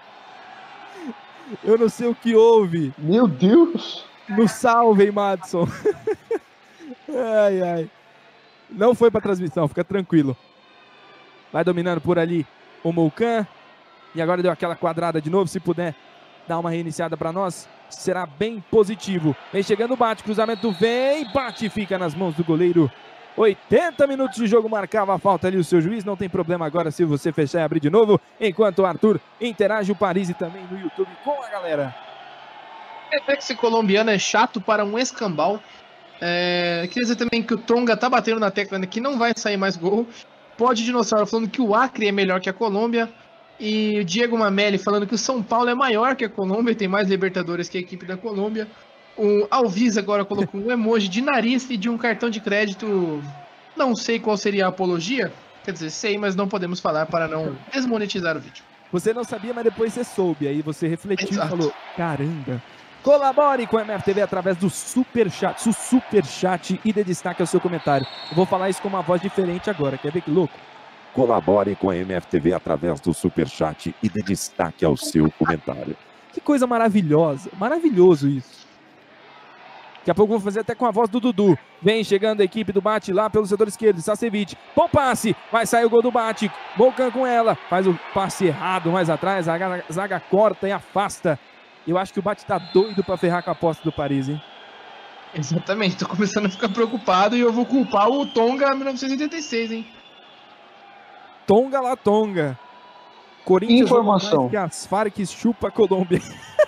Eu não sei o que houve. Meu Deus. No salve, hein, Madison. Ai, ai. Não foi para transmissão, fica tranquilo. Vai dominando por ali o Moucan. E agora deu aquela quadrada de novo. Se puder dar uma reiniciada para nós, será bem positivo. Vem chegando o bate, cruzamento vem, bate e fica nas mãos do goleiro. 80 minutos de jogo, marcava a falta ali o seu juiz. Não tem problema agora se você fechar e abrir de novo. Enquanto o Arthur interage o Parisi também no YouTube com a galera. Esse colombiano é chato para um escambau. Queria dizer também que o Tonga tá batendo na tecla que não vai sair mais gol. Pode Dinossauro falando que o Acre é melhor que a Colômbia. E o Diego Mamelli falando que o São Paulo é maior que a Colômbia, tem mais Libertadores que a equipe da Colômbia. O Alviz agora colocou um emoji de nariz e de um cartão de crédito. Não sei qual seria a apologia. Quer dizer, sei, mas não podemos falar para não desmonetizar o vídeo. Você não sabia, mas depois você soube. Aí você refletiu Exato. E falou, caramba. Colabore com a MFTV através do Superchat e dê destaque ao seu comentário. Eu vou falar isso com uma voz diferente agora, quer ver que louco? Colabore com a MFTV através do Superchat e dê destaque ao seu comentário. Que coisa maravilhosa, maravilhoso isso. Daqui a pouco eu vou fazer até com a voz do Dudu. Vem chegando a equipe do Bate lá pelo setor esquerdo. Sacevic, bom passe, vai sair o gol do Bate. Volcan com ela, faz o passe errado mais atrás. A zaga corta e afasta. Eu acho que o Bate tá doido pra ferrar com a aposta do Paris, hein? Exatamente, tô começando a ficar preocupado e eu vou culpar o Tonga 1986, hein? Tonga lá Tonga. Corinthians Informação. que as Farc chupa a Colômbia.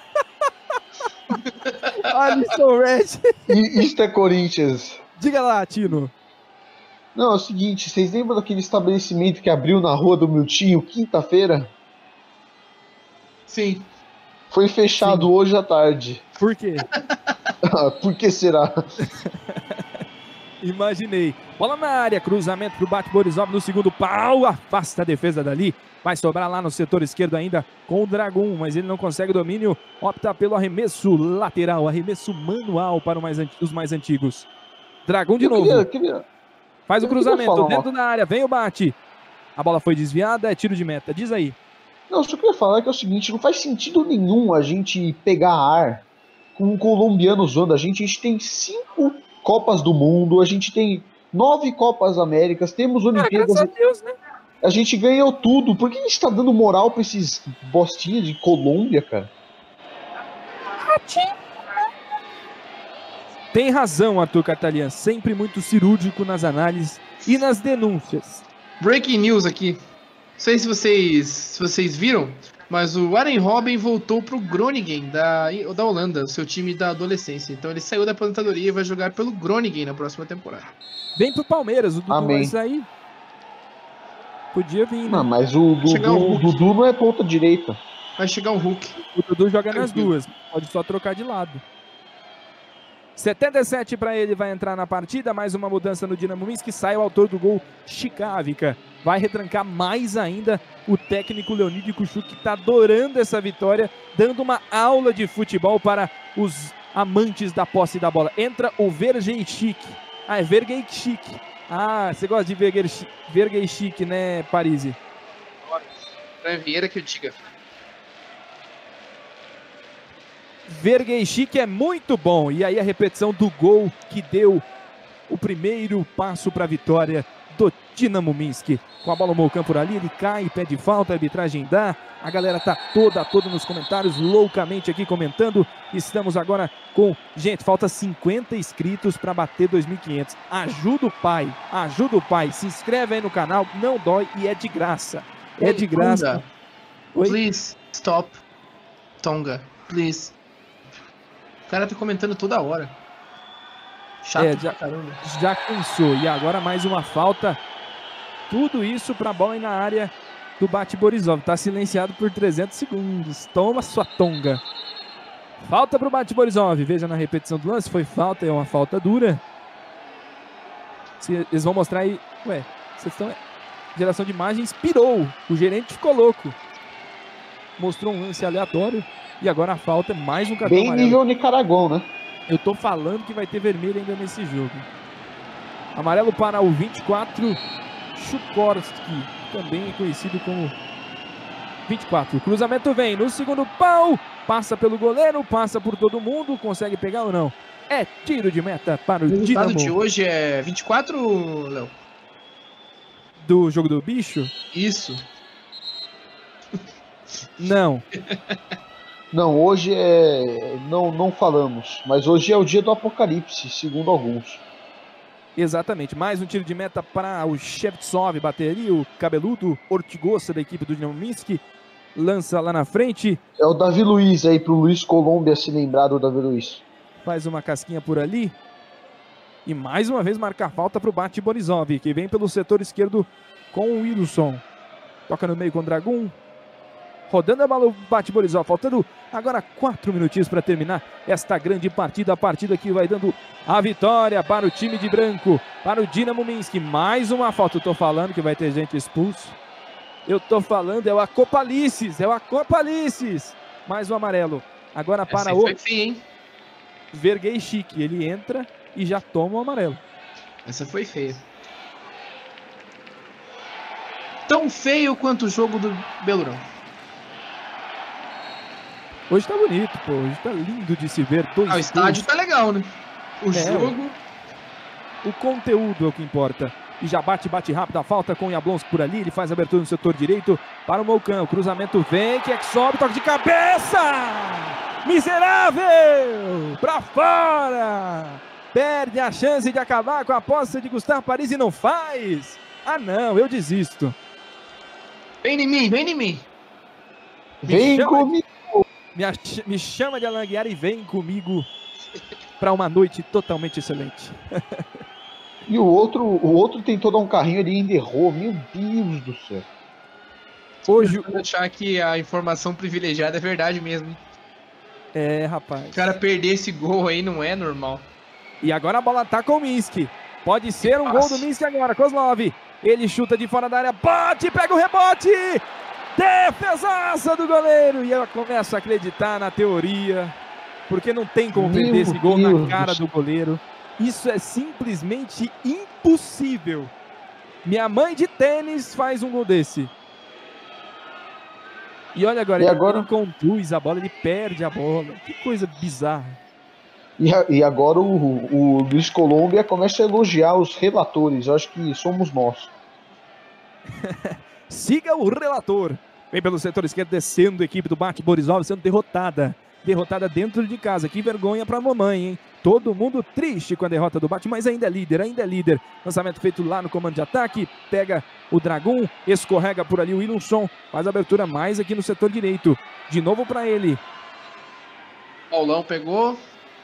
Alisson Red. Isto é Corinthians. Diga lá, Tino. Não, é o seguinte, vocês lembram daquele estabelecimento que abriu na rua do Miltinho quinta-feira? Sim. Foi fechado hoje à tarde. Por quê? Por que será? Imaginei. Bola na área, cruzamento pro Bate Borisov no segundo pau, afasta a defesa dali. Vai sobrar lá no setor esquerdo ainda com o Dragon, mas ele não consegue o domínio. Opta pelo arremesso lateral, arremesso manual para os mais antigos. Dragon de novo. Faz o cruzamento dentro da área, vem o Bate. A bola foi desviada, é tiro de meta. Diz aí. Não, só queria falar que é o seguinte, não faz sentido nenhum a gente pegar ar com um colombiano zoando. A gente tem 5 Copas do Mundo, a gente tem 9 Copas Américas, temos Olimpíadas. Graças a Deus, né? A gente ganhou tudo. Por que a gente tá dando moral pra esses bostinhas de Colômbia, cara? Tem razão, Arthur Catalian. Sempre muito cirúrgico nas análises e nas denúncias. Breaking news aqui. Não sei se vocês viram, mas o Arjen Robben voltou pro Groningen da Holanda, o seu time da adolescência. Então ele saiu da aposentadoria e vai jogar pelo Groningen na próxima temporada. Vem pro Palmeiras, o Dudu Amém. vai sair. Podia vir, né? Não, mas o Dudu não é ponta direita. Vai chegar um Hulk. O Dudu joga nas duas, pode só trocar de lado. 77 para ele, vai entrar na partida, mais uma mudança no Dinamo Minsk, sai o autor do gol, Chikavica. Vai retrancar mais ainda o técnico Leonid Kuchuk, que está adorando essa vitória, dando uma aula de futebol para os amantes da posse da bola. Entra o Vergeishik. Ah, é Vergeishik. Ah, você gosta de Vergeishik, né, Parisi? É Vieira que eu diga. Vergeishik é muito bom. E aí a repetição do gol que deu o primeiro passo para a vitória do Dinamo Minsk. Com a bola no campo por ali, ele cai, pede falta, a arbitragem dá. A galera tá toda nos comentários, loucamente aqui comentando. Estamos agora com... Gente, falta 50 inscritos para bater 2.500. Ajuda o pai. Se inscreve aí no canal, não dói e é de graça. É de graça. Oi? Please stop Tonga, please. O cara tá comentando toda hora. Chato pra caramba. Já cansou. E agora mais uma falta. Tudo isso pra bola ir na área do Bate Borisov. Tá silenciado por 300 segundos. Toma sua Tonga. Falta pro Bate Borisov. Veja na repetição do lance. Foi falta, é uma falta dura. Eles vão mostrar aí. Ué, vocês estão... Geração de imagens pirou. O gerente ficou louco. Mostrou um lance aleatório. E agora a falta é mais um cartão amarelo. Bem nível Nicaragua, né? Eu tô falando que vai ter vermelho ainda nesse jogo. Amarelo para o 24, Chukorski, também conhecido como 24. O cruzamento vem no segundo pau, passa pelo goleiro, passa por todo mundo, consegue pegar ou não? É tiro de meta para o Dinamo. O resultado de hoje é 24, Léo? Do jogo do bicho? Isso. Não. Não, hoje é... Não falamos, mas hoje é o dia do apocalipse, segundo alguns. Exatamente, mais um tiro de meta para o Shevtsov bater ali, o cabeludo Ortigosa da equipe do Dinamo Minsk, lança lá na frente. É o Davi Luiz aí, pro Luiz Colômbia se lembrar do Davi Luiz. Faz uma casquinha por ali. E mais uma vez marca a falta para o Bate Borisov, que vem pelo setor esquerdo com o Wilson. Toca no meio com o Dragon. Rodando a bola, o Bate Borisov, faltando agora 4 minutinhos para terminar esta grande partida. A partida que vai dando a vitória para o time de branco, para o Dinamo Minsk. Mais uma falta, eu tô falando que vai ter gente expulso. Eu tô falando, é o Acopalices, Mais um amarelo. Agora para o Vergeishik, ele entra e já toma o amarelo. Essa foi feia. Tão feio quanto o jogo do Belurão. Hoje tá bonito, pô. Hoje tá lindo de se ver. O estádio tá legal, né? o jogo. O conteúdo é o que importa. E já bate rápido a falta com o Jablonski por ali. Ele faz a abertura no setor direito para o Moucan. O cruzamento vem, que é que sobe, toque de cabeça! Miserável! Pra fora! Perde a chance de acabar com a aposta de Gustavo Paris e não faz. Ah não, eu desisto. Vem em mim, vem em mim. Vem comigo. Me chama de Alain Guiar e vem comigo para uma noite totalmente excelente. E o outro tentou dar um carrinho ali e ainda errou. Meu Deus do céu. Hoje eu vou achar que a informação privilegiada é verdade mesmo. Hein? É, rapaz. O cara perder esse gol aí não é normal. E agora a bola tá com o Minsk. Pode ser um gol do Minsk agora. Kozlov. Ele chuta de fora da área. Bate, pega o rebote. Defesaça do goleiro. E eu começo a acreditar na teoria. Porque não tem como perder esse gol na cara do goleiro. Isso é simplesmente impossível. Minha mãe de tênis faz um gol desse. E olha agora, ele conduz a bola, ele perde a bola. Que coisa bizarra. E agora o Luiz Colômbia começa a elogiar os relatores. Eu acho que somos nós. Siga o relator. Vem pelo setor esquerdo, descendo a equipe do Bate Borisov, sendo derrotada. Derrotada dentro de casa. Que vergonha pra mamãe, hein? Todo mundo triste com a derrota do Bate, mas ainda é líder, ainda é líder. Lançamento feito lá no comando de ataque. Pega o Dragun, escorrega por ali o Wilson. Faz a abertura mais aqui no setor direito. De novo pra ele. Paulão pegou.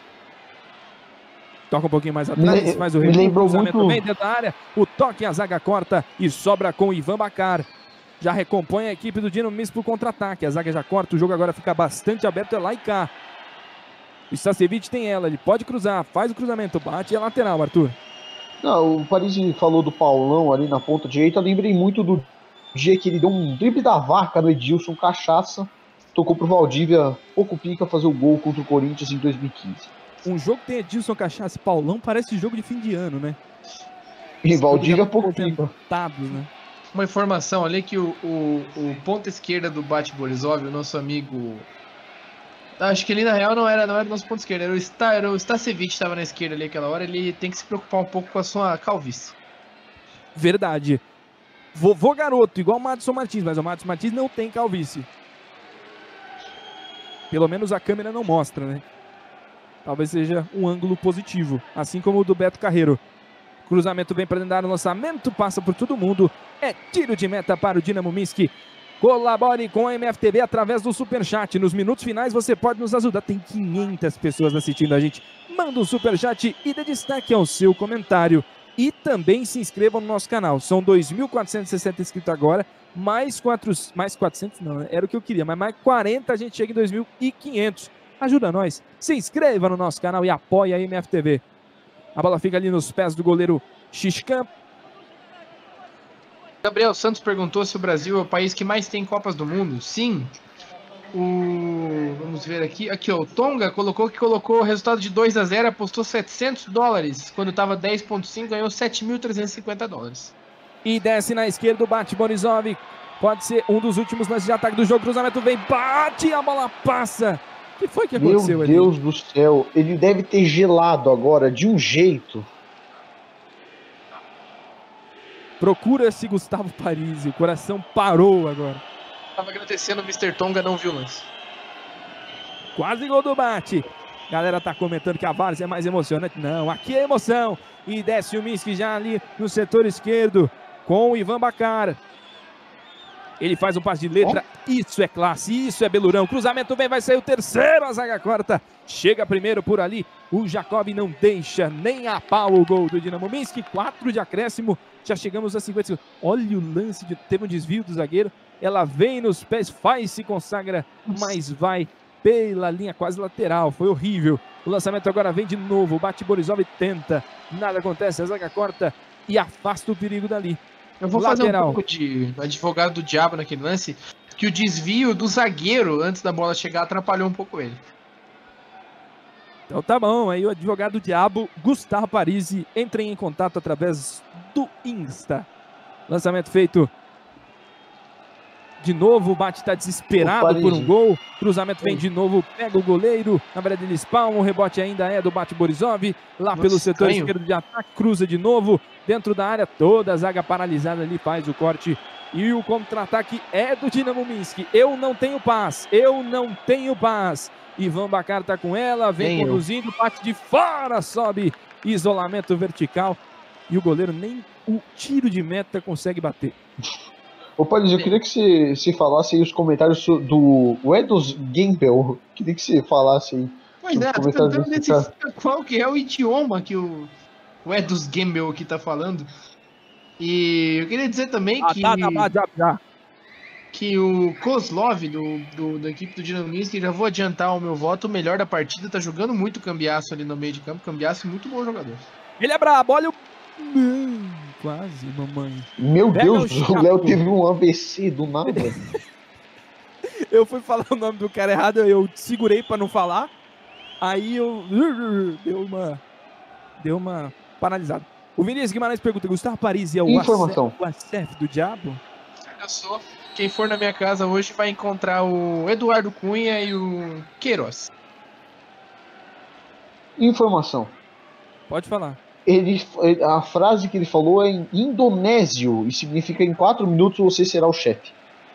Toca um pouquinho mais atrás, faz o cruzamento bem dentro da área. O toque, a zaga corta e sobra com o Ivan Bacar. Já recompõe a equipe do Dinamo Minsk pro contra-ataque. A zaga já corta, o jogo agora fica bastante aberto, é lá e cá. O Stasevich tem ela, ele pode cruzar, faz o cruzamento, bate e é lateral, Arthur. Não, o Parisi falou do Paulão ali na ponta direita, eu lembrei muito do dia que ele deu um drible da vaca no Edilson, cachaça, tocou pro Valdívia, pouco pica, fazer o gol contra o Corinthians em 2015. Um jogo que tem Edilson, Cachaça e Paulão parece jogo de fim de ano, né? E Valdívia pouco pica. Né? Uma informação ali que o ponta esquerda do Bate Borisov, o nosso amigo... Acho que ele na real não era do nosso ponto esquerdo, era o Stasevich que estava na esquerda ali aquela hora, ele tem que se preocupar um pouco com a sua calvície. Verdade. Vovô garoto, igual o Madison Martins, mas o Madison Martins não tem calvície. Pelo menos a câmera não mostra, né? Talvez seja um ângulo positivo, assim como o do Beto Carreiro. Cruzamento vem para dentro da área, lançamento passa por todo mundo. É tiro de meta para o Dinamo Minsk. Colabore com a MFTV através do Superchat. Nos minutos finais você pode nos ajudar. Tem 500 pessoas assistindo a gente. Manda um Superchat e dê destaque ao seu comentário. E também se inscreva no nosso canal. São 2.460 inscritos agora. Mais 400 não, era o que eu queria. Mas mais 40 a gente chega em 2.500. Ajuda nós. Se inscreva no nosso canal e apoie a MFTV. A bola fica ali nos pés do goleiro Xiscan. Gabriel Santos perguntou se o Brasil é o país que mais tem Copas do Mundo. Sim. Vamos ver aqui. Aqui, ó. O Tonga colocou o resultado de 2-0, apostou $700. Quando estava 10,5, ganhou $7.350. E desce na esquerda o Bate Borisov. Pode ser um dos últimos lances de ataque do jogo. Cruzamento vem, bate, a bola passa. O que foi que aconteceu ali? Meu Deus do céu, ele deve ter gelado agora de um jeito. Procura-se Gustavo Parisi, o coração parou agora. Tava agradecendo o Mr. Tonga, não viu o lance. Quase gol do Bate. Galera tá comentando que a Várzea é mais emocionante. Não, aqui é emoção. E desce o Minsk já ali no setor esquerdo com o Ivan Bacar. Ele faz um passe de letra, isso é classe, isso é belurão. Cruzamento vem, vai sair o terceiro, a zaga corta. Chega primeiro por ali, o Jacob não deixa nem a pau o gol do Dinamo Minsk. 4 de acréscimo, já chegamos a 50 segundos. Olha o lance, teve um desvio do zagueiro. Ela vem nos pés, faz, se consagra, mas vai pela linha quase lateral. Foi horrível. O lançamento agora vem de novo, o Bate Borisov tenta. Nada acontece, a zaga corta e afasta o perigo dali. Eu vou fazer um pouco de advogado do diabo naquele lance, que o desvio do zagueiro antes da bola chegar atrapalhou um pouco ele. Então tá bom, aí o advogado do diabo, Gustavo Parisi, entrem em contato através do Insta. Lançamento feito De novo, o Bate está desesperado por um gol. Cruzamento vem de novo, pega o goleiro. Na verdade, ele espalma. O rebote ainda é do Bate Borisov. Lá pelo setor esquerdo de ataque, cruza de novo. Dentro da área, toda a zaga paralisada ali, faz o corte. E o contra-ataque é do Dinamo Minsk. Eu não tenho paz. Ivan Bacar tá com ela, vem conduzindo, bate de fora, sobe. Isolamento vertical. E o goleiro nem o tiro de meta consegue bater. Ô, Paris, eu queria que você falasse aí os comentários do Edos Gembel. Queria que você falasse aí. Pois é, qual que é o idioma que o Edos Gembel aqui tá falando. E eu queria dizer também que o Kozlov da equipe do Dinamo Minsk, já vou adiantar o meu voto, o melhor da partida, tá jogando muito Cambiasso ali no meio de campo. Cambiasso, muito bom jogador. Ele é brabo, olha o... Quase, mamãe. Meu Deus, o Léo teve um AVC do nada. Eu fui falar o nome do cara errado, eu segurei pra não falar. Aí eu... Deu uma paralisada. O Vinícius Guimarães pergunta, Gustavo Paris é o Acef do diabo? Olha só, quem for na minha casa hoje vai encontrar o Eduardo Cunha e o Queiroz. Informação. Pode falar. A frase que ele falou é em indonésio e significa em 4 minutos você será o chefe.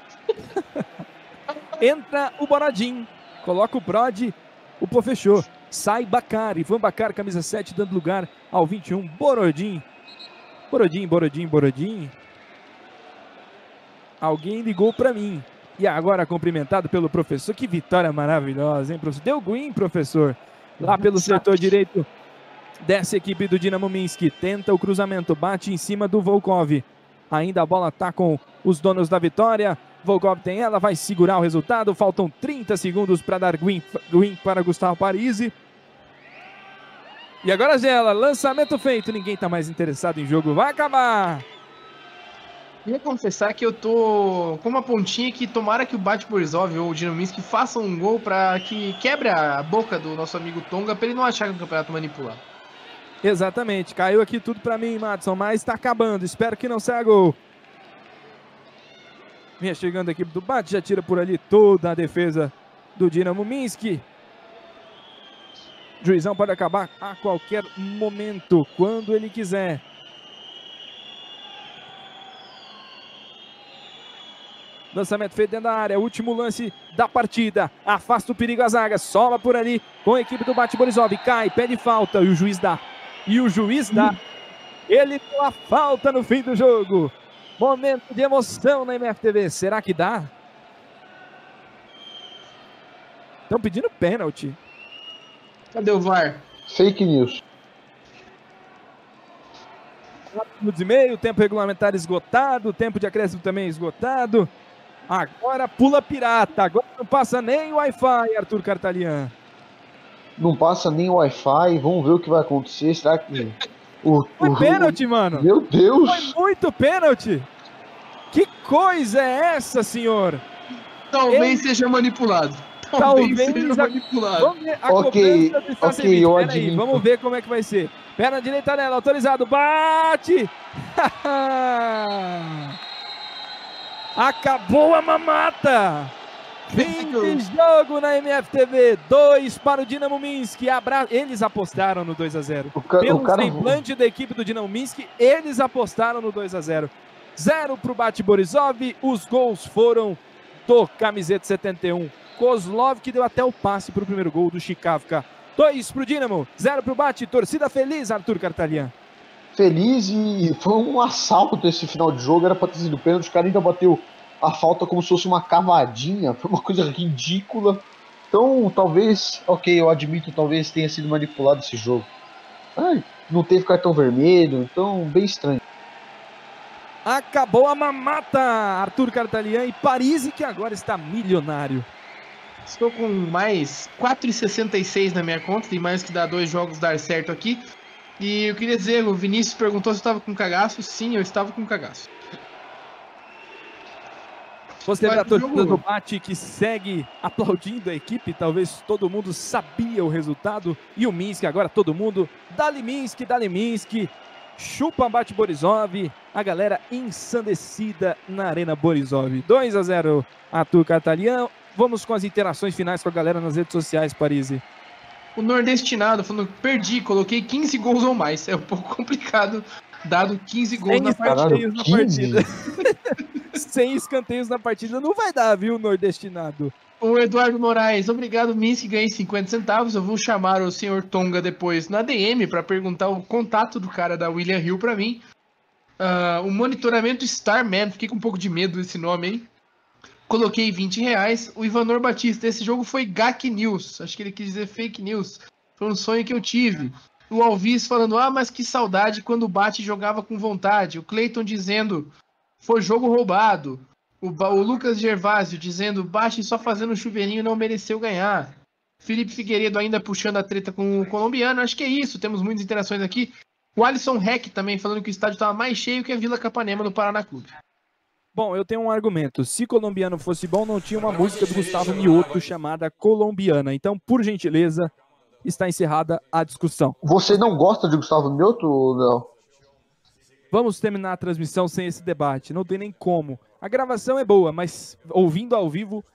Entra o Borodin, coloca o Brod, o pô fechou. Sai Bacar, Ivan Bacar, camisa 7, dando lugar ao 21, Borodin. Borodin. Alguém ligou pra mim. E agora cumprimentado pelo professor. Que vitória maravilhosa, hein, professor? Deu green, professor. Lá pelo setor direito dessa equipe do Dinamo Minsk. Tenta o cruzamento, bate em cima do Volkov. Ainda a bola tá com os donos da vitória. Volkov tem ela, vai segurar o resultado. Faltam 30 segundos para dar green para Gustavo Parisi. E agora Gela, lançamento feito. Ninguém tá mais interessado em jogo. Vai acabar. Queria confessar que eu tô com uma pontinha que tomara que o Bate Borisov ou o Dinamo Minsk façam um gol para que quebre a boca do nosso amigo Tonga para ele não achar que o campeonato manipulado. Exatamente, caiu aqui tudo pra mim, Madison, mas tá acabando, espero que não saia gol. Vinha chegando a equipe do Bate, já tira por ali toda a defesa do Dinamo Minsk. Juizão pode acabar a qualquer momento, quando ele quiser. Lançamento feito dentro da área, último lance da partida. Afasta o perigo a zaga, sola por ali com a equipe do Bate Borisov. Cai, pede falta e o juiz dá. Ele deu a falta no fim do jogo. Momento de emoção na MFTV. Será que dá? Estão pedindo pênalti. Cadê o VAR? Fake news. 4 minutos e meio, tempo regulamentar esgotado, tempo de acréscimo também esgotado. Agora pula pirata, agora não passa nem Wi-Fi, Arthur Cartalian. Não passa nem Wi-Fi, vamos ver o que vai acontecer. Será que... Foi pênalti, mano. Meu Deus. Foi muito pênalti. Que coisa é essa, senhor? Talvez seja manipulado. Talvez seja manipulado. Vamos ver a cobrança está servida. Peraí, vamos ver como é que vai ser. Perna direita nela, autorizado, bate! Acabou a mamata! Fim de jogo na MFTV, 2 para o Dinamo Minsk. Eles apostaram no 2-0. Pelo semblante da equipe do Dinamo Minsk, eles apostaram no 2-0. 0 para o Bate Borisov, os gols foram do camiseta 71. Kozlov, que deu até o passe para o primeiro gol do Chikavka. 2 para o Dinamo, 0 para o Bate. Torcida feliz, Arthur Cartalian. Feliz, e foi um assalto esse final de jogo. Era para ter sido pênalti. O cara ainda bateu a falta como se fosse uma cavadinha. Foi uma coisa ridícula. Então, talvez, eu admito, talvez tenha sido manipulado esse jogo. Não teve cartão vermelho, então bem estranho. Acabou a mamata, Arthur Cartalian, e Parisi, que agora está milionário. Estou com mais 4,66 na minha conta, tem mais que dar 2 jogos dar certo aqui. E eu queria dizer, o Vinícius perguntou se eu estava com cagaço. Sim, eu estava com cagaço. Você vê a torcida do Bate que segue aplaudindo a equipe, talvez todo mundo sabia o resultado. E o Minsk, agora todo mundo, Dali Minsk, chupa Bate Borisov. a galera ensandecida na Arena Borisov. 2-0, Arthur Catalian. Vamos com as interações finais com a galera nas redes sociais, Parisi. O nordestinado falando que perdi, coloquei 15 gols ou mais. É um pouco complicado, dado 15 gols na partida. Sem escanteios na partida não vai dar, viu, nordestinado? O Eduardo Moraes, obrigado, Minsk, ganhei 50 centavos. Eu vou chamar o senhor Tonga depois na DM para perguntar o contato do cara da William Hill para mim. O monitoramento Starman, fiquei com um pouco de medo desse nome, hein? Coloquei R$20. O Ivanor Batista, esse jogo foi Gak News. Acho que ele quis dizer fake news. Foi um sonho que eu tive. O Alvis falando, mas que saudade quando o Bate jogava com vontade. O Clayton dizendo, foi jogo roubado. O Lucas Gervásio dizendo, Bate só fazendo chuveirinho não mereceu ganhar. Felipe Figueiredo ainda puxando a treta com o colombiano. Acho que é isso, temos muitas interações aqui. O Alisson Heck também falando que o estádio estava mais cheio que a Vila Capanema no Paraná Clube. Bom, eu tenho um argumento. Se colombiano fosse bom, não tinha uma música do Gustavo Mioto chamada Colombiana. Então, por gentileza, está encerrada a discussão. Você não gosta de Gustavo Mioto, Léo? Vamos terminar a transmissão sem esse debate. Não tem nem como. A gravação é boa, mas ouvindo ao vivo